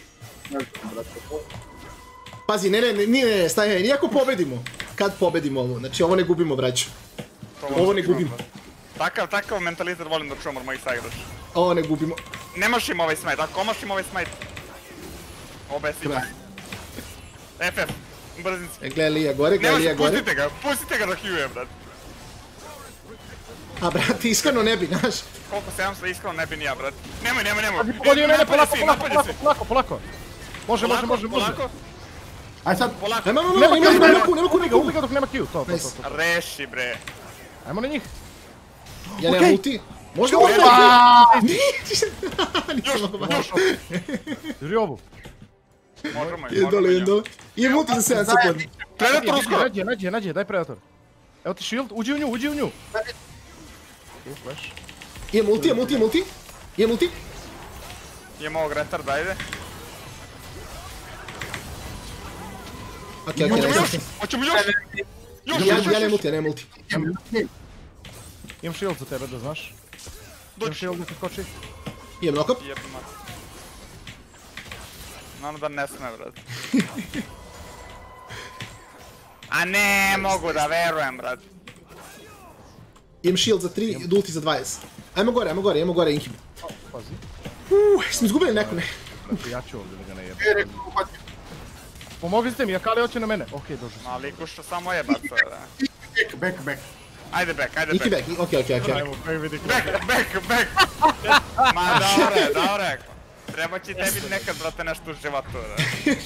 Pazi, ne, staj, nijako pobedimo. Kad pobedimo ovo? Znači, ovo ne gubimo, braću. Ovo ne gubimo. Takav mentalitet volim da čuvam od mojih saigrača. Ovo ne gubimo. Nemaš im ovaj smite, ako omaš im ovaj smite. Obesića. FF, brzinski. Gledaj Lija gore. Pustite ga da Q-je, brat. A brate, iskreno ne bi, znaš. Koliko se jamstva iskreno ne bi ni ja, brat. Nemoj. Pogodio mene, polako. Može. Aj sad. Nema ku. Ubij ga dok nema Q, to. Reši, bre. Ajmo na njih. Ja nemam ulti. Možda ovo Juri ovu. Možemo. Idem dole. Imam ulti za 7 sekundi. Predator uskoro. Nađi, daj Predator. Evo ti shield, uđi u nju. Flash. Imam ulti. Imam ovog retarda, ajde. Okej, Hoćemo još! Ja nemam ulti. Imam shield za tebe, da znaš. Imam shield da se skoči. Imam nokop. Jebno. Nano da ne sme, brat. A ne mogu da verujem, brat. Imam shield za 3, ulti za 20. Ajmo gore, inhib. Pazi. Smo izgubili neko, ne. Ja ću ovdje da ga ne jebam. Pomognite mi, Akali hoće na mene. Okej, došao sam. Ma liku što samo jebaca, da. Back. Ajde back, ajde Iki back. back, okej. Evo, vidi Back! Ma dobro. Treba će tebi nekad, brate, nešto u životu, da.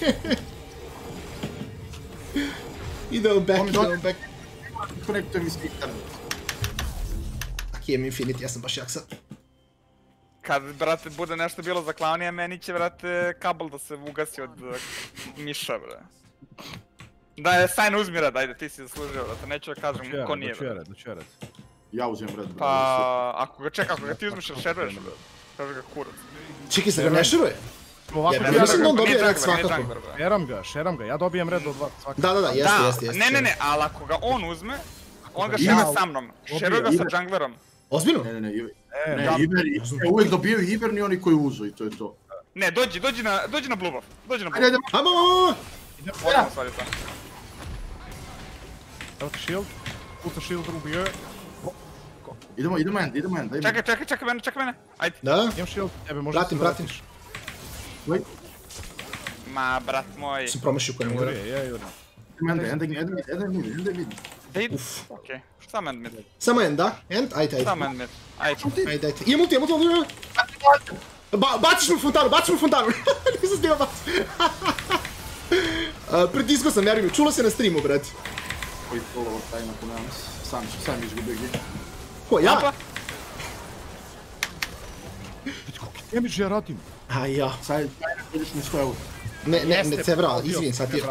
Idemo back. Konektuj mi se internet. Ok, imam Infinity, ja sam baš jak sad. Kad, brate, bude nešto bilo za klaunija, meni će, brate, kabel da se ugasi od miša, bre. Da, Sajn uzmi red, ajde, ti si zaslužio, brate, neću da kažem ko nije, bre. Doći red. Ja uzem red. Pa, ako ga ti uzmeš, šeruješ, bre. Kaže ga kurac. Čekaj, se ga ne šeruje? Ovako Ja ti mislim da on Nije dobije red jungler, nije svakako. jungler, bre. šeram ga, ja dobijem red od vas svakako. Da, jeste. Ne, ali ako ga on uzme, on ga šeruje sa mnom. Šeruje ga sa junglerom. Ozbiljno? Ne, uvijek dobijaju Iverni oni koji uzu i to je to. Ne, dođi na blue buff. Ajde, Ajmo! Možemo stvari tamo. Evo ti shield, puta shield ubio je. idemo end, Čekaj mene. Ajde. Da? Imam shield, tebe možda Pratim. Ma, brat moj. Sam promašio kojem gore. Je. End. Da idu. Okej. Samo end mid. Samo end, da? End? Ajde. Samo end mid. Ajde. Imam ulti. Baciš mu fontanu. Nisam snima baci. Pritiskao sam, nervim. Čulo se na streamu, brate. Koji polovo taj nakon nas. Sam izgubio gdje. Ko, ja? Apa? Damage ja radim. A ja. Sad vidiš mi 100 eura. Ne, Cebra, izvin, sad ti...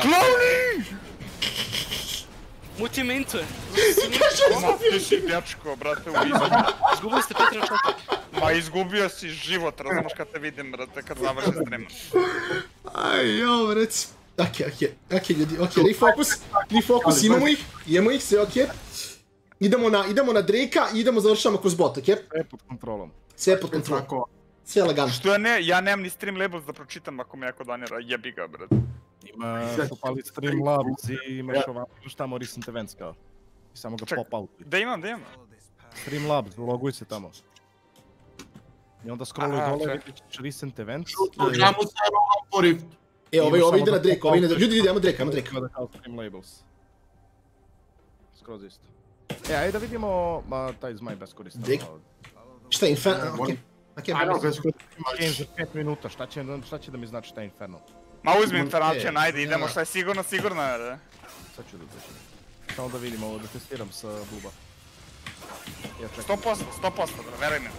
Muti mentuje. Ma, ti si dječko, brate, u izgledu. Izgubili ste 5 račaka. Ma, izgubio si život, razumiješ kad te vidim, brate, kad završi stream. Aj, jo, reci. Okej, ljudi, refocus, imamo ih, sve okej. Idemo na Drake-a i idemo završavamo kroz bot, okej? Sve pod kontrolom. Sve pod kontrolom. Sve lagano. Što ja nemam ni stream labels da pročitam ako me jako donira, jebi ga, brate. Imaš upali Streamlabs i imaš tamo recent events kao. I samo ga pop out. Da imam. Streamlabs, loguj se tamo. I onda scrolluj dole, vidiš recent events. Gramo se po Rift. Ovo ide na Drake, Ljudi, idemo Drake. Da kao Streamlabels. Skroz isto. Ajde da vidimo, taj zmaj beskoristan. Drake? Šta je Inferno? Okej. Ajde, Game za 5 minuta, šta će da mi znači šta je Inferno? Ma uzmi Infernalčian, ajde, idemo, šta je sigurno, ne. Sad ću da tešim. Samo da vidimo ovo, da testiram sa Bluba. 100%, bro, veruj mi.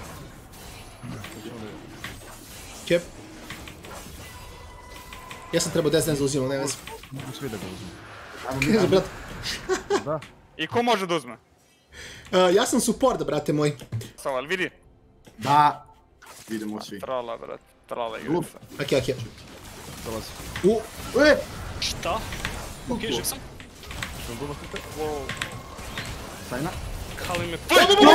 Okej. Ja sam trebao 10 za uzimam, ne vezi. Mogu svi da ga uzmu. Ne znam, brat. Da. I ko može da uzme? Ja sam support, brate moj. Samo, ali vidi? Da. Vidimo svi. Trola, brate, trola igrica. Okej. Dolazi. Šta? Okej, živ sam. Što vam Bluba kupe? Sajna. Kali me...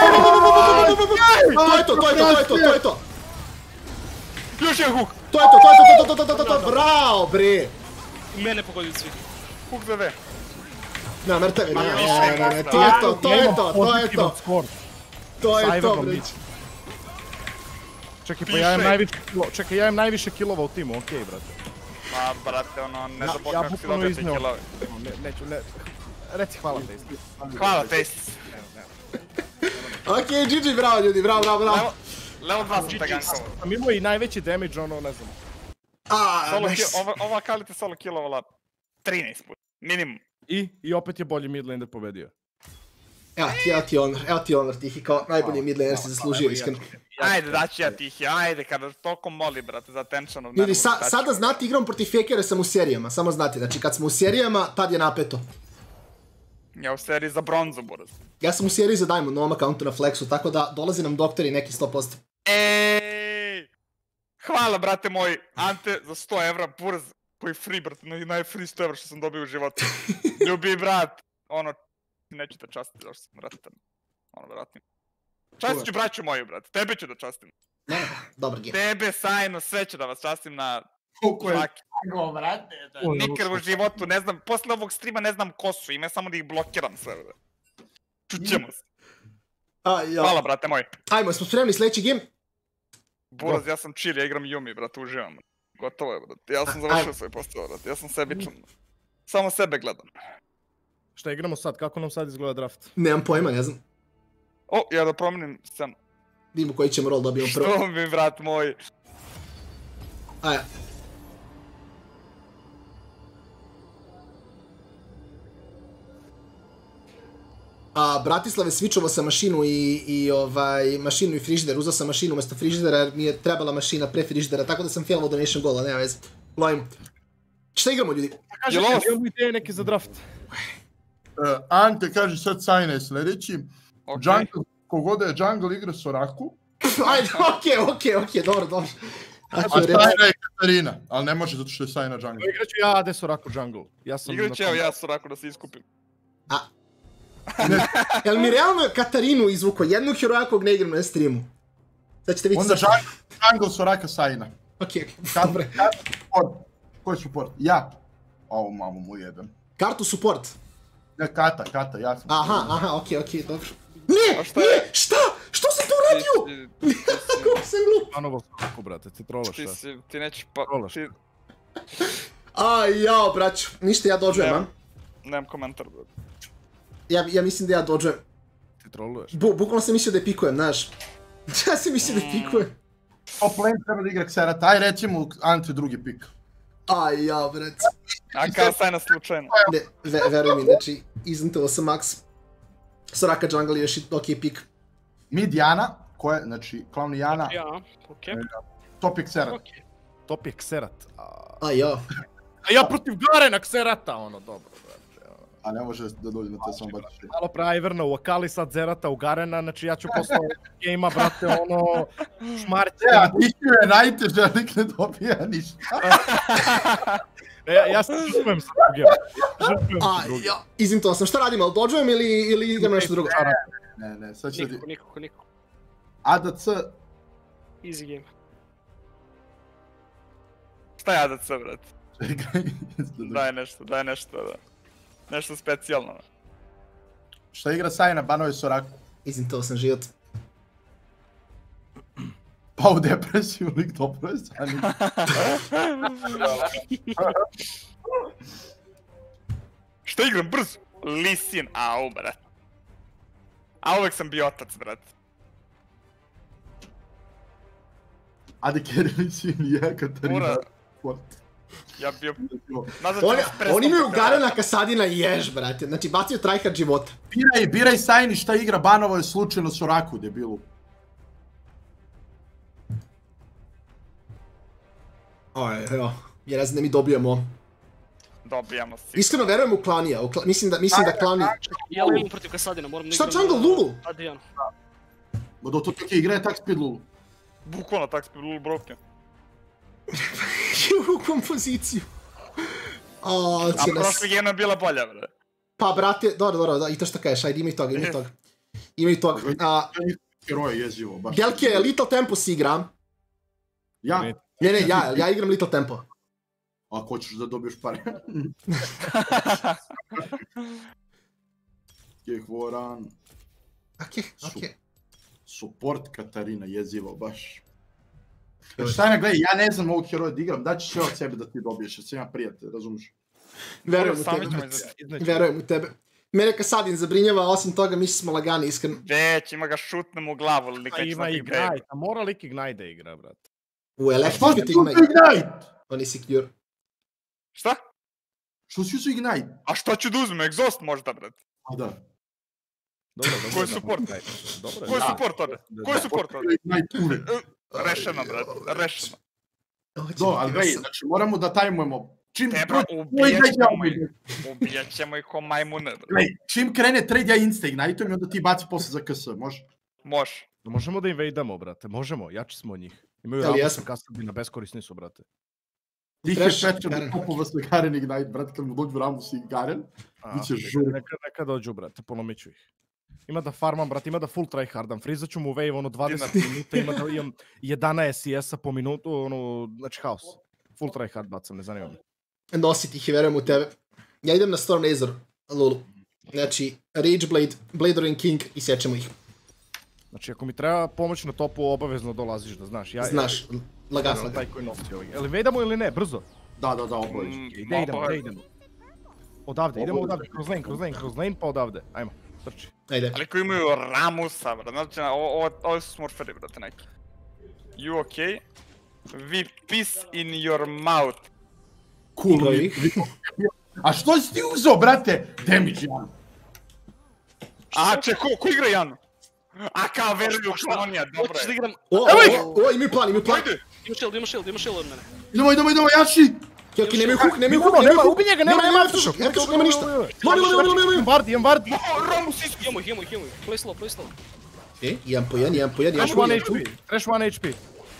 To je to. Još jedan hook! To je to, bravo, bre. Mene pogodio svi. Hook za V. Na, mrtav je, ne, to je to, bre. Čekaj, pa ja imam najviše killova u timu, okej, brate. Ma, brate, ono, ne da bok kako si dobio ti killove. Neću. Reci hvala, Tasty. Hvala, Tasty. Okej, GG, bravo ljudi, bravo. Level 2 sam te gankovo. Sam imao i najveći damage, ono, ne znam. Ova kalite solo killovala 13 puta, minimum. I opet je bolji mid laner pobedio. Evo ti honor, Tihi, kao najbolji mid laner si zaslužio, iskreno. Ajde, daću ja Tihi, ajde, kada toliko moli, brate, za attentionom. Ljudi, sada znate, igram protiv fakera sam u serijama, samo znate, znači kad smo u serijama, tad je napeto. Ja u seriji za bronzu, buraz. Ja sam u seriji za Diamond, na ovom accountu na Flexu, tako da dolazi nam doktori neki 100%. Ej! Hvala, brate moj, Ante, za 100 evra, buraz, koji free, brate, najfree 100 evra što sam dobio u životu. Ljubi, brat, ono, neću te častiti, zašto sam vratan. Ono, vratim. Častit ću braću moju, brate, tebe ću da častim. Ne, dobar game. Tebe, Sajno, sve ću da vas častim na... Koliko je svaki. go, brate. Nikad u životu, ne znam, posle ovog streama ne znam ko su, ima samo da ih blokiram sve, brate. Čućemo se. Hvala, brate moj. Ajmo, smo spremni sljedeći game? Buraz, ja sam chill, ja igram Yumi, brate, uživam. Gotovo je, brate, ja sam završio svoj posao, brate, ja sam sebičan. Samo sebe gledam. Šta igramo sad, kako nam sad izgleda draft? Nemam pojma, ne znam. O, ja da promenim scenu. Vidimo koji ćemo rol dobijemo prvo. Što mi, brat moj? Aja. Bratislave switchovo sam mašinu i mašinu i frižider. Uzao sam mašinu umjesto frižidera jer mi je trebala mašina pre frižidera, tako da sam failovo donation goala, nema veze. Lovimo. Šta igramo, ljudi? Kažem, imamo ideje neke za draft. Ante kaže sad Sajne sljedeći. Jungle, kogod je Jungle igra Soraku. Ajde, okej, dobro. A Sajna je Katarina, ali ne može zato što je Sajna Jungle. Igraću ja Ade Soraku Jungle. Igraću ja Soraku da se iskupim. Jel mi realno Katarinu izvuko jednog heroja kog ne igram na streamu? Sad ćete vidjeti... Onda Jungle Soraka Sajna. Okej, dobro. Ko je support? Ja. Ovo mamu mu jedan. Kartu support? Ne, Kata, ja sam. Aha, okej, dobro. Ne, šta? Što sam to uradio? Kako sam glup? Panovo Soraku, brate, ti trolaš šta? Ti nećeš pa... Trolaš. Jao, braću, ništa, ja dođujem, a? Nemam komentar, bro. Ja mislim da ja dođujem. Ti troluješ? Bukvalno sam mislio da je pikujem, znaš. Ja sam mislio da je pikujem. Top lane treba da igra Xerath, aj recimo Ante drugi pik. Jao, brać. A kao Sajna slučajno. Ne, veruj mi, znači, iznutilo sam max. Soraka jungle je još i okej pik. Mid Jana, ko je, znači, Clown Jana, Ja, okej. top je Xerath. Okej. Top je Xerath. Jao. A ja protiv Garena Xeratha, ono, dobro, brate. A ne može da dođe na te samo baciš. Malo pre Iverna u Akali, sad Zerata u Garena, znači ja ću posle game-a, brate, ono, šmarće. Ja, Nikiju je najteže, ali nik ne dobija ništa. Ja se žrtvujem sa drugim. Iznutilo sam, šta radimo, ali dođujem ili igram nešto drugo? Ne, sad će ti... Niko. ADC, Easy game. Šta je ADC, brat? čekaj. Daj nešto, da. Nešto specijalno. Šta igra Sajna, banove Soraku? Iznutilo sam život. Pa u depresiju, lik dobro je Sajna. Šta igram, brzo? Lee Sin, brat. A uvek sam bio otac, brat. Ade Kerili sin je Katarina. Ja bio... Oni imaju Garena, Kasadina i Jež, brate. Znači, bacio tryhard života. Biraj Sajni šta igra, banovo je slučajno Soraku, debilu. Evo, ja ne znam da mi dobijemo. Dobijamo si. Iskreno verujem u Klanija, mislim da Klani... Ja imam protiv Kasadina, moram da igram... Šta jungle, Lulu? Adriano. Ma do to tako igra je tak speed Lulu. Bukvalno tak speed Lulu broken. U kompoziciju. A prošle game je bila bolja, bre. Pa, brate, dobro, i to što kažeš, ajde, ima i toga. Heroje jezivo, baš. Gelke, Little Tempos igra. Ja? Ne, ja igram Little Tempo. Ako hoćeš da dobiješ pare. Kehvoran. Okej. Support Katarina, jezivo, baš. Šta ne, gledaj, ja ne znam ovog heroja da igram, daći sve od sebe da ti dobiješ, jer sam ja prijatelj, razumiješ? Verujem u tebe. Mene Kasadin zabrinjava, osim toga mi smo lagani, iskreno. Već, ima ga šutnem u glavu, ali nikad Ima Ignite, a mora lik Ignite da igra, brate. U Electric Ignite! On je secure. Šta? Što si usu Ignite? A šta ću da uzmem, Exhaust možda, brate? A da. Ko je support? Ko je support ovdje? Ignite uvek. Rešeno, brate, rešeno. Ali gledaj, znači moramo da tajmujemo. Tebra, ubijat ćemo ih ko majmune, brate. Gledaj, čim krene trade, ja insta ignite-ujem i onda ti baci posle za KS, može? Može. Možemo da invadamo, brate, možemo, jači smo od njih. Imaju Ramusa, Kasadina, beskorisni su, brate. Tih je Petra da kupova sve Garen Ignite, brate, kad mu dođu Ramus i Garen, biće žur. Neka dođu, brate, polomit ću ih. Ima da farmam, brate, ima da full tryhardam, frizat ću mu wave, ono 20 minuta, ima da imam 11 CS-a po minutu, ono, znači haos. Full tryhard bacam, ne zanima me. Nosit ih i verujem u tebe. Ja idem na Storm Razor, Lulu. Znači, Rage Blade, Bladerin King i sjećemo ih. Znači, ako mi treba pomoć na topu, obavezno dolaziš da znaš. Znaš, lagano. Ja sam taj koji nosi ovih. Jel invadamo ili ne, brzo? Da, obavezno. Gdje idemo? Odavde, idemo odavde, kroz lane, pa odavde, ajmo. Trči. Ajde. Ali koji imaju Ramusa, brate, znači ovo su smurferi, brate, neki. You okay? We piss in your mouth. Cool ih. A što si ti uzeo, brate? Damage, Jan. Aha, ko igra Janu? A kao veruju klonija, dobro Hoćeš da je. igram... O, imaju plan. Ajde! Ima shield od mene. Idemo, Jaši! Okej, nemaju hook, nemaju hook. Ubi njega, Nema aftershock, nema ništa. Lomi. Imam ward. Ramus isko! Imamo ih. Play slow. Okej, 1 Trash 1 HP. Trash 1 HP.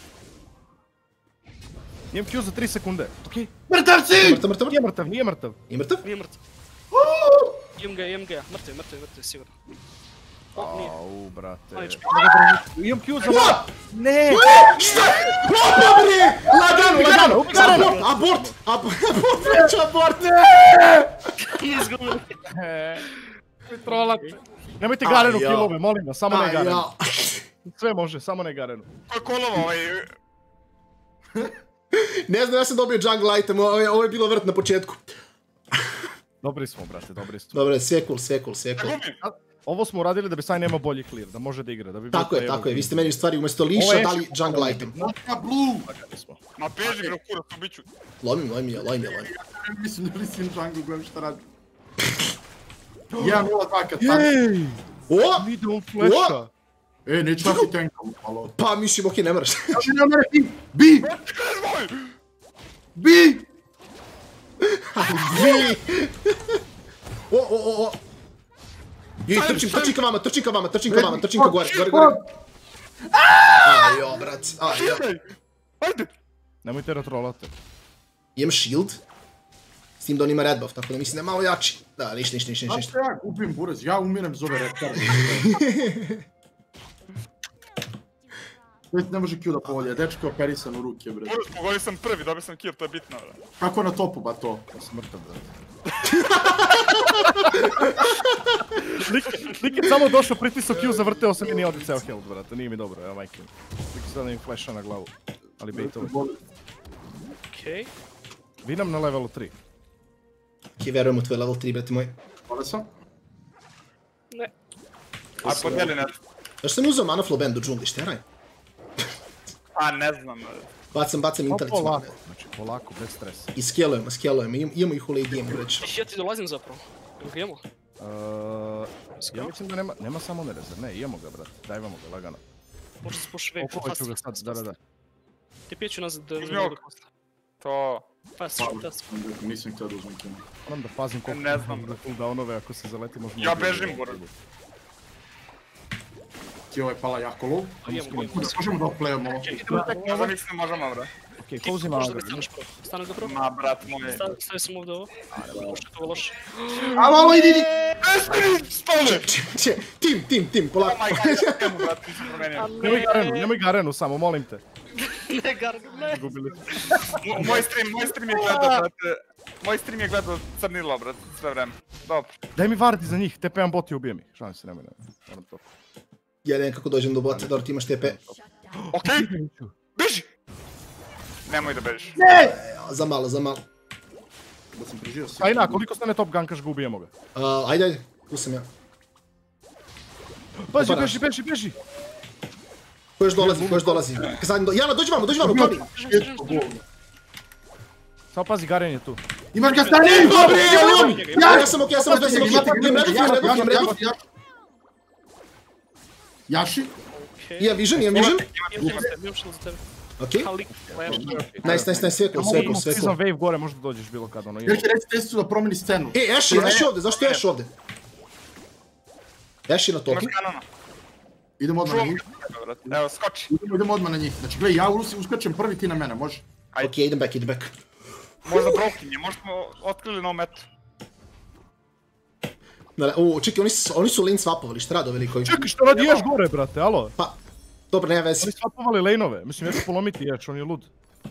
Imam Q za 3 sekunde. Okej. Mrtav si! Mrtav. Nije mrtav. Je mrtav? Nije mrtav. Imam ga. Mrtav, sigurno. Au, brate. Aj, čpi. Imam Q za malo. Ne! Šta? Opa bre! Lagano! Abort! Izgubili. Trolat. Nemojte Garenu Aj, ja. killove, molim vas, samo ne Aj, Garenu. ja. Sve može, samo ne Garenu. Ko je kolovo ovaj... Ne znam, ja sam dobio jungle item, ovo je bilo vrt na početku. Dobri smo, brate, dobri smo. Dobro, sve cool. Gubim! Ovo smo uradili da bi Sai nemao bolji clear, da može da igra, da bi... Tako je, vi ste meni u stvari umjesto Ovo liša je dali jungle item. Motka blue! Lagani smo. Ma beži bre u kurac, ubiću. Lomim. Mislim da blisim jungle, gledam šta radi. 1-0-2 kad sad. Jej! O! Video flasha! Neću tako tankam, malo. Pa mislim, okej, ne moraš. Kaži na mene, bi! Bi! O! Jej, trčim ka vama, gore. Ajo, brat, ajo. Ajde! Nemojte retrolate. Imam shield. S tim da on ima red buff, tako da mislim da je malo jači. Da, ništa. Znaš što ja kupim buraz, ja umirem zove rektar. Već ne može Q da povolje, dečko je operisan u ruke, bre. Kurac, pogodio sam prvi, dobio sam kill, to je bitno, bre. Kako na topu, ba to? Ja sam mrtav, brate. Lik je samo došao, pritisao Q, zavrteo sam i nije odi ceo health, brate, nije mi dobro, evo majke. Lik se da im flasha na glavu, ali baitovi. Okej. Vi nam na levelu 3. Okej, verujem u tvoj level 3, brate moj. Hvala sam. Ne. A podijeli ne. Zašto sam uzeo mana flow band u džungli, šta je raj? A ne znam, bre. Bacam intelekt s mana. Znači polako, bez stresa. I skelujemo, imamo ih u late game, reći. Ja ti dolazim zapravo. Evo ga imamo. Ja mislim da nema samo nerezar, ne, imamo ga, brate, dajvamo ga, lagano. Možda se push wave. Opovaj ću ga sad, da. Ti pijeću nazad da Uzmi ne ovog. mogu posle. To... Fast. Nisam htio da uzmem Q. Moram da pazim koliko Ne znam, da cooldownove ako se zaleti možda... Ja bežim, bro. Q je pala jako low. Možemo da playamo ovo. Možda mislim možemo, bre. Okej, ko uzima Možda ga Agra? staneš prvo. Stanu ga prvo. Ma, brat moj. Stavio sam ovdje ovo. Možda je to loše. A malo idi! Stole! Tim, polako. Oh my god, ja brat, nisam promenio. Nemoj Garenu samo, molim te. Ne, Garg, ne. Gubili. Moj stream je gledao, brate. Moj stream je gledao crnilo, brate, sve vreme. Dobro. Daj mi ward iza njih, TP-am bot i ubije mi. Šalim se, nemoj. Moram to. Ja ne znam kako dođem do bota, dobro ti imaš TP. Okej, beži! Nemoj da bežiš. Za malo. Da sam preživio sve. Ajna, koliko stane top gankaš ga ubijemo ga. Ajde, tu sam ja. Pazi, Oparaš. beži. Ko još dolazi? Jana, dođi vamo, Toni! Samo pazi, Garen je tu. Imaš ga stani! Ja sam okej, Jaši? Imam vision? Imam shield za tebe. Okej. Kalik, flash. Nice, sve cool. Season wave gore možda dođeš bilo kad ono. Jer će reći testu da promeni scenu. Ashe je ovdje, zašto je Ashe ovdje? Ashe je na topu. Imaš kanona. Idemo odmah na njih. Evo, skoči. Idemo odmah na njih. Znači, gledaj, ja uskačem prvi, ti na mene, može? Okej, idem back. Možda broken je, možda smo otkrili novu metu. Čekaj, oni su lane swapovali, šta rade ovi likovi? Čekaj, što radi Ješ gore, brate, alo? Pa, dobro, nema veze. Oni swapovali laneove, mislim, ja ću polomiti Ješ, on je lud.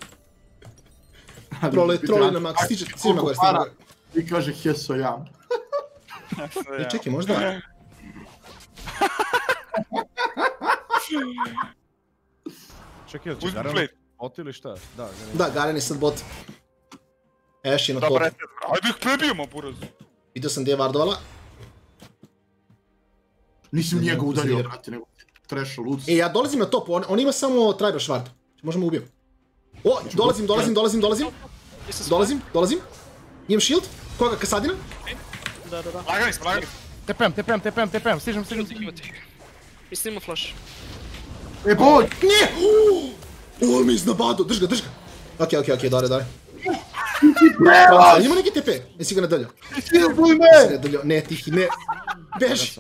Troli na max, stiže gore. I kaže, heso ja. Čekaj, možda... Čekaj, će Uzmi Garen plate. bot ili šta? Da, Garen je sad bot. Ashe je na topu. Dobar, ajde ih prebijemo, buraz. Vidio sam gdje je vardovala. Nisam njega udario, brate, nego trash lud. E, ja dolazim na top, on ima samo Triber Shard. Možemo ubijem. O, dolazim. Imam shield. Koga, Kasadina? Da. Lagani smo. TPM, stižem. Mislim ima flash. E, boj! Ne! O, mi iznabado, drž ga. Okej, dare. Ima neki TP, jesi ga nadaljao? Silbuj me! Ne, tihi, ne. Beži!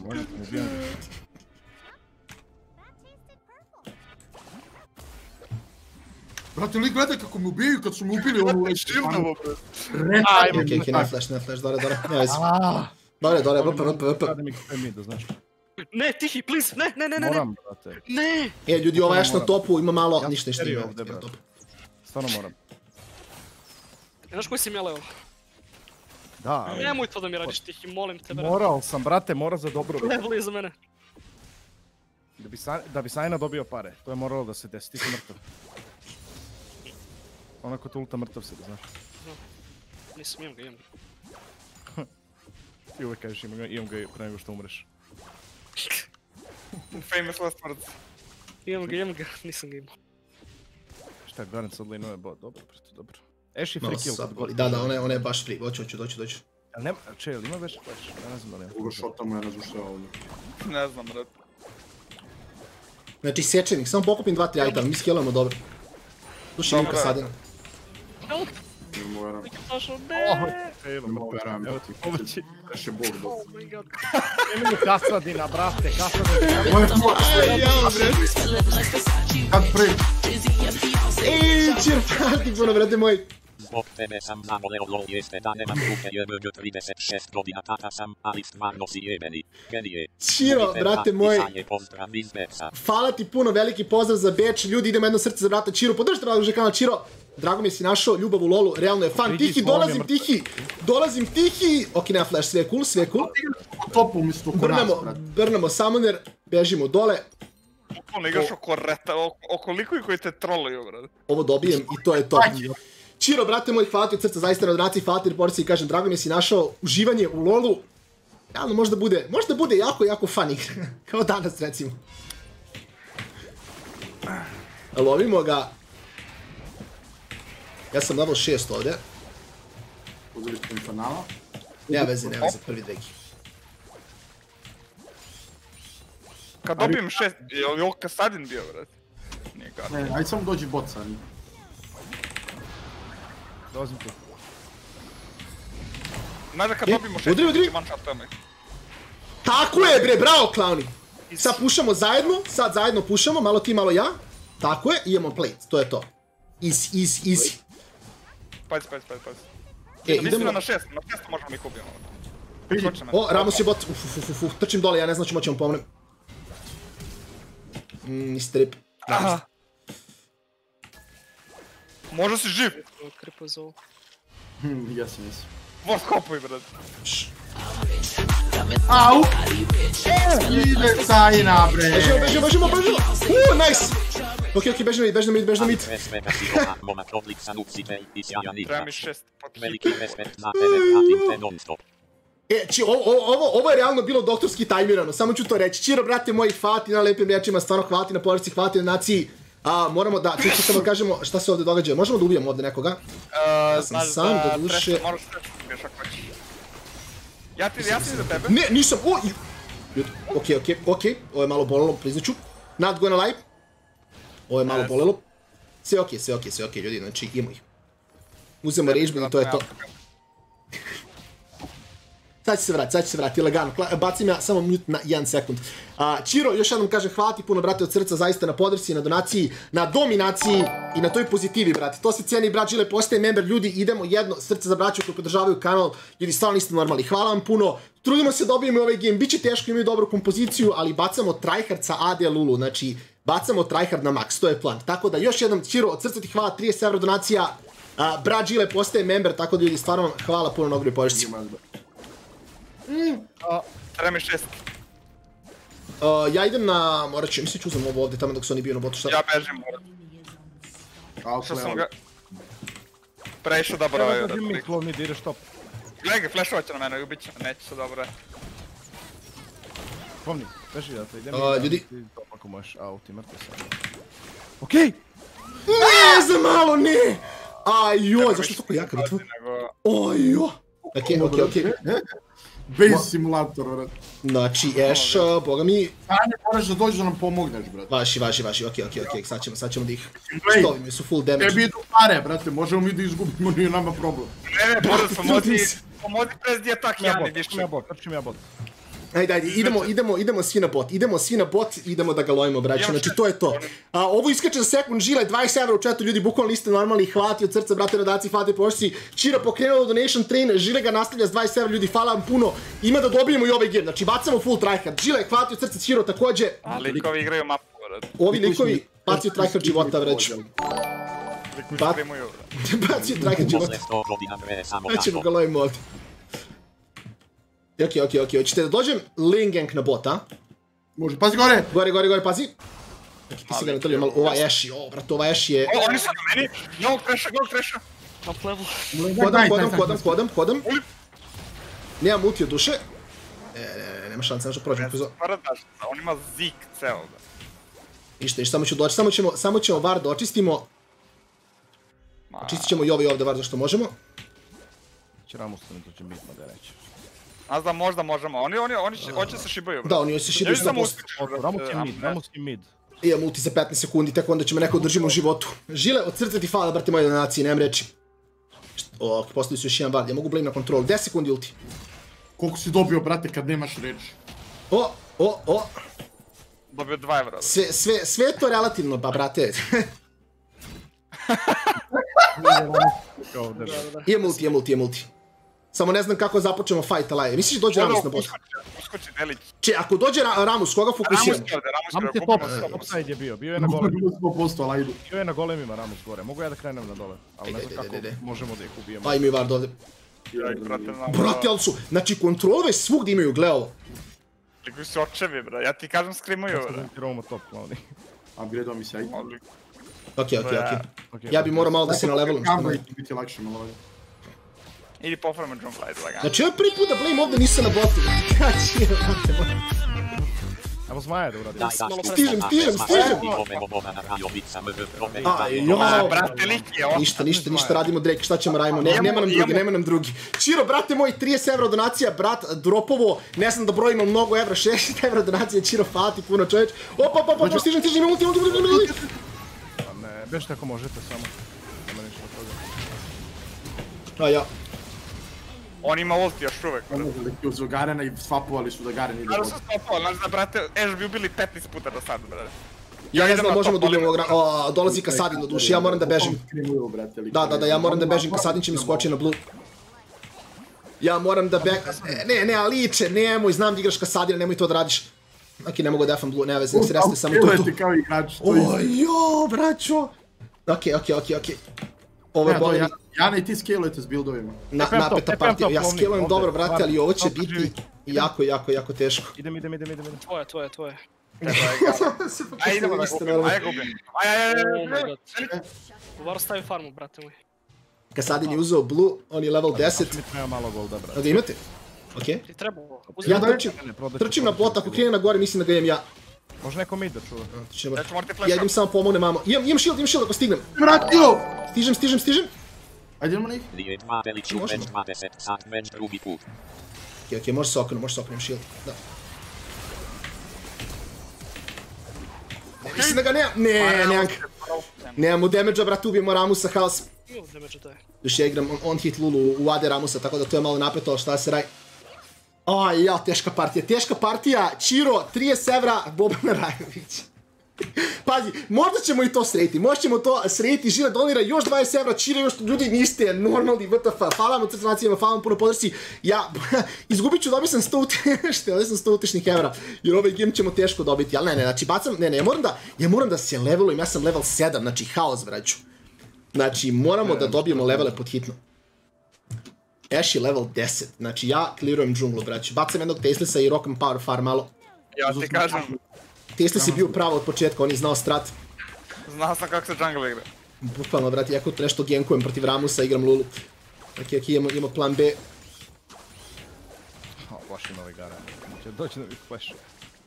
Brate, li gledaj kako me ubijaju kad su me ubili onu već. Šildovo, bre. Okej, ne flash, dare. Ne vezi. Dare, VP. Sada mi kaj mi da znaš. Ne, tihi, please, ne. Moram, brate. Ne! E, ljudi, ova još na topu ima malo, ništa serio ima. ovdje, brate. Stvarno moram. Znaš koji si meleo? Da, ali... Nemoj to da mi radiš tihi, molim te, brate. Morao sam, brate, mora za dobro. Ne voli za mene. Da bi Sajna dobio pare, to je moralo da se desi, ti si mrtav. Onako to ulta mrtav si, da znaš. Nisam, imam ga. I uvijek kažeš imam ga pre nego što umreš. Famous last words. Imam ga, nisam ga imao. Šta, Garen sad linuje bot, dobro, brate, dobro. Ash i free kill kad god. Da, ona je baš free, doću. Ali nema, jel ima već flash? Ja ne znam da nema. Ugo šotamo, ja ne znam što je ovdje. Ne znam, brate. Znači, sečenik, samo pokupim 2-3 itema, mi skillujemo dobro. Slušaj, imam Kasadina. Help! Nemo veram. Neki flash, ne! Nemo veram. Evo ti pomoći. Trash je bog do. Oh my god. Nemoj Kasadina, brate, Kasadina. Ovo je tvoj. Kad prej. Ej, čir, prati puno, brate moj. Zbog tebe sam zavoleo LOL jeste da nemam ruke JBG 36 godina tata sam, ali stvarno si jebeni. Genije. Čiro, brate moj. Pozdrav iz Beca. Hvala ti puno, veliki pozdrav za Beč. Ljudi, idemo jedno srce za brata Čiro. Podržite radog kanal Čiro. Drago mi je si našao ljubav u LoLu, realno je fan. Tihi, dolazim tihi. Ok, nema flash, sve je cool. Topu umjesto oko nas, brate. Brnemo summoner, bežimo dole. Bukvalno igraš oko reta, oko likuju koji te troluju, brate. Ovo dobijem i to je to. Čiro, brate moj, hvala ti od srca, zaista na donaciji, hvala ti reporci i kažem, drago mi je si našao uživanje u LoLu. Realno, možda bude jako fun igra. Kao danas, recimo. Lovimo ga. Ja sam level 6 ovdje. Uzeli smo Infernala. Nema veze, prvi dreki. Kad dobijem 6, je li ovo Kasadin bio, brate? Nije kako. Ne, ajde samo dođi bot sad. Dolazim tu. Znaš da kad dobijemo 6, udri. one-shotujemo ih. Tako je bre, bravo klauni. Sad pušamo zajedno, pušamo, malo ti, malo ja. Tako je, imamo plate, to je to. Easy. Pazi. Idemo na 6 možemo ih ubijemo. O, Ramos je bot, trčim dole, ja ne znam ćemo ćemo pomnem. Strip. Možda si živ! Kripo za ovo. Jesam. Voz kopuj, brate. Au! Ide Sajna, bre! Bežimo! Nice! Ok, bežimo mid. Treba mi 6 potiši. Veliki respekt na tebe, pratim te non stop. Ovo je realno bilo doktorski tajmirano, samo ću to reći. Čiro, brate moji, hvala ti na lepim riječima, stvarno hvala ti na podršci, hvala ti na naciji. Moramo da, čekaj samo kažemo šta se ovdje događa, možemo da ubijemo ovdje nekoga? Ja sam sam, da duše... Moraš treći ubiješ ako hoćeš. Ja sam iza tebe. Ne, nisam, ok, ovo je malo bolelo, priznaću. Not gonna lie. Ovo je malo bolelo. Sve ok, ljudi, znači imamo ih. Uzemo rage i to je to. Sad će se vrati, lagano. Bacim ja samo mute na 1 sekund. Čiro, još jednom kažem hvala ti puno, brate, od srca, zaista na podršci, na donaciji, na dominaciji i na toj pozitivi, brate. To se cijeni, brat Žile, postaje member, ljudi, idemo jedno srce za braću koji podržavaju kanal, ljudi, stvarno niste normalni. Hvala vam puno. Trudimo se dobijemo ovaj game, bit će teško, imaju dobru kompoziciju, ali bacamo tryhard sa AD Lulu, znači, bacamo tryhard na max, to je plan. Tako da, još jednom, Čiro, od srca ti hvala, 30 € donacija, brat Žile postaje member, tako da, ljudi, stvarno vam hvala puno na dobroj podršci. Treba mi 6. Ja idem na, morat ću, mislim ću uzem ovo ovdje, tamo dok su oni bio na botu, šta? Ja bežim, morat. Što sam ga... Prešao da broj. Evo mi klov mi da ideš top. Gledaj ga, flashovat će na mene i ubit će me, neće se dobro. Pomni, beži da to idem. Ljudi. Ako možeš, ti mrtvo sad. Okej! Ne, za malo, ne! Ajoj, zašto je toliko jaka bitva? Ojoj! Okej. Base simulator, brat. Znači, Ash, boga mi... Sanje, moraš da dođeš da nam pomogneš, brat. Vaši, okej, sad ćemo da ih... Stovi mi su full damage. Tebi idu pare, brate, možemo mi da izgubimo, nije nama problem. Ne, Boris, pomozi prez di atak, ja ne dišću. Trčim ja bot. Ajde, idemo svi na bot, idemo da ga lovimo, braće, znači to je to. Ovo iskače za sekund, Žile, 20 evra u chatu, ljudi, bukvalno niste normalni, hvati od srca, brate, rodaci, hvati pošci. Čiro pokrenuo donation train, Žile ga nastavlja s 20 evra, ljudi, hvala vam puno. Ima da dobijemo i ovaj gear, znači bacamo full tryhard. Žile, hvati od srca, Čiro takođe. A likovi igraju mapu, brate. Ovi likovi bacio tryhard života, vreću. Likovi streamuju, brate. Bacio tryhard života. Nećemo ga lovimo ovdje. Okej, hoćete da dođem lane gank na bota? Može, pazi gore! Gore, pazi. Ti si ga natrlio malo, ova Ashe je, brate, ova Ashe je... Oni su na meni, go crasha. Top level. Hodam. Nemam ulti od duše. Nema šanse, nešto prođem kroz ovo. On ima zik ceo. Ništa, samo ću doći, samo ćemo var da očistimo. Očistit ćemo i ovaj ovdje var zašto možemo. Će Ramus to ne dođe bitno da reći. A znam, možda možemo, oni hoće se šibaju, brate. Da, oni se šibaju 100%. Ramus je mid. Imam ulti za 15 sekundi, tako onda će me neko održimo u životu. Žile, od srca ti hvala, brate moje donacije, nemam reći. Postavili su još jedan var, ja mogu blame na kontrolu, 10 sekundi ulti. Koliko si dobio, brate, kad nemaš reči? Dobio 2 evra. Sve je to relativno, pa brate. Imam ulti. Samo ne znam kako započemo fight alive. Misliš da dođe Ramus na boss? Uskoči Delić. Če, ako dođe Ramus, koga fokusiramo? Ramus je top side je bio je na golemima. Bio je na golemima Ramus gore, mogu ja da krenem na dole. Ali ne znam kako možemo da ih ubijemo. Pa imaju ward ovdje. Brate, ali su, znači kontrolove svugdje imaju, gle ovo. Likuju su očevi, bra, ja ti kažem skrimuju, bra. Krovamo top, glavni. Upgrade-o mi se, ajde. Okej. Ja bi morao malo da se na levelim. Biti lakše malo. Ili poframe jungle, ajde lagano. Znači ovo je prvi put da blame ovdje nisam na botu. Evo zmaja da uradim. Stižem. Brate, lik je ovo. Ništa, radimo Drake, šta ćemo radimo, nema nam drugi. Čiro, brate moj, 30 evra donacija, brat, dropovo, ne znam da brojimo mnogo evra, 60 evra donacija, Čiro, hvala ti puno čovječ. Opa, stižem, ulti. Ne, bežite ako možete samo. Nema ništa od toga. Ja. On ima ulti još uvek. Uz Garena i swapovali su da Garen ide. Naravno su swapovali, znači da brate, Ashe bi ubili 15 puta do sada, brate. Ja ne znam, možemo da ubijemo dolazi Kasadin do duše, ja moram da bežim. Da, ja moram da bežim, Kasadin će mi skoči na blue. Ja moram da Ne, Aliče, nemoj, znam da igraš Kasadina, nemoj to da radiš. Ok, ne mogu da defam blue, ne veze, se reste samo to. Ojo, braćo. Ok. Ovo je bolje. Jana i ti scalujete s buildovima. Napeta partija, ja scalujem dobro, brate, ali ovo će biti jako teško. Idem. Tvoje. Ajde, idemo da gubim, ajde gubim. Ajde. Varo stavi farmu, brate moj. Kasadin je uzeo blue, on je level 10. Nema malo golda, brate. Da imate? Okej. Ti trebao. Ja trčim na bot, ako krene na gore, mislim da ga imam ja. Može neko mid da čuva. Ja idem samo pomognem mamo. Imam shield ako stignem. Vratio! Stižem. Ajde idemo na ih. Okej, može se okrenuti, imam shield. Da. Mislim da ga nemam. Nemam mu damage-a, brate, ubijemo Ramusa, haos. Imam damage-a taj. Još ja igram on hit Lulu u AD Ramusa, tako da to je malo napeto, šta se radi. Teška partija, Čiro, 30 evra, Boban Rajović. Pazi, možda ćemo i to srediti, možda ćemo to srediti, Žile donira još 20 evra, Čiro još ljudi niste normalni, WTF, hvala vam od srca nacijama, hvala vam puno podršci, ja izgubit ću, dobio sam 100 utešnih evra, jer ovaj game ćemo teško dobiti, ali ne, znači bacam, ja moram da se levelujem, ja sam level 7, znači haos vraću, znači moramo da dobijemo levele pod hitno. Ashe je level 10, znači ja clearujem džunglu, braću. Bacam jednog Tastelessa i rock'em power far malo. Ja ti kažem. Tasteless je bio pravo od početka, on je znao strat. Znao sam kako se jungle igra. Bukvalno, brati, ja kod nešto gankujem protiv Ramusa, igram Lulu. Ok, imamo plan B. Baš ima ovaj Garen. Će doći da mi flash.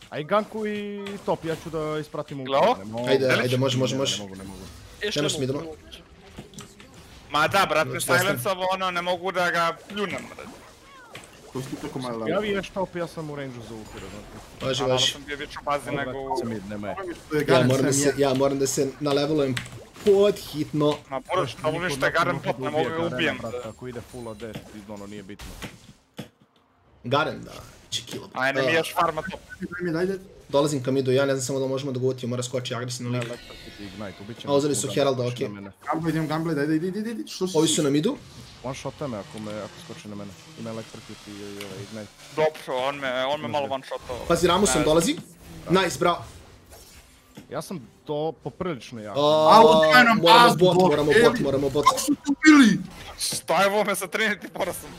A i ganku i top, ja ću da ispratim ulti. Glavo? Ajde, može. Ne mogu. Jeszcze Nemaš mi idemo. Ma da, brate, Šta ste? silencovo ono, ne mogu da ga pljunem, brate. To su tako malo. Ja viješ top, ja sam u range-u za ulti, razumijete. Može, A malo može. sam bio više u bazi nego u... Nema je. Ja moram da se nalevelujem pod hitno. Ma Borac, da volim što je Garen bot, ne mogu ga ubijem. Ako ide full AD, ono nije bitno. Garen da će kilo. Ajde, mi još farma top. Dolazim ka midu, ja ne znam samo da možemo dogovoriti, mora skoči agresivno lik. Ignite, ubit će A uzeli su Heralda, okej. Gamble, idi. Što su? Ovi su na midu. One shota me ako skoči na mene. Ima electrocute i ignite. Dobro, on me malo one shotao. Pazi, Ramusom dolazi. Nice, bravo. Ja sam to poprilično jako. Moramo bot. Kako su tu bili? Stajevo me sa Trinity Borasom.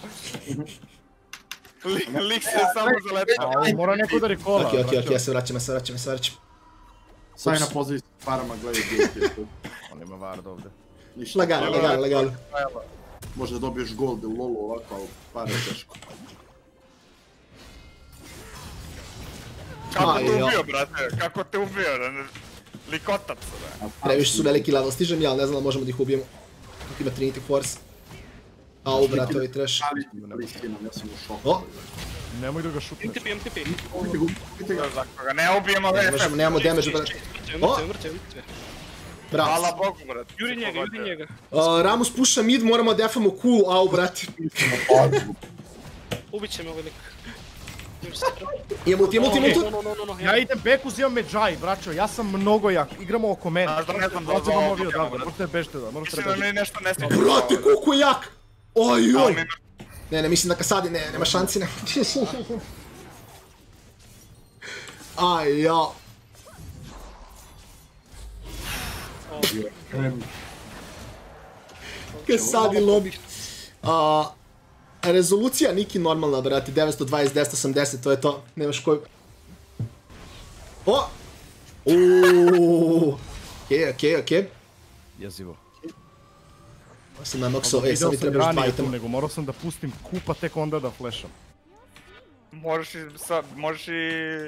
Lik se samo zaletao. Mora neko da rekola. Okej, ja se vraćam. Saj na poziciju farma, gledaj gdje je to. On ima ward ovdje. Lagano. Možda dobiješ gold u lolu ovako, ali par je teško. Kako te ubio, brate? Kako te ubio? Likotac, bre. Previše su veliki level, stižem ja, ali ne znam da možemo da ih ubijemo. Kako ima Trinity Force. Au, brate, ovi trash. Ja sam u šoku. O, Nemoj da ga šutneš. MTP. Ako ga ne ubijemo, ne možemo, nemamo damage, brate. Mrtve. Bravo. Hvala Bogu, brate. Juri njega. Ramus pusha mid, moramo da defamo cool, au, brate. Ubit će me ovaj lik. Imam ulti. No. Ja idem back, uzimam Medjay, braćo, ja sam mnogo jak, igramo oko mene. Znaš da ne znam da Ja sam ovo vam bio ubijamo, odavde, brate. možete bežite da, možete Mislim da bežite. mi nešto ne stiže. Brate, koliko je jak! Oj. Ali Ne, mislim da Kasadi nema šanci, ne. Aj, ja. Kasadi lobby. Rezolucija Niki normalna, brate, 920, 1080, to je to, nemaš koju. O! Uuuu. Okej. Jezivo. Sam na Noxo, sad mi trebaš 2 itema. Nego morao sam da pustim kupa tek onda da flasham. Možeš i...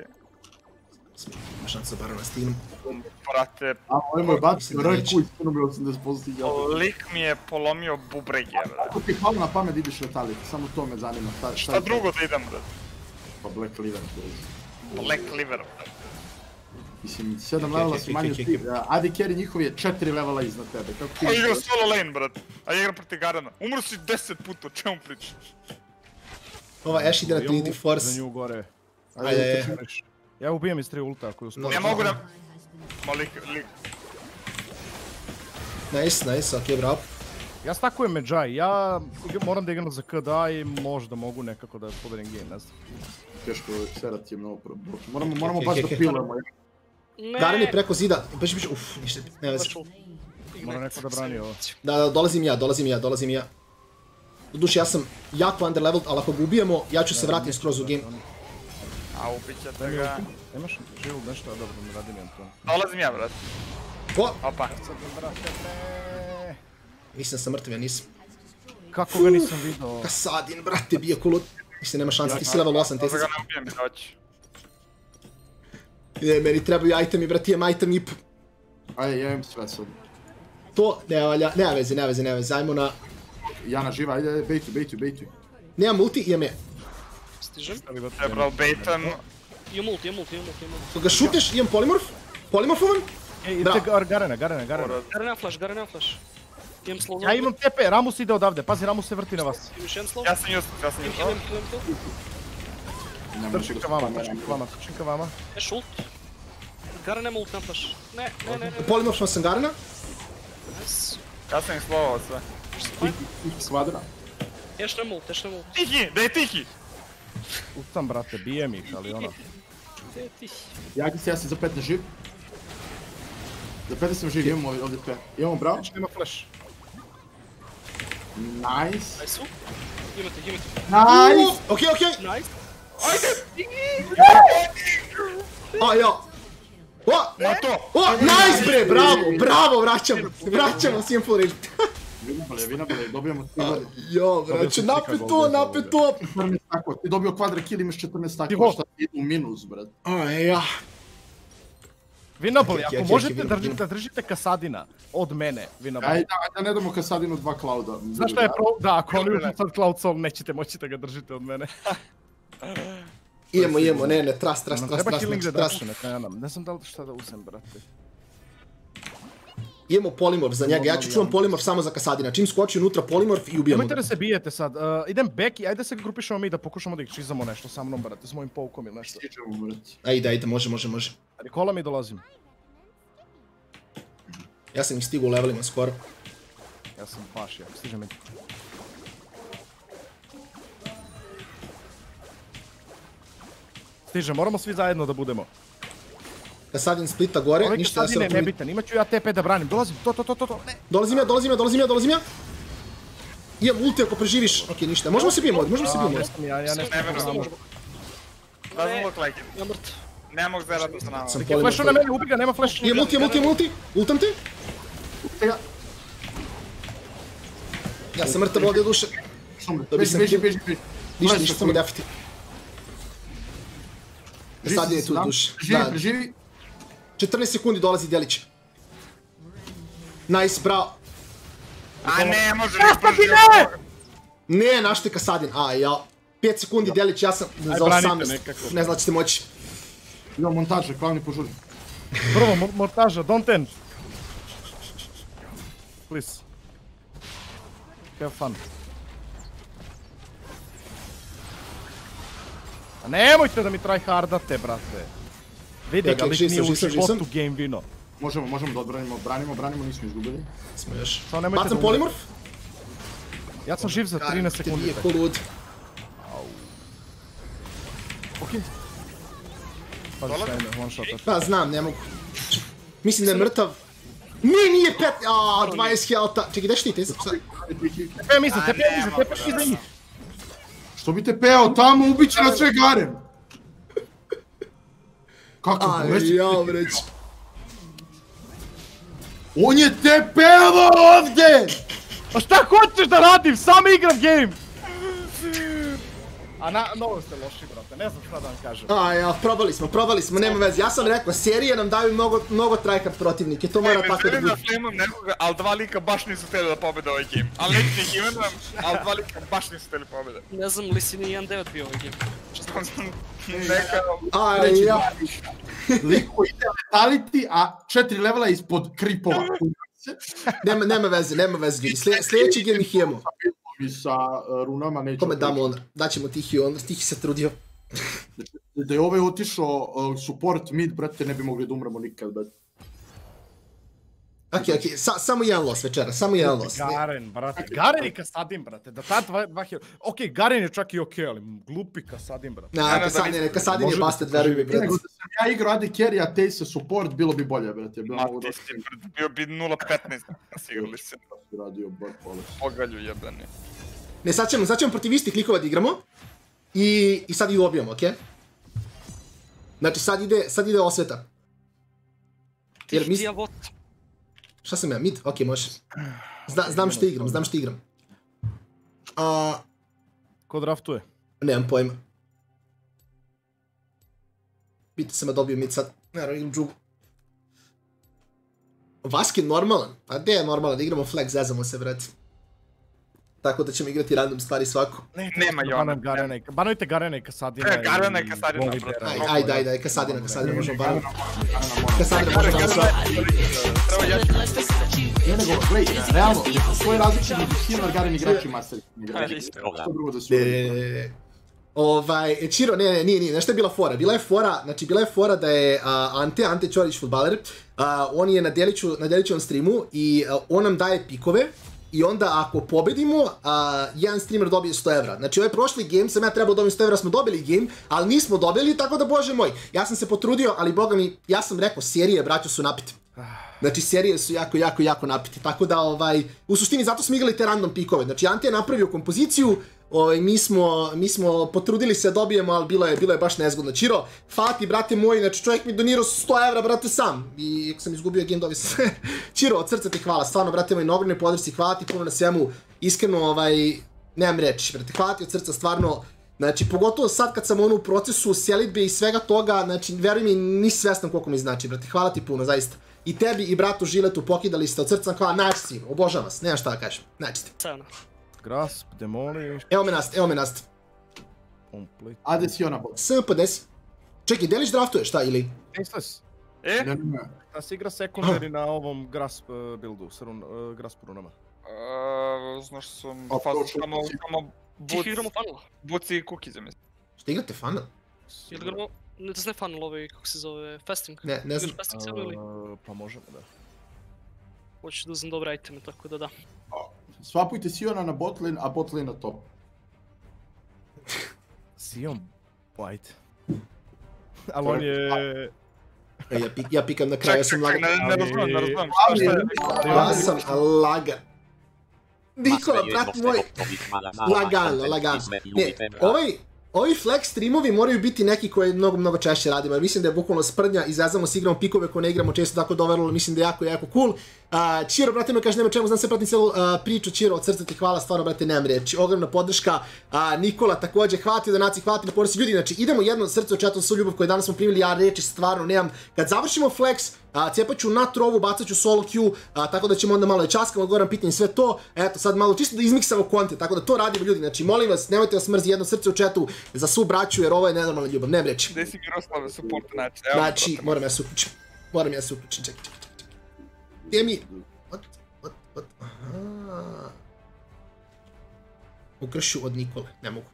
Ima šansa bar na stignu. Brate, Ovo je moj bacio rku i stvarno bi 80% igrao. lik mi je polomio bubrege, brate. Ako ti hvala na pamet ideš letaliti, samo to me zanima. Šta drugo da idem, brate? Pa Black Liver. Black Liver, brate. Mislim, 7 levela si manje od ti. Adi carry njihov je 4 levela iznad tebe. Kako ti A igra solo lane, brate. A igra proti Garena. Umro si 10 puta, o čemu pričaš? Ova Ashe ide na Trinity Force. Za nju gore. Ajde. Ja ubijem iz 3 ulta ako je uspio. Ne mogu da... Ma lik... Nice, okej, bravo. Ja stakujem Medjay, ja moram da igram za KDA i možda mogu nekako da pobedim game, ne znam. Teško, Serat je mnogo problem. Moramo baš da pilujemo. Garen je preko zida, baš ništa, ne veze. Mora neko da brani ovo. Da, dolazim ja. Doduše, ja sam jako underleveled, ali ako ga ubijemo, ja ću se vratiti skroz u game. A ubit ćete ga... Nemaš živu nešto, a dobro, ne radim to. Dolazim ja, brate. Opa. Nisam sam mrtav, ja nisam. Kako ga nisam vidio? Kasadin, brate, bio kulut. Mislim, nema šanse, ti si level 8, te si... Da ga ne ubijem i doći. Meni trebaju itemi, brate, imam item ip. Ajde, ja imam sve sad. To, nema veze, ajmo na... Jana živa, ajde, bejtuj. Nemam ulti, imam je. Stižem. Trebral baitan. Imam ulti. Ko ga šuteš, imam polimorfovan. Idite Garena. Garen flash. Imam slow. Ja imam TP, Ramus ide odavde, pazi Ramus se vrti na vas. Imaš jedan slow. Ja sam Kilim to. Trčim ka vama. Ješ ult. Garen nema ult na flash. Ne. Polimorfovan sam Garena. Nice. Ja sam ih slovao sve. Kvadra. Ješ nema ult. Tiki, daj Tiki! Utam brate, bijem ih, ali ono. Gdje ti? Ja sam za 15 živ. Za 15 sam živ, imamo ovdje sve. Imamo bravo? Nema flash. Nice. Nice. Imate. Nice! Okej. Nice. A, ja. Ma to! O, nice bre, bravo, vraćamo, s full range. Vinabale, dobijamo 3 godine. Jo, braće, napeto! 14 takova, ti dobio kvadra kill, imaš 14 takova, Tiho. šta ti idu u minus, brat. Aj, ja. Vinabali, Okej, ako okej, možete okej, da držite Kasadina od mene, Vinabali. Ajde da ne damo Kasadinu 2 Clouda. Znaš šta je da, ako oni uđu sad Cloud Soul, nećete moći da ga držite od mene. Idemo, ne, trust, Treba Killing trust. Reduction, ne znam da li šta da uzem, brate. Imamo polimorf za njega, ja ću čuvam polimorf samo za Kasadina. Čim skoči unutra polimorf i ubijamo Nemojte ga. da se bijete sad, idem back i ajde se grupišemo mi da pokušamo da ih čizamo nešto sa mnom, brate, s mojim poukom ili nešto. Stičemo, brat. Ajde, može. Ali kola mi dolazim. Ja sam ih stigao u levelima skoro. Ja sam baš jak, stiže mi. Stiže, moramo svi zajedno da budemo. Kasadin splita gore, Ove ništa da se Kasadine rotuvi. nebitan, imat ću ja TP da branim, dolazim, to, ne. Dolazim ja. Imam ulti ako preživiš. Okej, ništa. Možemo se bijemo. Ja ne znam. Doesn't look like it. Ja mrtv. Ne mogu zerati sa nama. Sam Flashu na mene, ubi ga, nema flash. Imam ulti. Ultam te. Ja sam mrtav ovdje duše. Beži. Ništa, samo defiti. Kasadin je tu duše. Preživi. 14 sekundi dolazi djelić. Nice, bravo. A ne, može li preživati. Ne, našto je Kasadin. A, ja. 5 sekundi djelić, ja sam za 18. Ne znam da ćete moći. Idemo montaže, glavni požuri. Prvo, montaža, don't end. Please. Have fun. A nemojte da mi tryhardate, brate. Vidi ga, lik nije u životu game vino. Možemo da odbranimo, branimo, nismo izgubili. Smo još. Samo nemojte Bacam da polimorf. Ja sam živ za 13 sekundi. Nije ko lud. Okej. Pazi šta ime, one shot. Pa znam, ne mogu. Mislim da je mrtav. Nije 5, aaa, 20 health-a. Čekaj, gdje štite? Tepe mi za njih. Što bi te peo tamo, ubiće na sve Garen. Kako Aj, ja vreć. On je te peo ovdje! A šta hoćeš da radim? Sam igram game! A mnogo ste loši, brate, ne znam šta da vam kažem. A ja, probali smo, nema veze. Ja sam rekao, serije nam daju mnogo tryhard protivnike, to mora tako da Želim bude. da flamam nekoga, ali 2 lika baš nisu htjeli da pobjede ovaj game. Ali neću ih imenujem, ali 2 lika baš nisu htjeli pobjede. Ne znam li si ni 1.9 bio ovaj game. Neka... Aj, ja. Liko ide letality, a 4 levela ispod kripova. Nema veze, ljudi. Sljedeći game ih imamo. I sa runama nećemo... Kome damo onda? Daćemo Tihi onda, Tihi se trudio. Da je ovaj otišao support mid, brate, ne bi mogli da umremo nikad, brate. Okej, samo jedan los večera, samo jedan los. Garen, brate, Garen i Kasadin, brate, da ta dva hero... Okej, Garen je čak i okej, ali glupi Kasadin, brate. Kasadin je busted, veruj mi, brate. Nego da sam ja igrao AD Carry, a te se support, bilo bi bolje, brate. Bio bi 0.15, sigurno se. Radio bar poles. Pogalju jebeni. Ne, sad ćemo protiv istih klikova da igramo. I sad ih dobijamo, okej? Znači sad ide osveta. Ti ja vot. Šta sam ja, mid? Okej, može. Znam što igram. Ko draftuje? Nemam pojma. Biti sam da dobio mid sad. Naravno, igram džugu. Vaskin normalan? A gdje je normalan? Igramo flag, zezamo se, brate. Tako da ćemo igrati random stvari svako. Nema Jona. Banujte Garena i Kasadina. Garena i Kasadina, brate. Ajde, Kasadina možemo baniti. Kasadina možemo baniti. Ne nego, gledaj, realno, svoje različite među healer, Garen igrači i master igrači. Što drugo da su... Čiro, nije, nešto je bila fora? Bila je fora da je Ante Ćorić futbaler, on je na Delićevom streamu i on nam daje pikove i onda ako pobedimo, jedan streamer dobije 100 evra. Znači ovaj prošli game sam ja trebao dobiti 100 evra, smo dobili game, ali nismo dobili, tako da bože moj, ja sam se potrudio, ali boga mi, ja sam rekao, serije, braćo, su napiti. Znači serije su jako napiti, tako da u suštini zato smo igrali te random pikove. Znači Ante je napravio kompoziciju, Mi smo potrudili se da dobijemo, ali bilo je baš nezgodno. Čiro, Fati, brate moji, znači čovjek mi donirao 100 evra, brate, sam. I ako sam izgubio game, dobio sam. Čiro, od srca ti hvala, stvarno, brate moji, na ogromnoj podršci, hvala ti puno na svemu. Iskreno, nemam reći, brate, hvala ti od srca, stvarno. Znači, pogotovo sad kad sam u procesu selitbe i svega toga, znači, veruj mi, nisi svestan koliko mi znači, brate, hvala ti puno, zaista. I tebi i bratu Žiletu pokidali ste od srca, hvala, naći si, obožavam vas, nemam šta da kažem, naći ste. Sajno. Grasp, Demolish. Evo me nast. Complete. Ajde si ona bot. SMP 10. Čekaj, deliš draftuje, šta ili? Tasteless. Da se igra secondary na ovom Grasp buildu, Grasp runama. Znaš sam samo Tih igramo funnel. buci i cookies, mislim. Šta igrate funnel? Ili igramo, ne znam funnel ovaj, kako se zove, fasting. Ne znam. Igraš fasting samo ili? Pa možemo, da. Hoću da uzem dobre iteme, tako da da. Swapujte Siona na botlane, a botlane na top. Sion White. Ali on je... Ja pikam na kraju, ja sam lagan. Ne razumijem, Ja sam lagan. Nikola, brat moj, lagano. Ne, ovi flex streamovi moraju biti neki koje mnogo češće radimo, jer mislim da je bukvalno sprdnja, izazvamo se, igramo pikove koje ne igramo često tako doverilo, mislim da je jako cool. Čiro, brate me kaže, nema čemu, znam se pratim cijelu priču, Čiro, od srca ti hvala, stvarno, brate, nemam riječi, ogromna podrška. Nikola također, hvala ti donaciji, hvala ti na podršci. Ljudi, znači, idemo jedno srce u čatu sa ljubav koje danas smo primili, ja riječi stvarno nemam. Kad završimo flex, cijepat ću na trovu, bacat ću solo queue, tako da ćemo onda malo i časkamo, odgovoram pitanje sve to. Eto, sad malo čisto da izmiksamo kontent, tako da to radimo, ljudi, znači, molim vas, nemojte vas mrzi, jedno srce u čatu za svu braću, jer ovo je nenormalna ljubav, nemam riječi. Gdje si Miroslave support, znači, moram ja se uključim, čekaj. Gdje mi... What? Aha. Ukršu od Nikole, ne mogu.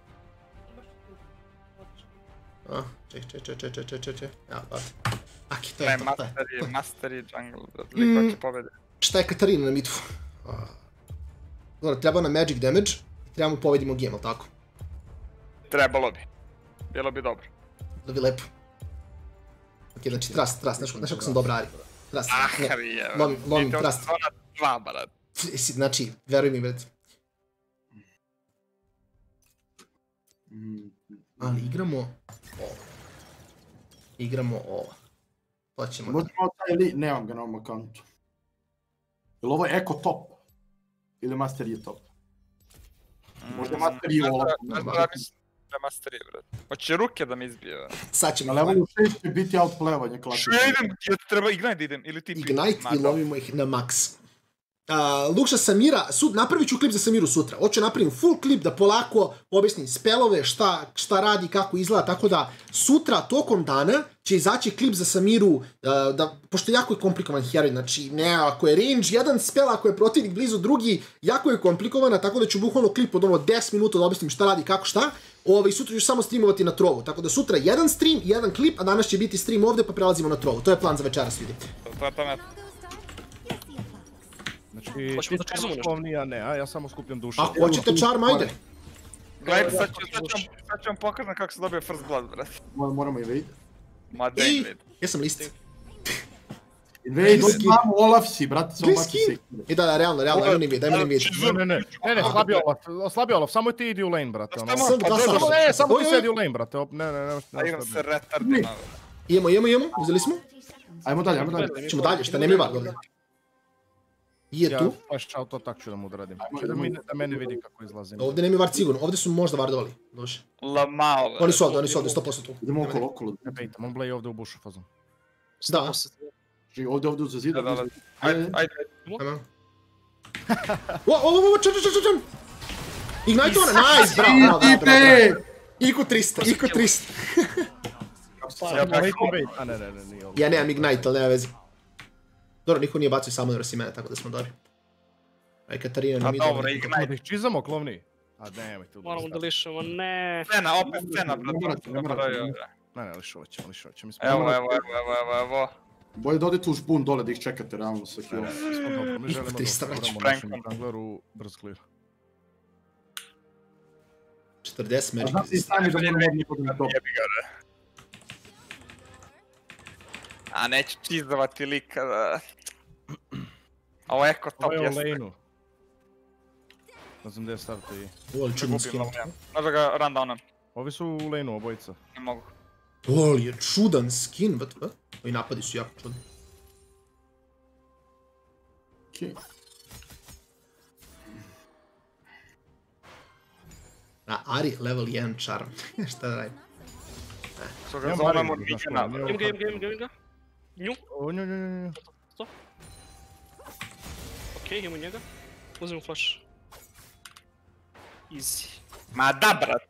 Ček. Ja, bad. Aki, to je to. Master je jungle, liko će pobedi. Šta je Katarina na midu? Dobro, treba na magic damage i trebamo povedimo game, ali tako? Trebalo bi. Bilo bi dobro. Da bi lepo. Ok, znači trust, znaš kako sam dobra Ari. Trust, lomim trust. Zona 2, brat. Znači, veruj mi, bret. Ali igramo ovo. To ćemo da... Možemo taj li... Nemam ga na ovom akantu. Ili ovo je Eko top? Ili Master je top? Možda Master je ovo. Da Master je, brat. Hoće ruke da mi izbije. Sad ćemo... Ali ovo u 6 će biti outplayavanje klasično. Što ja idem? Treba Ignite da idem? Ili ti... Ignite i lovimo ih na max. Lukša Samira, napravit ću klip za Samiru sutra. Hoću napravim full klip da polako objasnim spelove, šta radi, kako izgleda, tako da sutra tokom dana će izaći klip za Samiru, pošto jako je komplikovan heroj, znači ako je range jedan spell, ako je protivnik blizu drugi, jako je komplikovana, tako da ću bukvalno klip od 10 minuta da objasnim šta radi, kako šta. Sutra ću samo streamovati na trovu, tako da sutra jedan stream, jedan klip, a danas će biti stream ovdje pa prelazimo na trovu. To je plan za večeras, vidite. Znači, ti ćemo skovni, ja ne, a ja samo skupljam duše. Ako hoćete charm, ajde. Gledajte, sad ću vam pokazati kako se dobije first blood, brat. Moramo invade. Ma da invade. Jesam list. Invade, znamo Olaf si, brate, samo baci se. I da, realno, ajmo invade. Ne, slabi Olaf, samo ti idi u lane, brate. Samo ti sedi u lane, brate. Ne. A imam se retardima. Imamo, uzeli smo. Ajmo dalje. Ćemo dalje, šta nema vard ovdje. Je tu. Ja flash out to tak ću da mu odradim. Da mene vidi kako izlazim. Ovdje nema vard sigurno, ovdje su možda vardovali. Dođe. Lamao. Oni su ovdje, 100% tu. Idemo okolo. Ne bejtam, on bleji ovdje u bushu fazom. Da. Ovdje za zid. Ajde. Ovo, čem. Ignite ona, nice, bravo. Iku 300. Ja nemam Ignite, ali nema vezi. Dobro, niko nije bacio samo si mene, tako da smo dobri. Aj, Katarina nam ide. A dobro, Ignite. Da ih čizamo, klovni? A nemoj tu. Moramo da lišamo, ne. Opet scena, brate. Ne, lišovat ćemo. Evo. Bolje da odete u žbun dole da ih čekate realno sa killom. Mi želimo da moramo našem jungleru brz clear. 40 magic. Znam si sami da moramo odmah top. A neću čizovati lika da... Ovo je Eko top Ovo je jeste. u lane-u. Ne znam gdje je starta i... Ali Ne čudno gubim skin. level 1. Možda ga rundownem. Ovi su u laneu obojica. Ne mogu. Ali je čudan skin, what? Ovi napadi su jako čudni. Okej. Ari, level 1 charm. Šta da radim? So ga Imam zovemo Mariju, znaš Nijena. ko, Imam ga. Nju. O, nju. Okej, imamo njega. Uzmemo flash. Easy. Ma da, brat.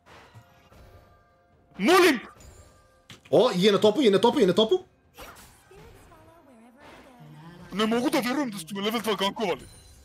Molim! O, je na topu. Ne mogu da vjerujem da ste me level 2 gankovali.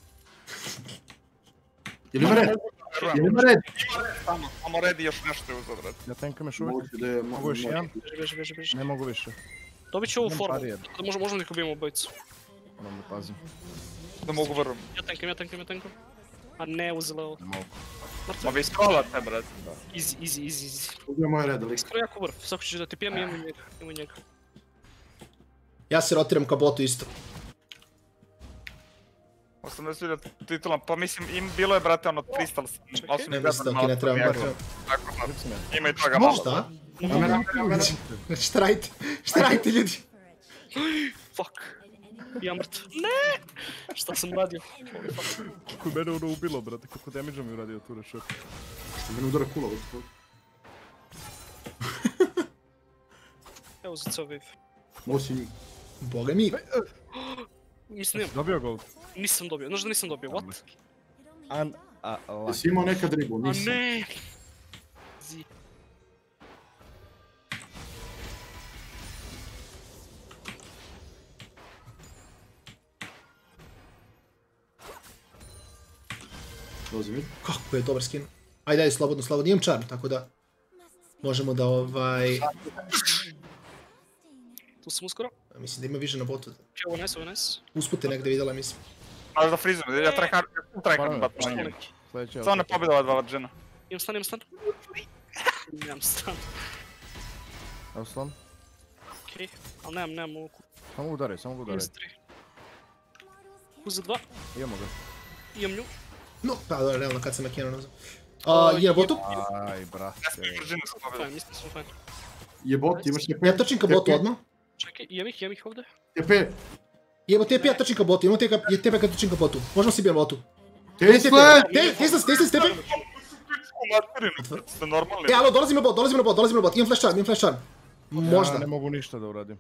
Ili ima red? Ili ima red? Samo red i još nešto je uzad red. Ja tankam još uvijek. Moguće da je... Mogu još jedan? Beži. Ne mogu više. Dobit ću ovu Imam formu. parijer. Da možemo da ih ubijemo obojicu. Moram da pazim. Da mogu vjerujem. Ja tankam. A ne, uzela ovo. Ne mogu. Ma vi scrollate, brat. Easy. Ubio moj red, ali... Skoro jako vrh. Svako ćeš da ti pijem i imamo njega. Ja se rotiram ka botu isto. 80.000 titula, pa mislim, bilo je, brate, ono 300... Ne mislim da ti ne treba bar. Ima i toga malo. Šta? Šta radite ljudi? Fuck. Ja mrtv. Ne! Šta sam radio? Kako je mene ono ubilo, brate, kako damage-a mi uradio tu rešet. Što mene udara kula, ovo. Evo za ceo wave. Mogu si njih. Boga mi. Nisam Dobio gold. Nisam dobio, znaš da nisam dobio, what? Jesi imao nekad ribu, A nisam. ne! Dolazi mi. Kako je dobar skin. Ajde, slobodno, imam charm, tako da... Možemo da Tu sam uskoro. Mislim da ima više na botu. Ovo je nice. Usput je negdje vidjela, mislim. Možda da frizujem, ja trekam bat na njim. Samo ne pobjeda ova dva vađena. Imam stan. Nemam stan. Evo slan. Okej, ali nemam ovu. Samo udaraj. Imam za 3. Uza 2. Imamo ga. Imam nju. No, pa dobro, realno kad sam nakinuo nazad. Je na botu? Aj, brate. Brzinu sam pobjeda. Mislim da smo fajn. Jebot, imaš TP. Ja trčim ka botu odmah. Čekaj, imam ih ovdje. TP. Jebo TP, ja trčim ka botu, imamo TP kad trčim ka botu. Možemo si bijem botu. Tesla! Tesla, TP! Ste normalni? Alo, dolazim na bot, imam flash charm. Možda. Ja ne mogu ništa da uradim.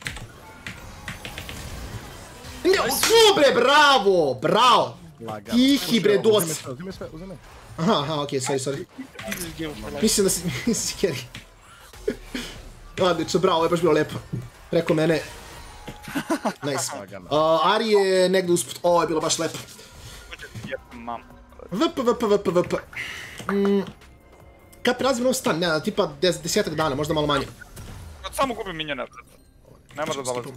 Ne, bre, bravo! Lagan. Tihi bre, dos. Uzemi. Aha, okej, sorry. Easy game of my life. Mislim da si carry. Odlično, bravo, ovo je baš bilo lepo. Preko mene. Nice. Ari je negdje usput, ovo je bilo baš lepo. VP. Kad prelazim nov stan, ne, tipa 10 dana, možda malo manje. Samo gubim minjene, ne može da dolazim.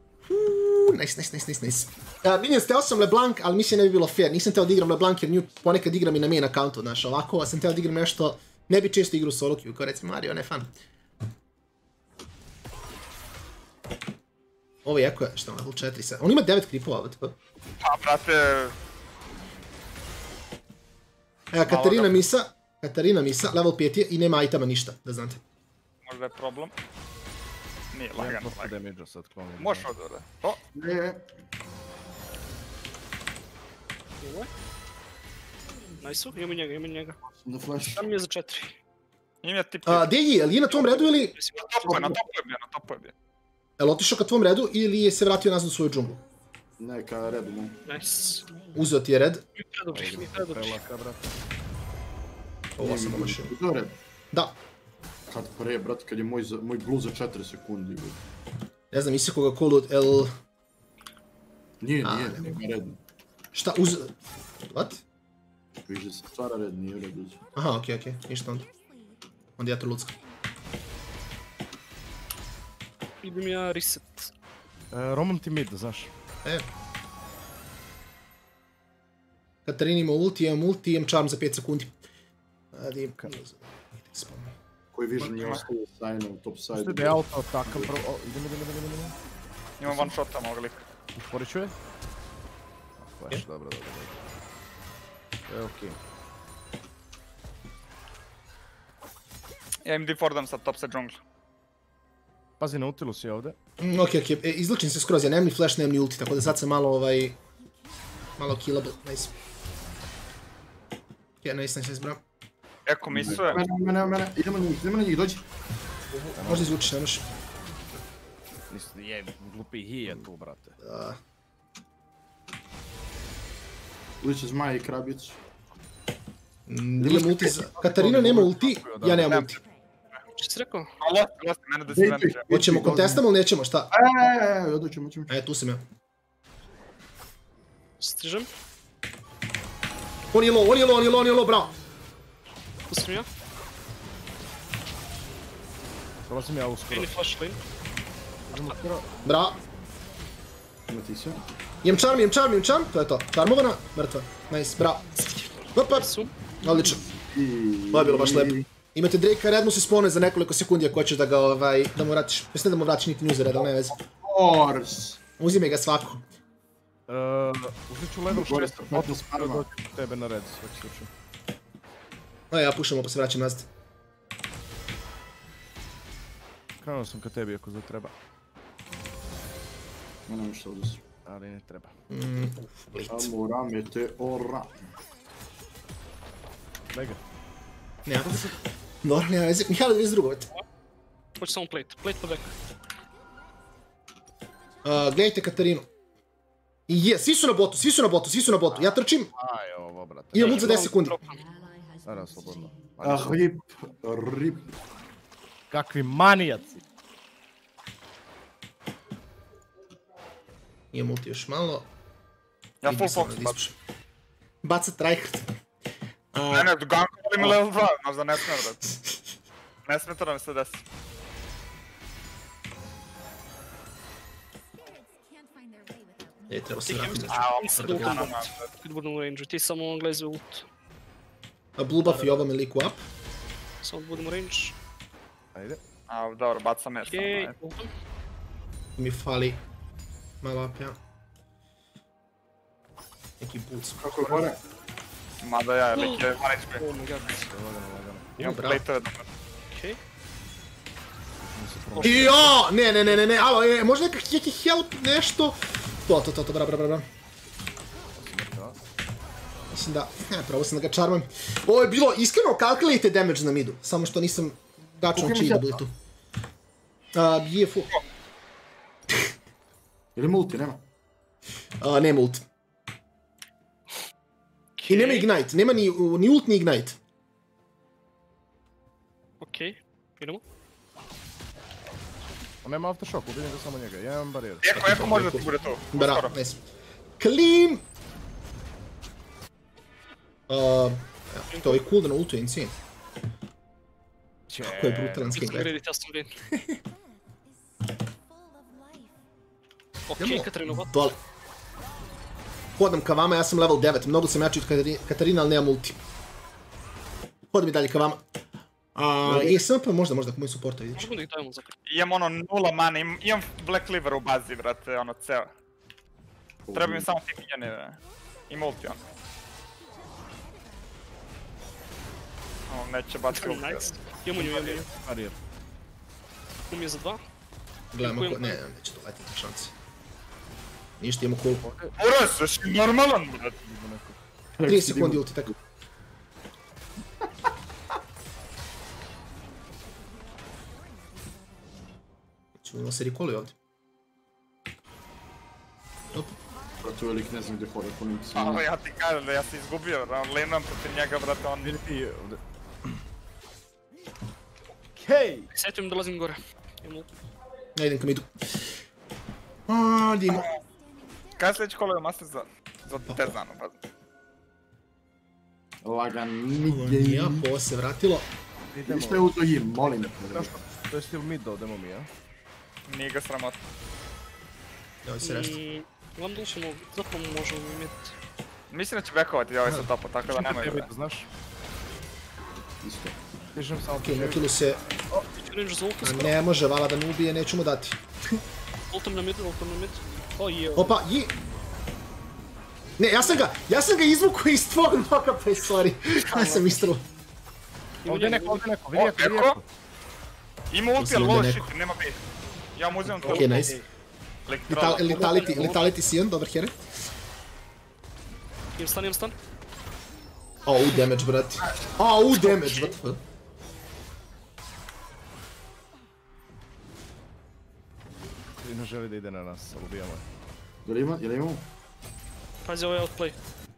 Nice. Vidim, steo sam LeBlanc, ali mislim ne bi bilo fair. Nisam teo da igram LeBlanc jer nju ponekad igram i na main accountu, znaš, ovako, a sam teo da igram nešto, ne bi često igru solo queue, kao recimo Mario, ne fan. Ovo je Eko, što je level 4 sad. On ima 9 creepova, VTP. Pa, brate... Katarina Misa, level 5 je i nema itema ništa, da znate. Možda je problem. Nije Imam lagan. dosta damage-a sad klonim. Možeš odvore. O, Ne. Ovo je. Nice-u, imamo njega. Da flash. Tam mi je za 4. im je tip... Gdje je, je li na tvom redu ili... Na topu je bio. Je li otišao ka tvom redu ili je se vratio nazad u svoju džunglu? Ne, ka redu, ne. Nice. Uzeo ti je red. Mi predobri. Prelaka, brate. Ovo sam domašio. Uzeo red. Da. Kad pre, brat, kad je moj blue za 4 sekundi. Ne znam, misli koga call od L... Nije, nema red. Šta, uz... What? Više se stvara red, nije red uzeo. Aha, okej, ništa onda. Onda ja to lucka. Idem ja reset. Roman ti mid, znaš. Katarina ima ulti, imam charm za 5 sekundi. Ajde, Koji vision je ostavio sajna u top side. Da je auto atakam prvo... Idem. Imam one shota mog lika. Usporit ću je. Flash, dobro. Okej. Ja im defordam sad top sa džungla. Pazi, Nautilus je ovde. Okej, izlučim se skroz, ja nemam ni flash, nemam ni ulti, tako da sad sam malo malo killable, nice. Okej, nice, bro. Eko misuje. Mene, idemo na njih, dođi. Možda izvučiš, ne možeš. Je, glupi hi je tu, brate. Uliče zmaja i krabić. Imam ulti za... Katarina nema ulti, ja nemam ulti. Što si rekao? Lost, mene da se venže. Hoćemo kontestamo ili nećemo, šta? Odoćemo. Tu sam ja. Stižem. On je low, bravo. Pustim ja. Dolazim ja uskoro. Mini flash lane. Bravo. Ima ti se. Imam charm, to je to. Charmovana, mrtva. Nice, bravo. Hop. Odlično. Ovo je bilo baš lepo. Imate Drake-a, red mu se spone za nekoliko sekundi ako hoćeš da mu vratiš. Mislim da mu vratiš niti nju za red, ali ne veze. Uzime ga svako. Uzet ću level 6, odnos prvo tebe na red, svaki slučaj. Ja pušam, pa se vraćam nazad. Krenuo sam ka tebi ako treba. Nemam što ovdje su. Ali ne treba. Blit. Amo ramete ora. Lega. Nema. Dobro, nema veze. Mihajlo, da vidiš drugo. Hoće samo plate. Plate po deku. Gledajte Katarinu. I svi su na botu. Ja trčim. Aj, ovo, brate. Imam ult za 10 sekundi. Naravno, slobodno. Rip. Kakvi manijaci. Imam ult još malo. Ja full focus bacam. Baca tryhard. Ne, gank volim level 2, možda ne smije, brate. Ne smije to da mi se desi. Treba se vratiti. Kad budem u range-u, ti samo gledaj za ult. Blue buff i ova me liku up. Samo da budem u range. Ajde. Dobro, bacam je Okej, samo. ultam. Mi fali malo up, ja. Neki boots. Kako je gore? Mada ja, lik je 1 HP. Oh my god. Imam bravo. plate-ove. Okej. Jo, ne, alo, možda neki help, nešto? To, bra. Mislim da, pravo sam da ga čarmam. Ovo je bilo, iskreno, kalkulajte damage na midu, samo što nisam gačan čiji da bude tu. Je full. Ili multi, nema? Nema ult. I nema ignite, nema ni ult ni ignite. Okej, idemo. On nema aftershock, ubijem ga samo njega, ja imam barijer. Eko može da ti bude tu. Bravo, nice. Clean! To je cooldown ultu je insane. Kako je brutalan skin, gledaj. Gledaj, custom game. Okej, Katarina, what? Dole. Hodam ka vama, ja sam level 9, mnogo sam jači od Katarina, ali nemam ulti. Hodam i dalje ka vama. Jesam pa možda ako moji supporta vidiš. Možemo da ih dajemo zakrat. Imam ono 0 mana, imam Black Cleaver u bazi, brate, ono ceo. Treba mi samo ti minjane i multi, ono. Ono, neće baciti ulti. Nice. Imamo nju. Barijer. Kum je za 2. Gledamo ko... Ne, neće to letiti šanse. Ništa, imamo cool. Uraz, jesi normalan, brate. 3 sekundi ulti, tako. Ćemo se recalli ovdje. Brate, velik ne znam gdje hore, po njim se... Ali ja ti kažem da ja sam izgubio, laneam protiv njega, brate, on... Vidi ti ovdje. Hej! Setujem, dolazim gore. Imamo ult. Ja idem ka midu. Dimo. Kada je sljedeći kolo master za Terzanu, brate? Laganije. Ovo se vratilo. Što je u to jim, molim. To je still mid da odemo mi, ja? Nije ga sramota. Evo se rešta. Gledam da ćemo, zapravo možemo imeti. Mislim da će backovati ovaj sa topa, tako da nemoj Tebi, da. znaš? Isto. Stižem samo Okej, Nautilus se... Ću range za ult A skoro. ne može, vala da me ubije, neću mu dati. Ultam na mid. O, je. Opa, Ne, ja sam ga izvukao iz tvog knockapa, sorry. Ja sam istrao. Ovdje neko, vidi O, Eko. Eko? Ima ulti, ali Mislim da low neko. shit, nema bait. Ja mu uzimam to. Ok, nice. Letality dobar hero. Imam stan. Damage, brati. Damage, what the fuck? Ne želi da ide na nas, ali ubijamo je. Jel imamo? Pazi ovaj outplay.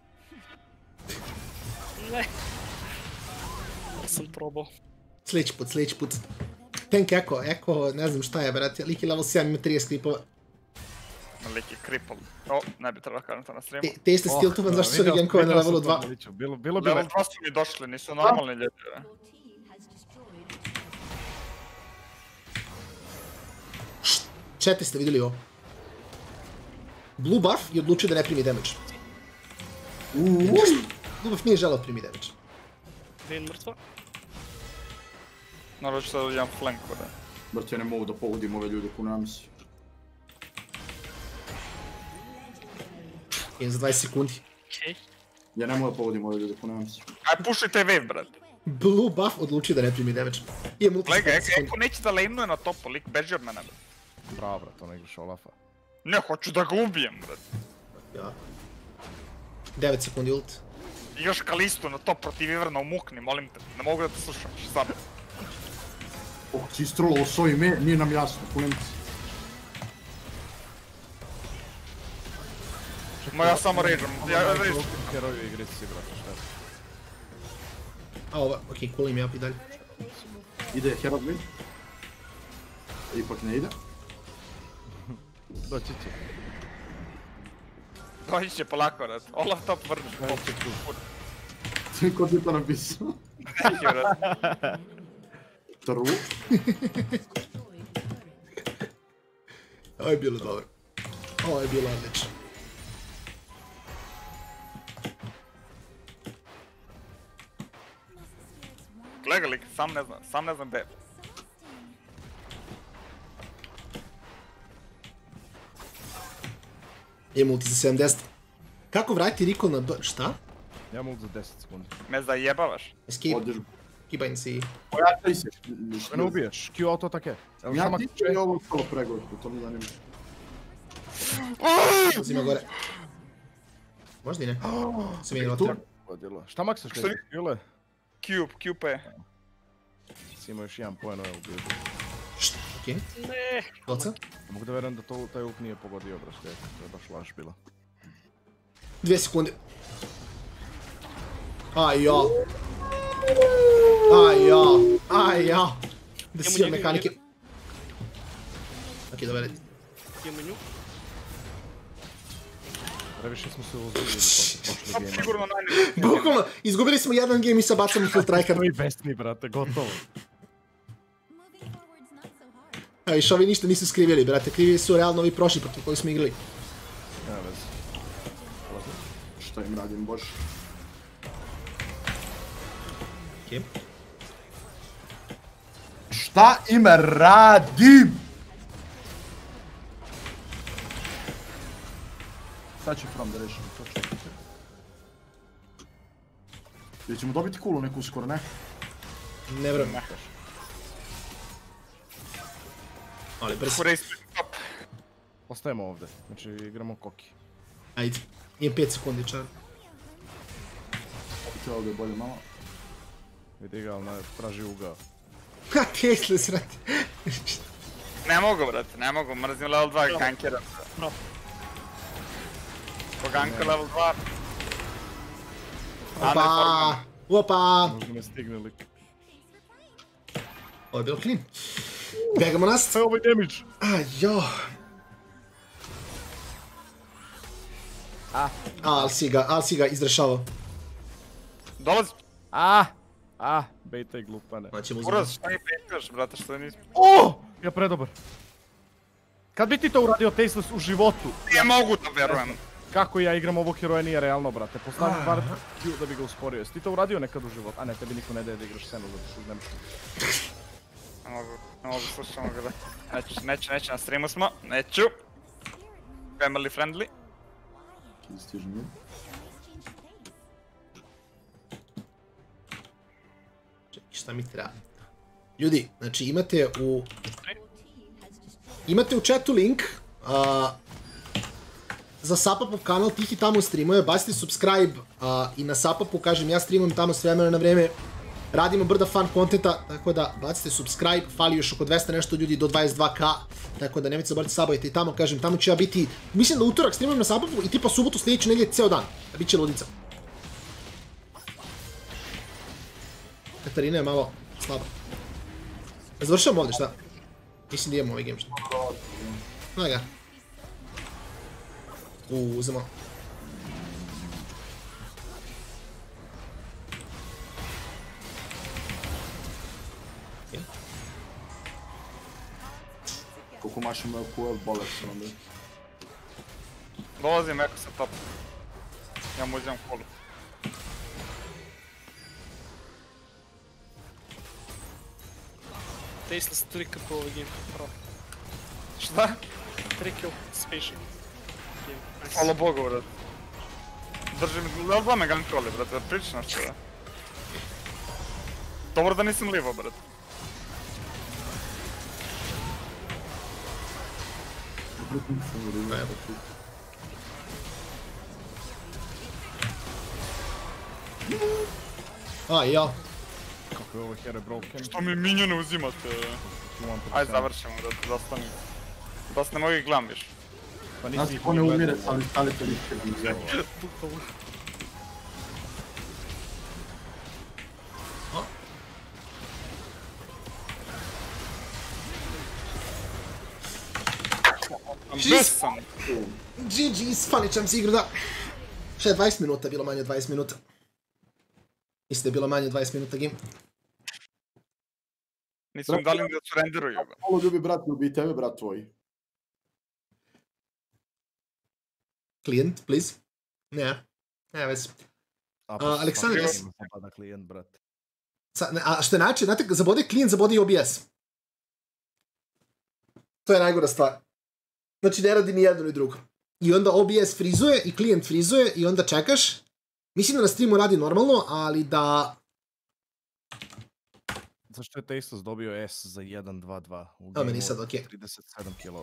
Ne. Ja sam probao. Sljedeći put. Tank Eko, ne znam šta je, brati. Lik je level 7, ima 30 klipova. Lik je cripple. O, ne bi trebalo kažem to na streamu. Te ste stiltovan, zašto su regenkove na levelu 2? Bilo bi Level 2 su mi došli, nisu normalni ljudi. Čete ste vidjeli ovo. Blue buff je odlučio da ne primi damage. Blue buff nije želeo da primi damage. Vayne mrtva. Naravno ću sad jedan flank da. Brate, ja ne mogu da pogodim ove ljude ko nam si. Idem za 20 sekundi. Okej. Ja ne mogu da pogodim ove ljude ko nam si. Aj, pušaj taj wave, brad. Blue buff odlučio da ne primi damage. Idem ulti za Lega, 20 sekundi. Eko neće da laneuje na topu, lik beži od mene. Bravo, brat, ono igraš Olafa. Ne, hoću da ga ubijem, brad. Ja. 9 sekundi ult. Igraš Kalistu na top protiv Ivrna u mukni, molim te. Ne mogu da te slušam, sad. Si istrolao s ovim, nije nam jasno, kunem si. Ma ja samo rageam, ja rageam. Heroju igri si, brate, šta je? Okej, coolim ja i dalje. Ide Herald mid. Ipak ne ide. Doći će. Doći će polako, brad. Olaf top vrniš. Ko ti to napisao? Neki, brad. True. Ovo je bilo dobro. Ovo je bilo odlično. Glega lik, sam ne znam gdje. Imam ulti za 70. Kako vratiti recall na B? Šta? Ja mogu za 10 sekundi. Me zajebavaš. Escape. Odeš. Kibajn si. Pojačaj se. Ne ubiješ, Q auto atake. Evo Ja šamak ti ću i ovo skolo pregledku, to mi zanima. Uzima gore. Možda i ne. Sam je rotir. Podjelo. Šta maksaš neki? Jule? QP. Si imao još jedan poen ovaj ubiju. Okej. Ne. Doca. Mogu da verujem da taj ult nije pogodio, brate. To je baš laž bila. 2 sekunde. Aj ja. Da si imam mehanike. Okej, dobar. Imamo nju. Previše smo se uzbili prošle game. Sigurno najniži. Bukvalno, izgubili smo jedan game i sad bacamo full tryhard. No i besni, brate, gotovo. A viš, ovi ništa nisu skrivili, brate. Krivili su realno ovi prošli protiv koji smo igrali. Nema veze. Šta im radim, bož? Okej. Šta im radim? Sad ću From da rešim to čekajte. Ili ćemo dobiti kulu neku uskoro, ne? Ne vrem. Ali brzo. Ostajemo ovdje, znači igramo koki. Ajde. Imam 5 sekundi, čar. Ću ovdje bolje malo. Vidi ga, ali traži ugao. Ha, Tesla srati. Ne mogu, brate, ne mogu, mrzim level 2 gankera. No. Ko ganka level 2. Opa! Možda me stigne lik. Ovo je bilo clean. Begamo nas. Evo ovaj damage! Ali si ga izrešavao. Dolazi. Bejtaj glupane. Uraz, šta mi petaš, brate, što nismo? Ja predobar. Kad bi ti to uradio Tasteless u životu? Ne mogu da verujem. Kako ja igram ovog heroja nije realno, brate. Postavim bar Q da bi ga usporio. Jesi ti to uradio nekad u životu? A ne, tebi niko ne daje da igraš Senu zato što znaš. Ne mogu, slušamo ga da. Neću, na streamu smo. Neću. Family friendly. Stižem je. Šta mi treba? Ljudi, znači imate u chatu link za Sapapu kanal, Tihi tamo streamuje, bacite subscribe i na Sapapu, kažem, ja streamujem tamo s vremena na vreme, radimo brda fun kontenta, tako da bacite subscribe, fali još oko 200 nešto ljudi do 22k, tako da nemojte zaboraviti sabavite i tamo, kažem, tamo ću ja biti, mislim da utorak streamujem na Sapapu i tipa subotu sljedeće nedelje ceo dan, a bit će ludica. Katarina je malo slaba. Završamo ovdje, šta? Mislim da imamo ovaj game, šta? Gledaj ga. Uzemo. Koliko maš imao QL bolest onda? Dolazim eko sa top. Ja mu uzimam kolu. Tasteless 3 kill ovaj game. Bravo. Šta? 3 kill, special. Hvala Bogu, brat. Držim, da me gankroli, brat, da pričaš nešto, da. Dobro da nisam livo, brat. A, ja. Kako je ovo hero broken? Što mi minjone uzimate? Ajde završimo, brat, dosta mi. Dosta ne mogu ih gledam više. Pa Nas nisi ih ko ne ni umire, gledao. ali stavite ličke. Besam! GG's, faničam si igru, da. Šta je 20 minuta, bilo manje od 20 minuta. Mislim da je bilo manje od 20 minuta game. Nisu im dali da surrenderuju, brat. Ovo ljubi brat, ljubi tebe, brat tvoj. Klijent, please. Ne, vez. Aleksandar, Pada klijent, brat. A što je način, znate, zabode klijent, zabode i OBS. To je najgora stvar. Znači ne radi ni jedno ni drugo. I onda OBS frizuje i klijent frizuje i onda čekaš. Mislim da na streamu radi normalno, ali da... Zašto je Tasteless dobio S za 1-2-2? Evo meni sad, okej. 37 kilo.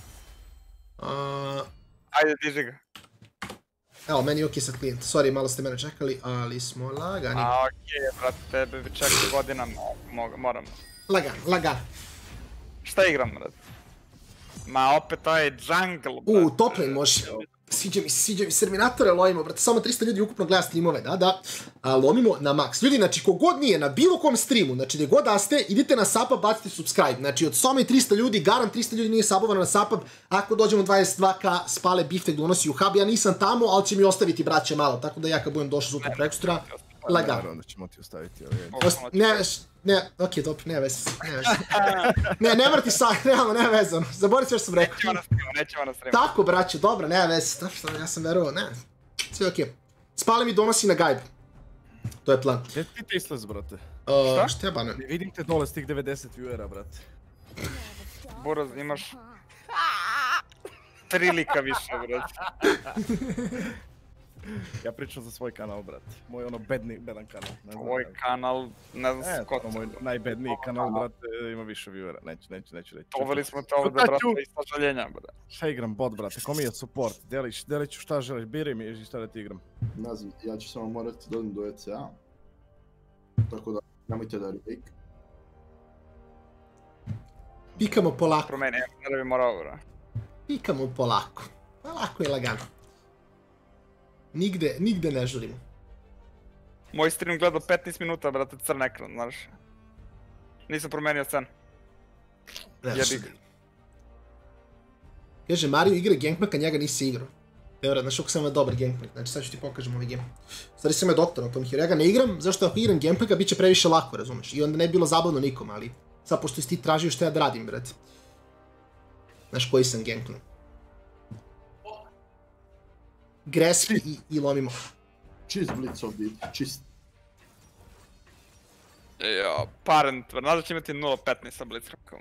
Ajde, diži ga. Evo, meni je okej sad klijent. Sorry, malo ste mene čekali, ali smo lagani. A okej, brat, tebe bi čekao godinama, moram. Lagan. Šta igram, brat? Ma opet to je jungle, brat. Top lane može. Sviđa mi se Terminatore lomimo, brate, samo 300 ljudi ukupno gleda streamove, da. Lomimo na max. Ljudi, znači, kogod nije na bilo kom streamu, znači gdje god da ste, idite na Sapab, bacite subscribe. Znači, od samo 300 ljudi, garant 300 ljudi nije sabovano na Sapab. Ako dođemo 22k, spale biftek donosi u hub. Ja nisam tamo, ali će mi ostaviti braće malo, tako da ja kad budem došao sutra prekstra, lagano. Onda ćemo ti ostaviti Ne, okej, dobro, ne veze. Ne vrti sad, nema veze, zaboravim sve što sam rekao. Nećemo na streamu. Tako, braćo, dobro, nema veze, ja sam verovao, ne, sve okej. Spali mi donosi na gajbu. To je plan. Gdje ti Tasteless, brate? Šta je bane? Vidim te dole s tih 90 viewera, brate. Buraz, imaš... 3 lika više, brate. Ja pričam za svoj kanal, brate. Moj ono bedan kanal. Tvoj kanal, ne znam ko to. Moj najbedniji kanal, brate, ima više viewera. Neću reći. Doveli smo te ovdje, brate, i sažaljenja, brate. Šta igram bot, brate? Ko mi je support? Delit ću šta želiš, biraj mi i šta da ti igram. Ne znam, ja ću samo morati da odem do ECA. Tako da, nemojte da remake. Pikamo polako. Promeni, ne da bi morao, bro. Pikamo polako. Lako je lagano. Nigde ne žurimo. Moj stream gledao 15 minuta, brate, crn ekran, znaš. Nisam promenio scenu. Jebi ga. Kaže, Mario igra Gangplank, a njega nisi igrao. Evo, znaš kako sam ima dobar Gangplank, znači sad ću ti pokažem ovaj game. Stvari sam je doktor na tom hero, ja ga ne igram, zašto ako igram Gangplanka bit će previše lako, razumeš? I onda ne bi bilo zabavno nikom, ali sad pošto si ti tražio što ja da radim, brate. Znaš koji sam Gangplank. Greski i lomimo. Čist blitz ovdje, čist. Jo, parent, znaš da će imati 0.15 sa blitzcrankom.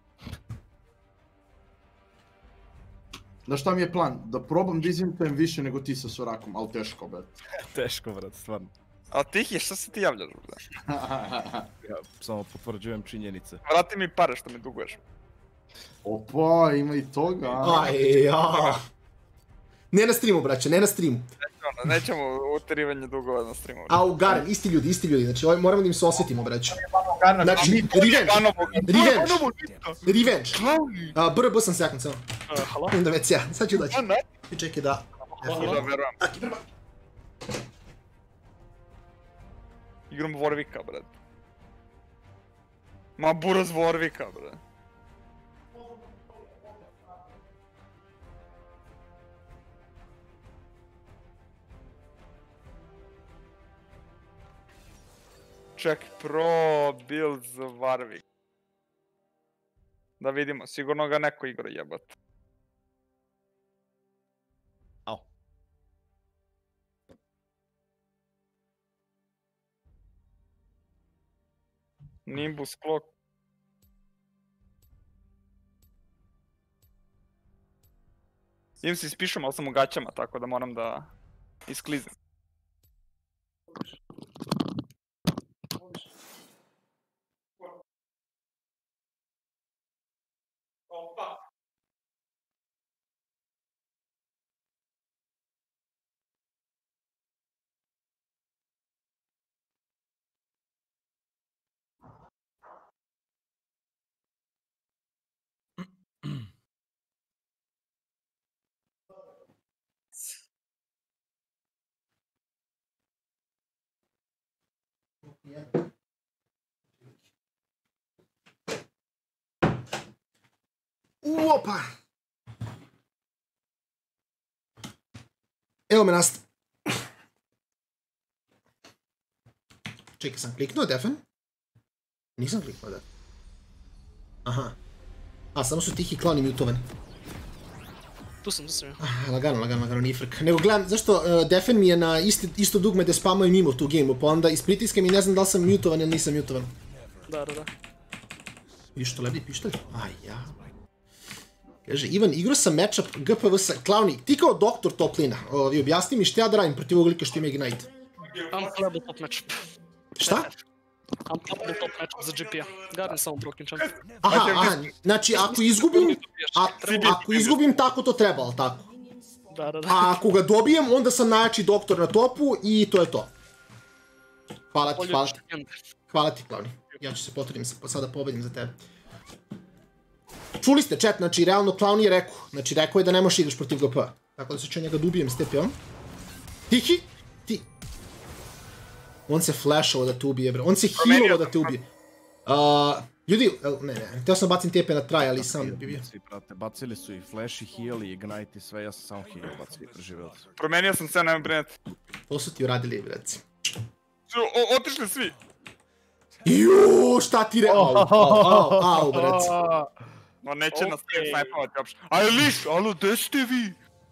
Znaš šta mi je plan? Da probam dizintujem više nego ti sa Sorakom, ali teško, brate. Teško, brate, stvarno. A Tihi, šta se ti javljaš, bre? Ja samo potvrđujem činjenice. Vrati mi pare što mi duguješ. Opa, ima i toga. Aj, ja. Ne na streamu, braće, ne na streamu. Nećemo uterivanje dugova na streamu. Au, Garen, isti ljudi, znači moramo da im se osjetimo, braće. Garna, Znači, revenge. BRB sam sekund, samo. Halo? Onda već ja, sad ću doći. I čekaj da... Da, verujem. Igram Warwicka, bret. Ma buraz Warwicka, bre. Ček, pro build za Warwick. Da vidimo, sigurno ga neko igra jebat. Au. Nimbus Clock. Idem se ispišem, ali sam u gaćama, tako da moram da iskliznem. Opa! Evo me nast... Čekaj, sam kliknuo defen? Nisam kliknuo defen. Aha. A, samo su tihi klani mutovani. Tu sam. Lagano, nije frk. Nego gledam, zašto defen mi je na isto dugme da spamaju mimo tu gameu, pa onda ispritiskam i ne znam da li sam mutovan ili nisam mutovan. Da. Vidiš što lebdi pištolj? Aj, ja. Kaže, Ivan, igrao sam matchup GPV sa Clowny. Ti kao doktor Toplina, objasni mi šta ja da radim protiv ovog lika što ima Ignite. Unplayable top matchup. Šta? Unplayable top matchup za GP-a. Garen samo broken champ. Aha, znači ako izgubim tako to treba, ali tako? Da. A ako ga dobijem, onda sam najjači doktor na topu i to je to. Hvala ti, Clowny. Ja ću se potrudim sada pobedim za tebe. Čuli ste chat, znači realno Clowny je rekao. Znači rekao je da ne možeš igraš protiv GP-a. Tako da se ću njega dubijem s TP-om. Tihi, ti. On se flashovao da te ubije, bre. On se healovao da te ubije. Ljudi, ne, htio sam bacim TP na try, ali sam bi bio. Bacili su i flash i heal i ignite i sve, ja sam samo heal bacio i preživio. Promenio sam sve, nemam brinet. To su ti uradili, breci. Otišli svi. Juuu, šta ti au, breci. No neće nas snajpovati uopšte. Aj liš, alo, gde ste vi?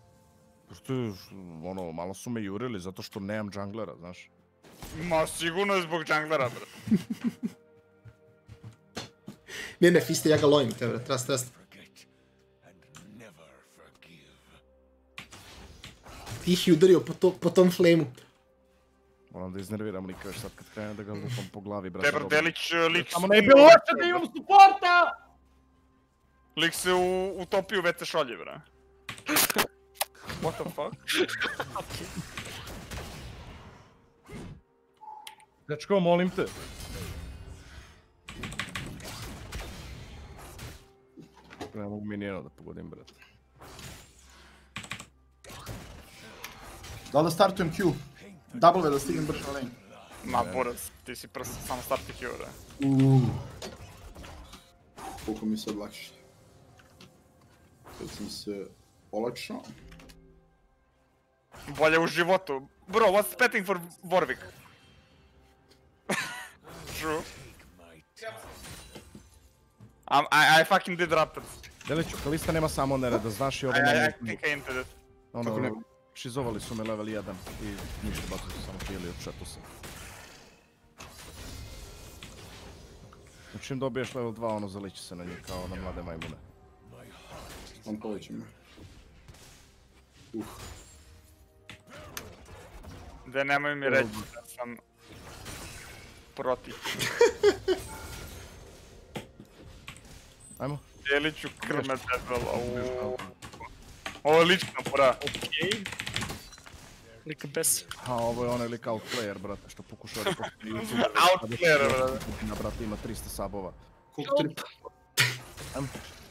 Ono, malo su me jurili zato što nemam junglera, znaš. Ma sigurno je zbog junglera, bre. Ne, Fiste, ja ga lovim te, bre, trast. Ti ih udario po tom flameu. Moram da iznerviram lika još sad kad krenem da ga lupam po glavi, brate. Tebar Delić, lik... Samo ne je bilo loše da imam supporta! Lik se utopio u WC šolje, bre. What the fuck? Dečko, molim te. Ne mogu mi nijedno da pogodim, brate. Da li da startujem Q? W da stignem brže na lane. Ma buraz, ti si prsto samo starti Q, bre. Koliko mi se odlakši. Kad sam se olakšao. Bolje u životu. Bro, what's betting for Warwick? True. I fucking did Raptors. Deliću, Kalista nema samo nereda, znaš i ovo nema... I think I entered it. Ono, šizovali su me level 1 i ništa, bacili su samo heal i odšetu sam. Čim dobiješ level 2, ono zaliči se na njih kao na mlade majmune. On poveći me. Da nemoj mi reći da sam protiv. Ajmo. Dijelit ću krme debela. Ovo je lična pora. Okej. Lika bez. A ovo je onaj lik outplayer, brate, što pokušava da postoji YouTube. Outplayer, brate. Brate, ima 300 sabova. Koliko tri? Ajmo.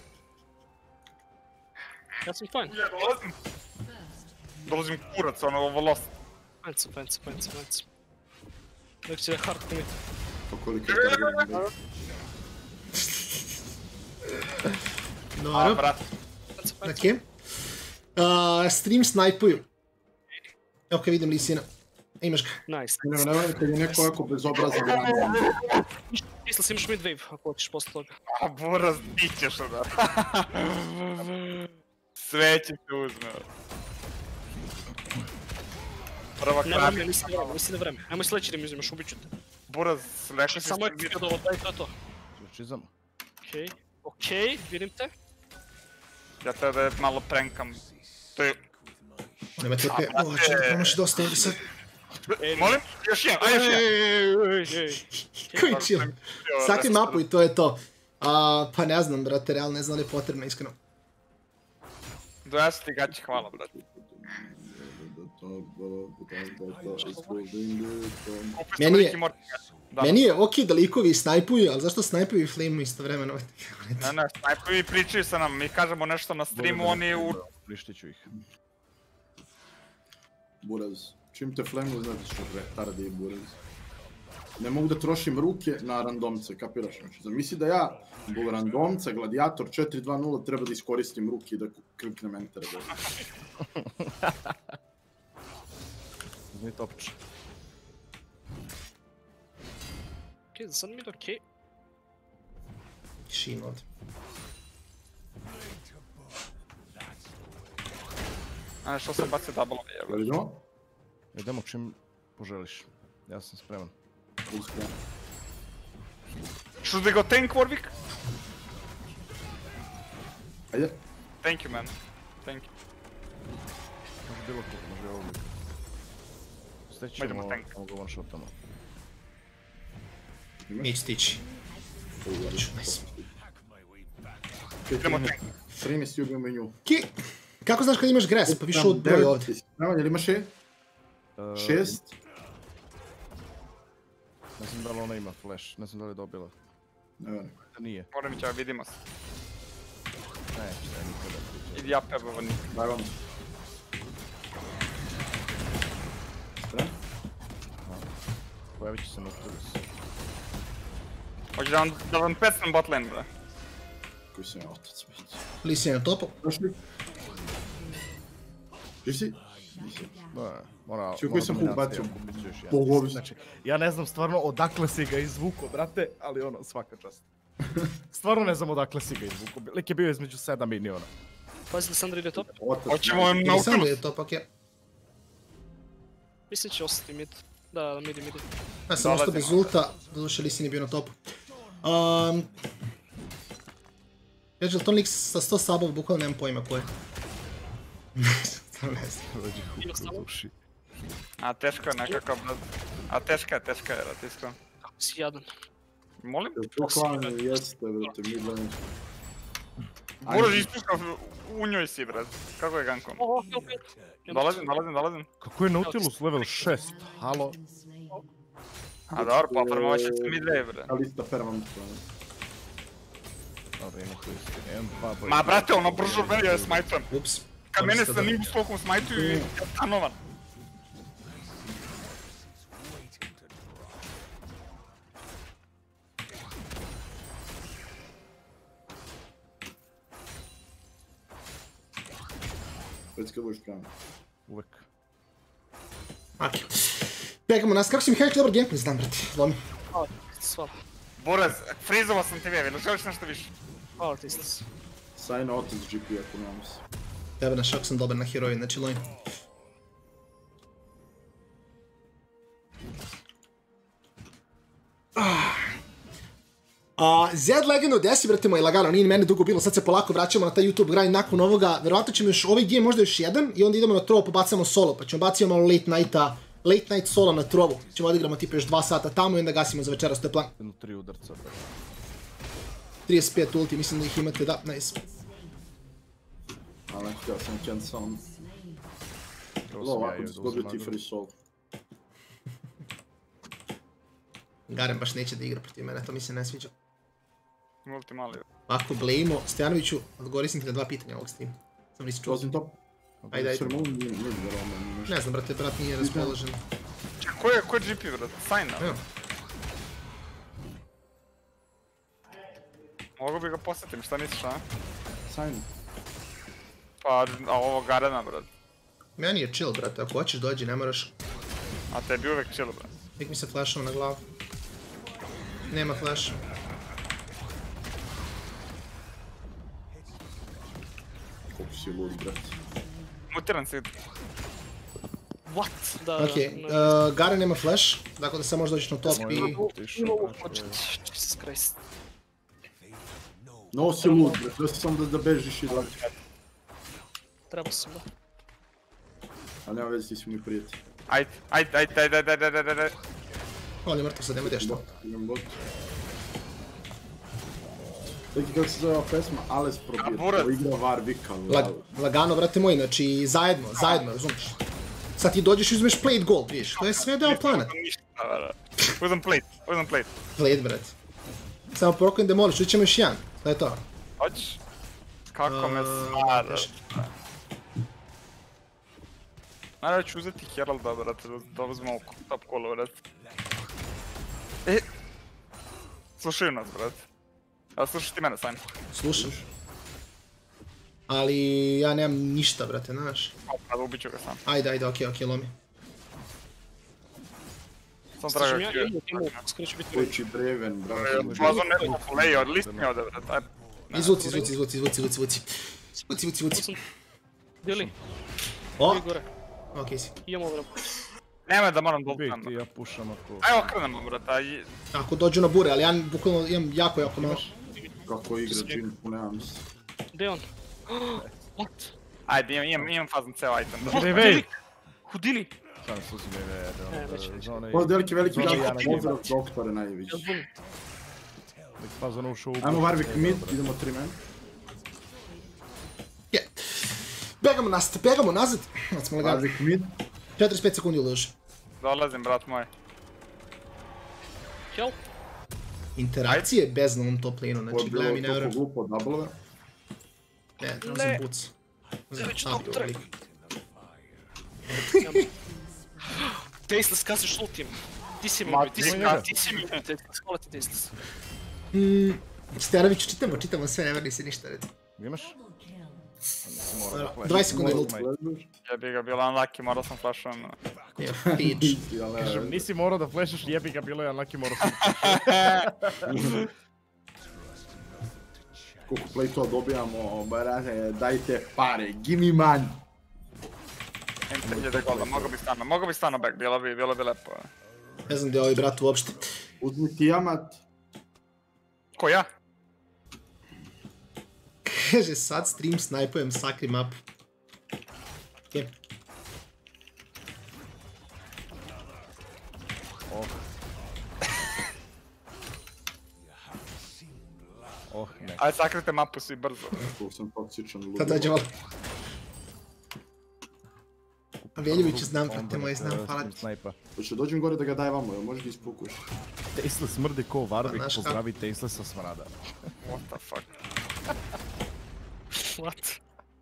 Ja sam fajn. Dolazim kurac, ono, velost. Fajn. Dok će da hard commit. Pa koliko je target? Dobro. Brate. Okej. Stream snajpuju. Ok, vidim Lisina. Imaš ga. Nice. Nemoj kad je neko ovako bezobrazan. Mislio si imaš mid wave ako hoćeš posle toga. A buraz, ti ćeš onda. Sve će te uzme. Prva Ne krabi. vreme, nisi na vreme. Ajmo sledeći da mi uzimaš, ubit ću te. Buraz, rekli si Samo je što da ovo, daj to. Čizam. Okej, vidim te. Ja te da malo prankam. To je... Nema TP. O, čekaj, promaši dosta ovdje sad. Molim? Još jedan, aj još jedan. Koji chill. Sakri mapu i to je to. Pa ne znam, brate, realno ne znam li je potrebno, iskreno. Doja ti gaći, hvala, brate. Meni je okej da likovi snajpuju, ali zašto snajpuju i flameu istovremeno? Ne, snajpovi pričaju sa nam, mi kažemo nešto na streamu, oni u... Prištiću ih. Buraz. Čim te flemu, znate što retardi je buraz. Ne mogu da trošim ruke na randomce, kapiraš? Znači, zamisli da ja, zbog randomca, gladiator 4-2-0, treba da iskoristim ruke i da kliknem enter. Uzmi topč. Okej, za sad mid okej. Šin ovdje. A što sam bacio double-ove, jebe. Idemo? Idemo čim poželiš. Ja sam spreman. Uskren. Should we go tank, Warwick? Ajde. Thank you, man. Thank you. Može bilo kako, može ovo lik. Idemo Stećemo, tank. ovo ga one-shotamo. Neće stići. Nice. Idemo tank. 13 ubijemo i nju. Ki, kako znaš kad imaš gres, pa više od broj ovdje? Nemoj, jel imaš 6? 6? Ne znam da li ona ima flash, ne znam da li je dobila. Ne verujem. Nije. Moram ići, vidimo se. Neće, nikada. Idi ja pebava nikad. Daj vam. Pojavit će se Nocturus. Hoću da vam pecnem bot lane, bre. Koji sam ja otac, biti. Lisi je na topu. Došli? Živ si? Da, mora... Čuj, koji sam hook bacio? Bogovi. Znači, ja ne znam stvarno odakle si ga izvuko, brate, ali ono, svaka čast. Stvarno ne znam odakle si ga izvuko, lik je bio između 7 miniona. Pazi da Sandra ide top. Hoćemo Ili sam Nautilus. je top, okej. Mislim će ostati mid. Da, midi. Ja sam ostao bez ulta, doduše Lisi nije bio na topu. Reći li to lik sa 100 subova, bukvalno nemam pojma ko je. Ne znam. A teško je nekako, brad. A teška je, rat, iskreno. Kako si jadan. Molim? To klan jeste, brate, mi gledam. Buraz ispušao, u njoj si, brad. Kako je gankom? Opet. Dolazim. Kako je Nautilus level 6? Halo? A dobro, pa prvo će se midway, bre. Alista permanent. Dobro, ima tu isti. Imam 2 boja. Ma brate, ono brzo meni je smajtujem. Ups. Kad mene sa Nimbus tokom smajtuju i ja stanovan. Već kad budeš kamen. Uvek. Okej. Pekamo nas, kako si Mihajlić dobar gameplay, znam brate, lomi. Hvala. Buraz, frizovao sam ti vjevi, ili želiš nešto više? Hvala ti istas. Sajna otac GP ako nemamo se. Tebe na šok sam dobar na heroji, znači lomi. Zed Legend od desi, brate moji, lagano, nije mene dugo bilo, sad se polako vraćamo na taj YouTube grind nakon ovoga, verovatno ćemo još ovaj game možda još jedan i onda idemo na trovo, pobacamo solo, pa ćemo bacimo malo late nighta, late night solo na trovu. Ćemo odigramo tipa još 2 sata tamo i onda gasimo za večeras, to je plan. Jedno 3 udarca. 35 ulti, mislim da ih imate, da, nice. Ali htio sam cancel. Low, ako ću dobiti free soul. Garen baš neće da igra protiv mene, to mi se ne sviđa. Multi mali. Ako blejimo, Stojanoviću, odgovorio sam ti na 2 pitanja ovog streama. Sam nisi čuo. Dolazim top. Ajde. Ne znam, brate, brat nije raspoložen. Čekaj, ko je GP, brate? Sajna. Evo. Mogu bi ga posjetim, šta misliš, a? Sign. Pa, ovo Garena, brate. Meni je chill, brate, ako hoćeš dođi, ne moraš. A tebi uvek chill, brate. Uvijek mi se flashao na glavu. Nema flash. Koliko si lud, brate. Mutiran si. What? Da, Okej, Garen nema flash, dakle da sad možeš dođeš na top i... Jesus Christ. No si lud, brate, da si samo da bežiš i da... Treba sam da. A nema veze, ti si mi prijatelj. Ajde. On je mrtav sad, nema dešta. Idem bot. Neki kako se zove ova pesma, Ales probije, Burat. to igra Warwicka. Lagano, brate moj, znači zajedno, razumiješ. Sad ti dođeš i uzmeš plate gold, vidiš, to je sve deo plana. Uzem plate. Plate, brate. Samo porukujem da moliš, ćemo još jedan, to je to. Hoćeš? Kako me smara. Naravno ću uzeti Heralda, brate, da uzmemo top kolo, brate. Slušaju nas, brate. A slušaš ti mene, Sajn? Slušam. Ali ja nemam ništa, brate, znaš. Opa, ubit ću ga sam. Ajde, okej, lomi. Sam traga Ja kje. skoro ću biti Koji breven, brate. Vlazo neko play, od list mi ode, brate. Ajde. Izvuci. Dili, O, gore. okej si. Imamo vrlo. Nemoj da moram doltan. Biti, ja pušam ako... Ajmo krenemo, brate, aj... Ako dođu na bure, ali ja bukvalno imam jako malo. Kako igra Jhin, nemam se. Gde je on? What? Ajde, imam fazan ceo item. Revej! Hudili! Sam se uzme neće. za onaj... Ovo veliki Znači, dan, ja ne pozdrav doktore najvić. Ja zbunit. Fazan ušao u... Ajmo Warwick mid, idemo 3 men. Je. Begamo nazad. Sad smo lagano. Warwick mid. 45 sekundi uloži. Dolazim, brat moj. Kill? Interakcije bez na ovom top lane-u, Ovo znači je gledam i ne bilo toliko vjerujem. glupo double. Ne, trebam sam buc. Već Zabio doktor. lik. Tasteless, kada se šutim? Ti si mi, Ma, ti si mi, njega. ti si mi, Tasteless, hvala ti Tasteless. Stjanoviću, čitamo sve, ne vrni se ništa redi. Imaš? 20 sekundi ult. Ja bi ga bilo unlucky, morao sam flashan. Je, bitch. Kažem, nisi morao da flashaš, jebi ga, bilo je unlucky, morao sam. Koliko play to dobijamo, barate, dajte pare, gimme man. 3000 golda, mogo bi stano back, bilo bi lepo. Ne znam gdje je ovaj brat uopšte. Uzmi Tiamat. Ko ja? Kaže, sad stream snajpujem sakri mapu. Je. Ne. Ajde, sakrite mapu svi brzo. Koliko sam toksičan, ludo. Sad dođe malo. Veljeviću znam, brate moji, znam, hvala ti. Snajpa. Hoće dođem gore da ga daje vamo, jel možeš da ispukuš? Tesla smrdi ko Pa, Warwick, znaš pozdravi Tesla sa smrada. What the fuck? What?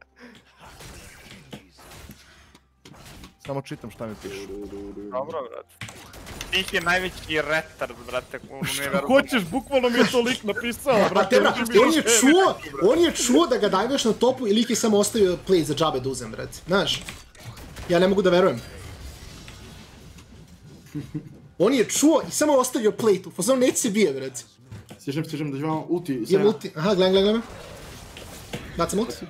Samo čitam šta mi pišu. Dobro, brate. Tih je najveći retard, brate, u univerzu. Hoćeš, bukvalno mi je to lik napisao, brate. Brate, on je čuo da ga dajveš na topu i lik je samo ostavio play za džabe da uzem, brate. Znaš, ja ne mogu da verujem. On je čuo i samo ostavio play tu, fazon neće se bije, brate. Stižem da ću vam ulti. Imam ulti, aha, gledam me. Bacam ulti.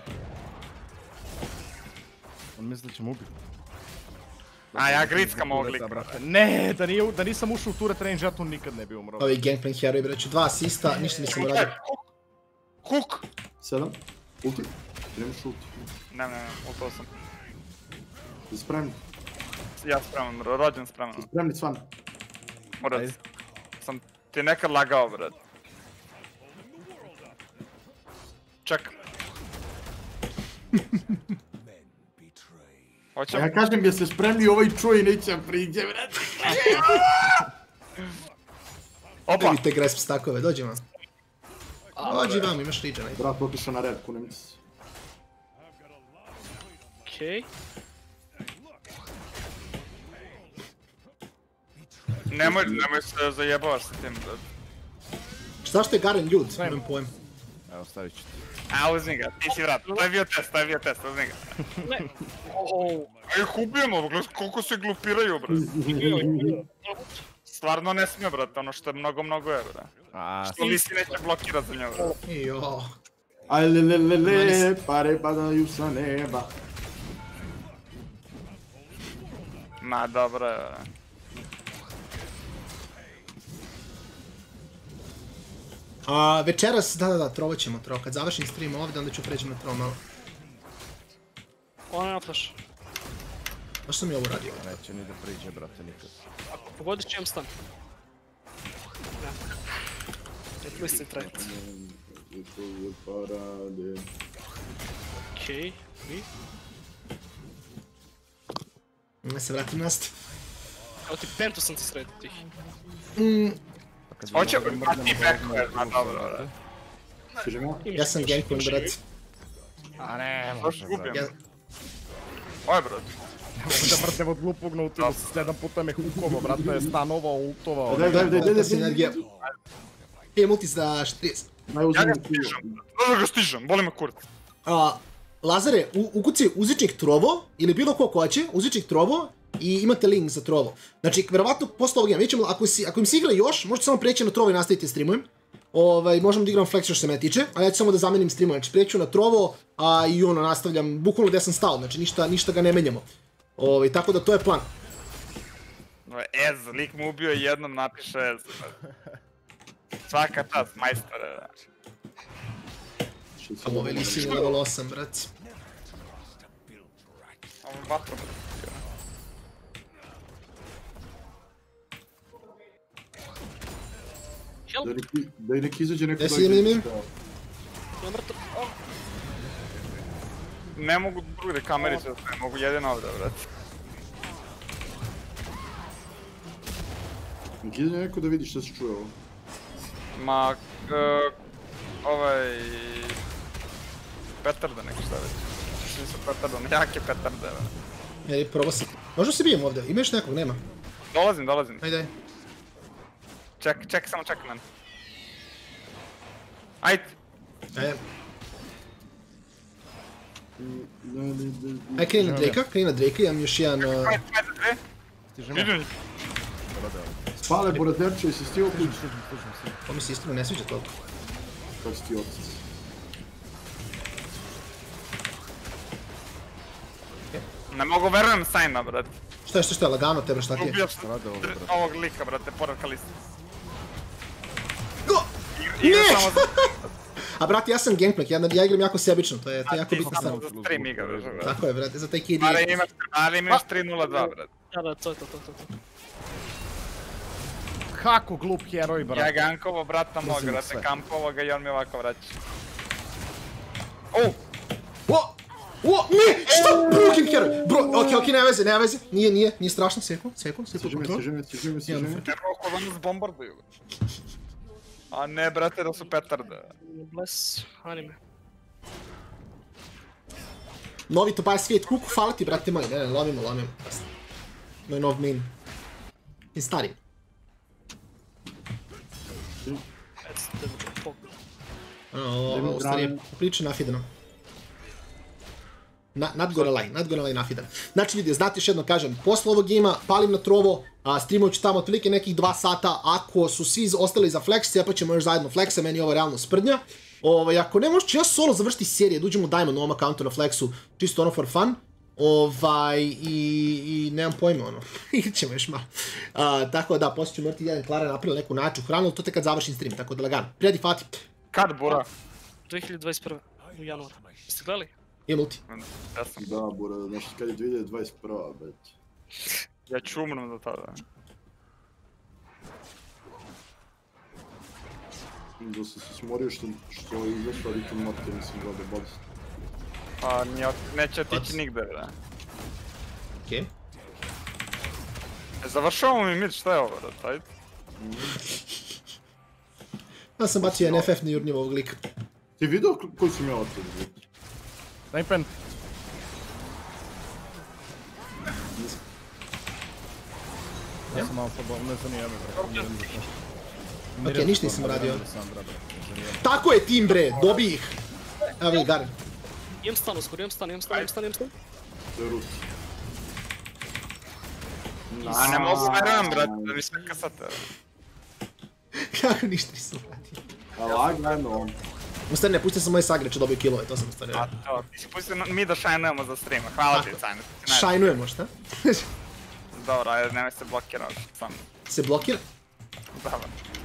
On misli da ćemo ubiti. A ja grickam ovog lika. Ne, da nisam ušao u turret range, ja tu nikad ne bi umro. Ovi gangplank heroj, braću, 2 asista, ništa nisam uradio. Hook! 7. Ulti. Idemo šut. Ne, ultao sam. Spremni. Ja spreman, rođen spreman. Spremni Svan. Morat, sam ti nekad lagao, brat. Čekam. Hoćemo? Ja kažem gdje se spremni ovaj čuj neće priđe, brate. Opa! Vidite grasp stakove, dođi vam. Dođi vam, imaš region, ajde. Brat, otišao na red, kunem se. Okej. Nemoj se zajebavaš sa tim, brat. Zašto je Garen ljud? Nemam pojem. Evo, stavit ću ti. A, uzmi ga, ti si vrat. To je bio test, uzmi ga. Ne. Ih ubijemo, gledaj koliko se glupiraju, brat. Stvarno ne smije, brat, ono što je mnogo je, brat. Što Lisi neće blokirat za njega, brat. Jo. Alelelele, pare padaju sa neba. Ma, dobro je, brat. Večeras, da, trovo ćemo trovo. Kad završim stream ovdje, onda ću pređem na trovo malo. Ona na flash. Zašto sam i ovo radio? Neće ni da priđe, brate, nikad. Ako pogodiš ću imam stan. Ne. Ne twisting right. Okej, vi. Ne se vratim nast. Evo ti pentu sam ti sredio tih. Hoće ti backward, ma dobro, brat. Ja sam gankman, brat. A ne, Baš može, gubim. brate. Oj, brat. Mogu da mrtem od glupog Nautilusa, 7 puta me hukovo, brate, je stanovao, ultovao. Da si energija. Multi za 40. Ja ga stižem, da ga stižem, boli me kurac. Lazare, ukuci uzvičnik trovo, ili bilo ko hoće, uzvičnik trovo i imate link za trovo. Znači, verovatno posle ovog vidjet ćemo, ako im se igra još, možete samo preći na trovo i nastaviti streamujem. Možemo da igram flex što se me tiče, ali ja ću samo da zamenim streamu, znači preću na trovo i ono nastavljam bukvalno gdje sam stao, znači ništa ga ne menjamo. Tako da to je plan. Ez, lik mu ubio jednom, napiše Ez. Svaka čast, majstore, znači. Ovo je Lisi na level 8, brat. Ovo vatro, brat. Da i nek izađe neko Jesi, idem. Na mrtav. Ne mogu druge kamerice, ne mogu jedino ovdje, brat. Nek izađe neko da vidi šta se čuje ovo. Ma, petarda neki šta već. Svi su petardom, jake petarde. Jeli, probao sam. Možda se bijem ovdje, imaš nekog, nema? Dolazim. Ajde. Ček, samo čekaj mene. Ajde. Ajde, kreni na Drake-a, imam još jedan... Vidim. Spale buraderče i se sti okuć. To mi se iskreno ne sviđa toliko. Kako si ti otac? Ne mogu verujem Sajna, brat. Što je lagano tebe, šta ti je? Ubio sam ovog lika, brate, pored Kalista. Ne! A brate, ja sam gangplank, ja igram jako sebično, to je jako bitna stvar. Za stream igra, brate. Tako je, brate, za taj kid Ali imaš 3-0-2, brate. Da, to. Kako glup heroj, brate. Ja gankovo brata mog, brate, kampovo ga i on mi ovako vraća. Ne! Što? Broken heroj! Okej, nema veze. Nije strašno, sekund. Stiži me. Evo ko da nas bombarduju. A ne, brate, da su petarde. Bless, anime. Novi Topaj svijet, kuku, hvala ti, brate moji. Ne, lovimo. Moj nov main. I stari. Ovo u stvari je priča nafidano. Not gonna lie, nafidan. Znači ljudi, znate još jedno kažem, posle ovog gima palim na trovo, streamovat ću tamo otprilike nekih 2 sata, ako su svi ostali za flex, cepat ćemo još zajedno flexa, meni je ovo realno sprdnja. Ako ne, možda ću ja solo završiti serije, da uđemo u Diamond na ovom accountu na flexu, čisto ono for fun. I nemam pojma, ono, igrat ćemo još malo. Tako da, poslije ću morati jedan Klara napravila neku naču hranu, ali to te kad završim stream, tako da lagano. Prijedi Fatih. Kad, Bura? 2021. u januaru. Jeste gledali? Je multi. Ja sam. Da, Bura, znači kad je 2021. već. Ja ću umrem do tada. Da sam se smorio što je izašao Rick and Morty, mislim da je bolest. Pa neće otići nigde, bre. Okej. Završavamo mi mid, šta je ovo, da taj? Ja sam bacio NFF na jurnjivo ovog lika. Ti vidio koji si imao otvor? Daj pen. Ja sam malo slabo, ne zanima me. Okej, ništa nisam radio. Tako je tim bre, dobi ih. Evo vidi, Garen. Imam stan uskoro, imam stan. To je Rus. A ne mogu verujem, brate, da mi sve kasate. Kako ništa nisam radio. A lagano. U stvari ne, pustio sam moje sagre, ću dobio killove, to sam u stvari radio. A to, ti si pustio mi da šajnujemo za streama, hvala ti, Cajne. Šajnujemo, šta? Dobro, ajde, nemoj se blokiraš, sam. Se blokira? Dobro.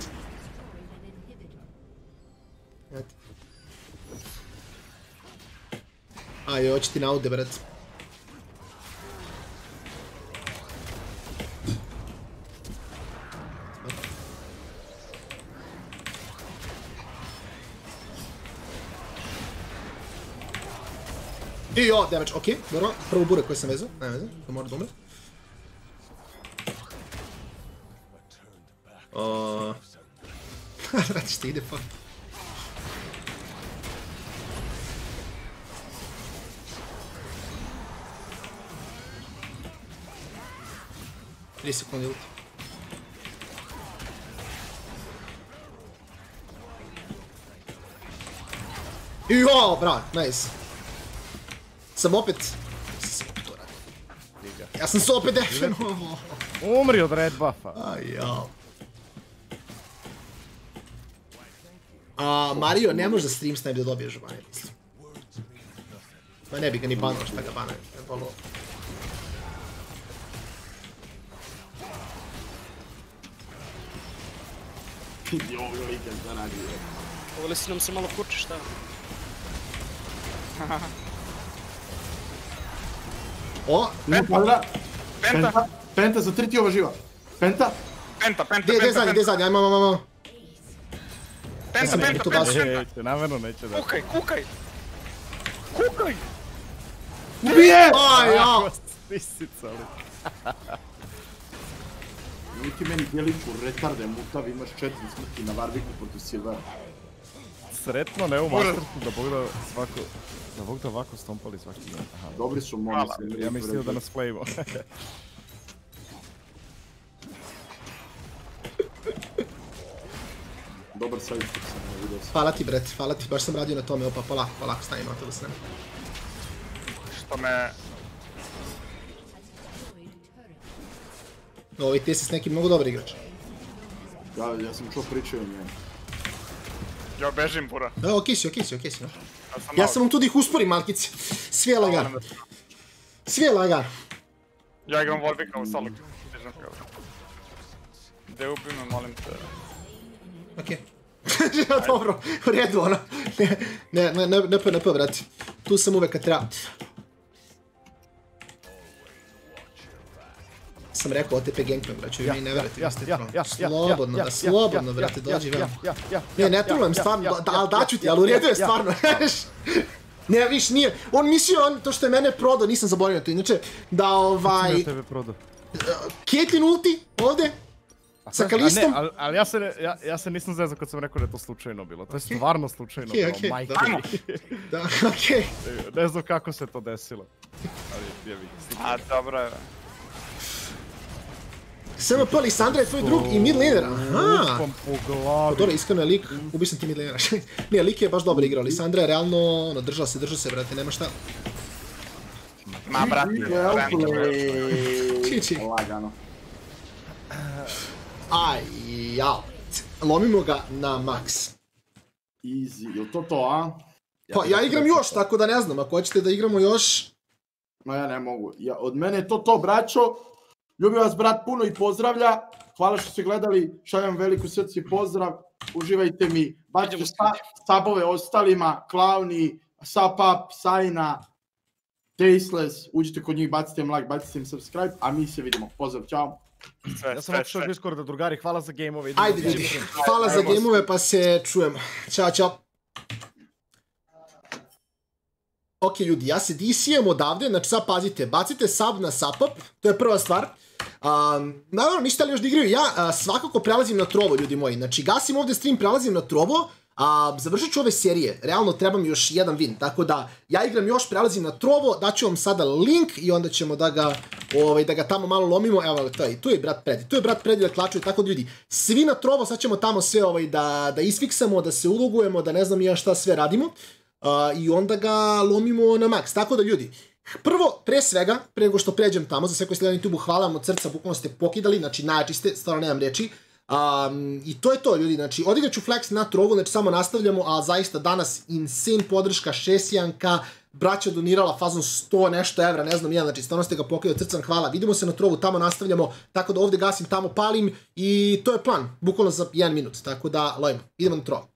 Ajde, hoće ti na aude, bret. I jo, damage, okej, dobro. Prvo burek koji sam vezao, ne veze, to mora da umre. Radi što ide, fuck. Tri sekundi ulti. Jo, bravo, nice. Sam opet... Ja sam se opet defeno. Umri od red buffa. Aj, jao. Mario, ne može da stream snipe da dobiješ bane, mislim. Ma ne bi ga ni banao, šta ga bane, ne bolo. Ovo je da radi. Ovo li si nam se malo kurči, šta? O, Penta. Penta, za 3 ti ova živa. Penta. Penta. gdje je zadnji, ajmo. Penta. Neće, namjerno neće da. Kukaj. Ubije! Aj, jao. Stisica li. Niti meni Bjeliću retarde mutav, imaš 4 smrti na Warwicku protiv Silvera. Sretno, ne u Mastersu, da Bog da svako... Da Bog da ovako stompali svaki dan. Dobri su momi se. Ja mislio da nas playimo. Dobar sidekick sam ne vidio sam. Hvala ti, bret, hvala ti, baš sam radio na tome, opa, polako stavim na to da se nema. Što me... Ovo i ti si s nekim mnogo dobar igrač. Ja sam čuo pričaju o njemu. Ja bežim, pura. Okej si. Ja sam tu da ih usporim, malkici. Sve je lagano. Ja igram Warwicka u solo. Bežim kao. Gde ubi me, molim te. Okej. Dobro, u redu ono. Ne, brati. Tu sam uvek kad treba. Sam rekao OTP gankman, braću, vi ne verujete, vi ste trolom. Slobodno, brate, dođi vam. Ne trolujem, stvarno, ali daću ti, ali u redu je stvarno, ne, viš, nije, on mislio, to što je mene prodao, nisam zaboravio to, inače, da Kako si tebe prodao? Caitlyn ulti, ovde, sa Kalistom. Ne, ali ja se nisam zezao kad sam rekao da je to slučajno bilo, to je stvarno slučajno bilo, majke. Da, okej. Ne znam kako se to desilo, ali je vidim. A, dobro je. SMP Lisandra je tvoj drug i mid laner, aha! Dobro, iskreno je lik, ubio sam ti mid lanera. Ne, lik je baš dobro igrao, Lisandra je realno, držao se, brate, nema šta. Ma, brate, Či. Lagano. Aj, jao. Lomimo ga na max. Easy, je to, a? Pa ja igram još, tako da ne znam, ako hoćete da igramo još... Ma ja ne mogu, od mene je to, braćo. Ljubim vas, brat, puno i pozdravlja. Hvala što ste gledali, šaljem veliko srce i pozdrav. Uživajte mi, bacite sabove ostalima, Klauni, Sapap, Sajna. Tasteless, uđite kod njih, bacite im like, bacite im subscribe, a mi se vidimo. Pozdrav, čao. Ja sam otišao u Discorda, drugari, hvala za gameove. Ajde ljudi, hvala za gameove pa se čujemo. Ćao, čao. Ok ljudi, ja se DC-em odavde, znači sad pazite, bacite sub na Sapap, to je prva stvar. Naravno, ništa li još da igraju, ja svakako prelazim na Trovo, ljudi moji, znači gasim ovde stream, prelazim na Trovo, završit ću ove serije, realno treba mi još jedan win, tako da ja igram još, prelazim na Trovo, daću vam sada link i onda ćemo da ga tamo malo lomimo, evo tu je brat Predi da tlačuje, tako da ljudi, svi na Trovo, sad ćemo tamo sve da isfiksamo, da se ulogujemo, da ne znam ja šta sve radimo. I onda ga lomimo na max. Tako da ljudi, prvo, pre svega, pre nego što pređem tamo, za sve koji ste na YouTube-u, hvala vam od srca, bukvalno ste pokidali, znači najjači ste, stvarno nemam reči. I to je to ljudi, znači odigrat ću flex na Trovu, znači samo nastavljamo, a zaista danas insane podrška, 6-1k, braća donirala fazom 100 nešto evra, ne znam ja, znači stvarno ste ga pokidali od srca, hvala, vidimo se na Trovu, tamo nastavljamo, tako da ovde gasim, tamo palim i to je plan, bukvalno za 1 minut, tako da lojimo, idemo na Trovu.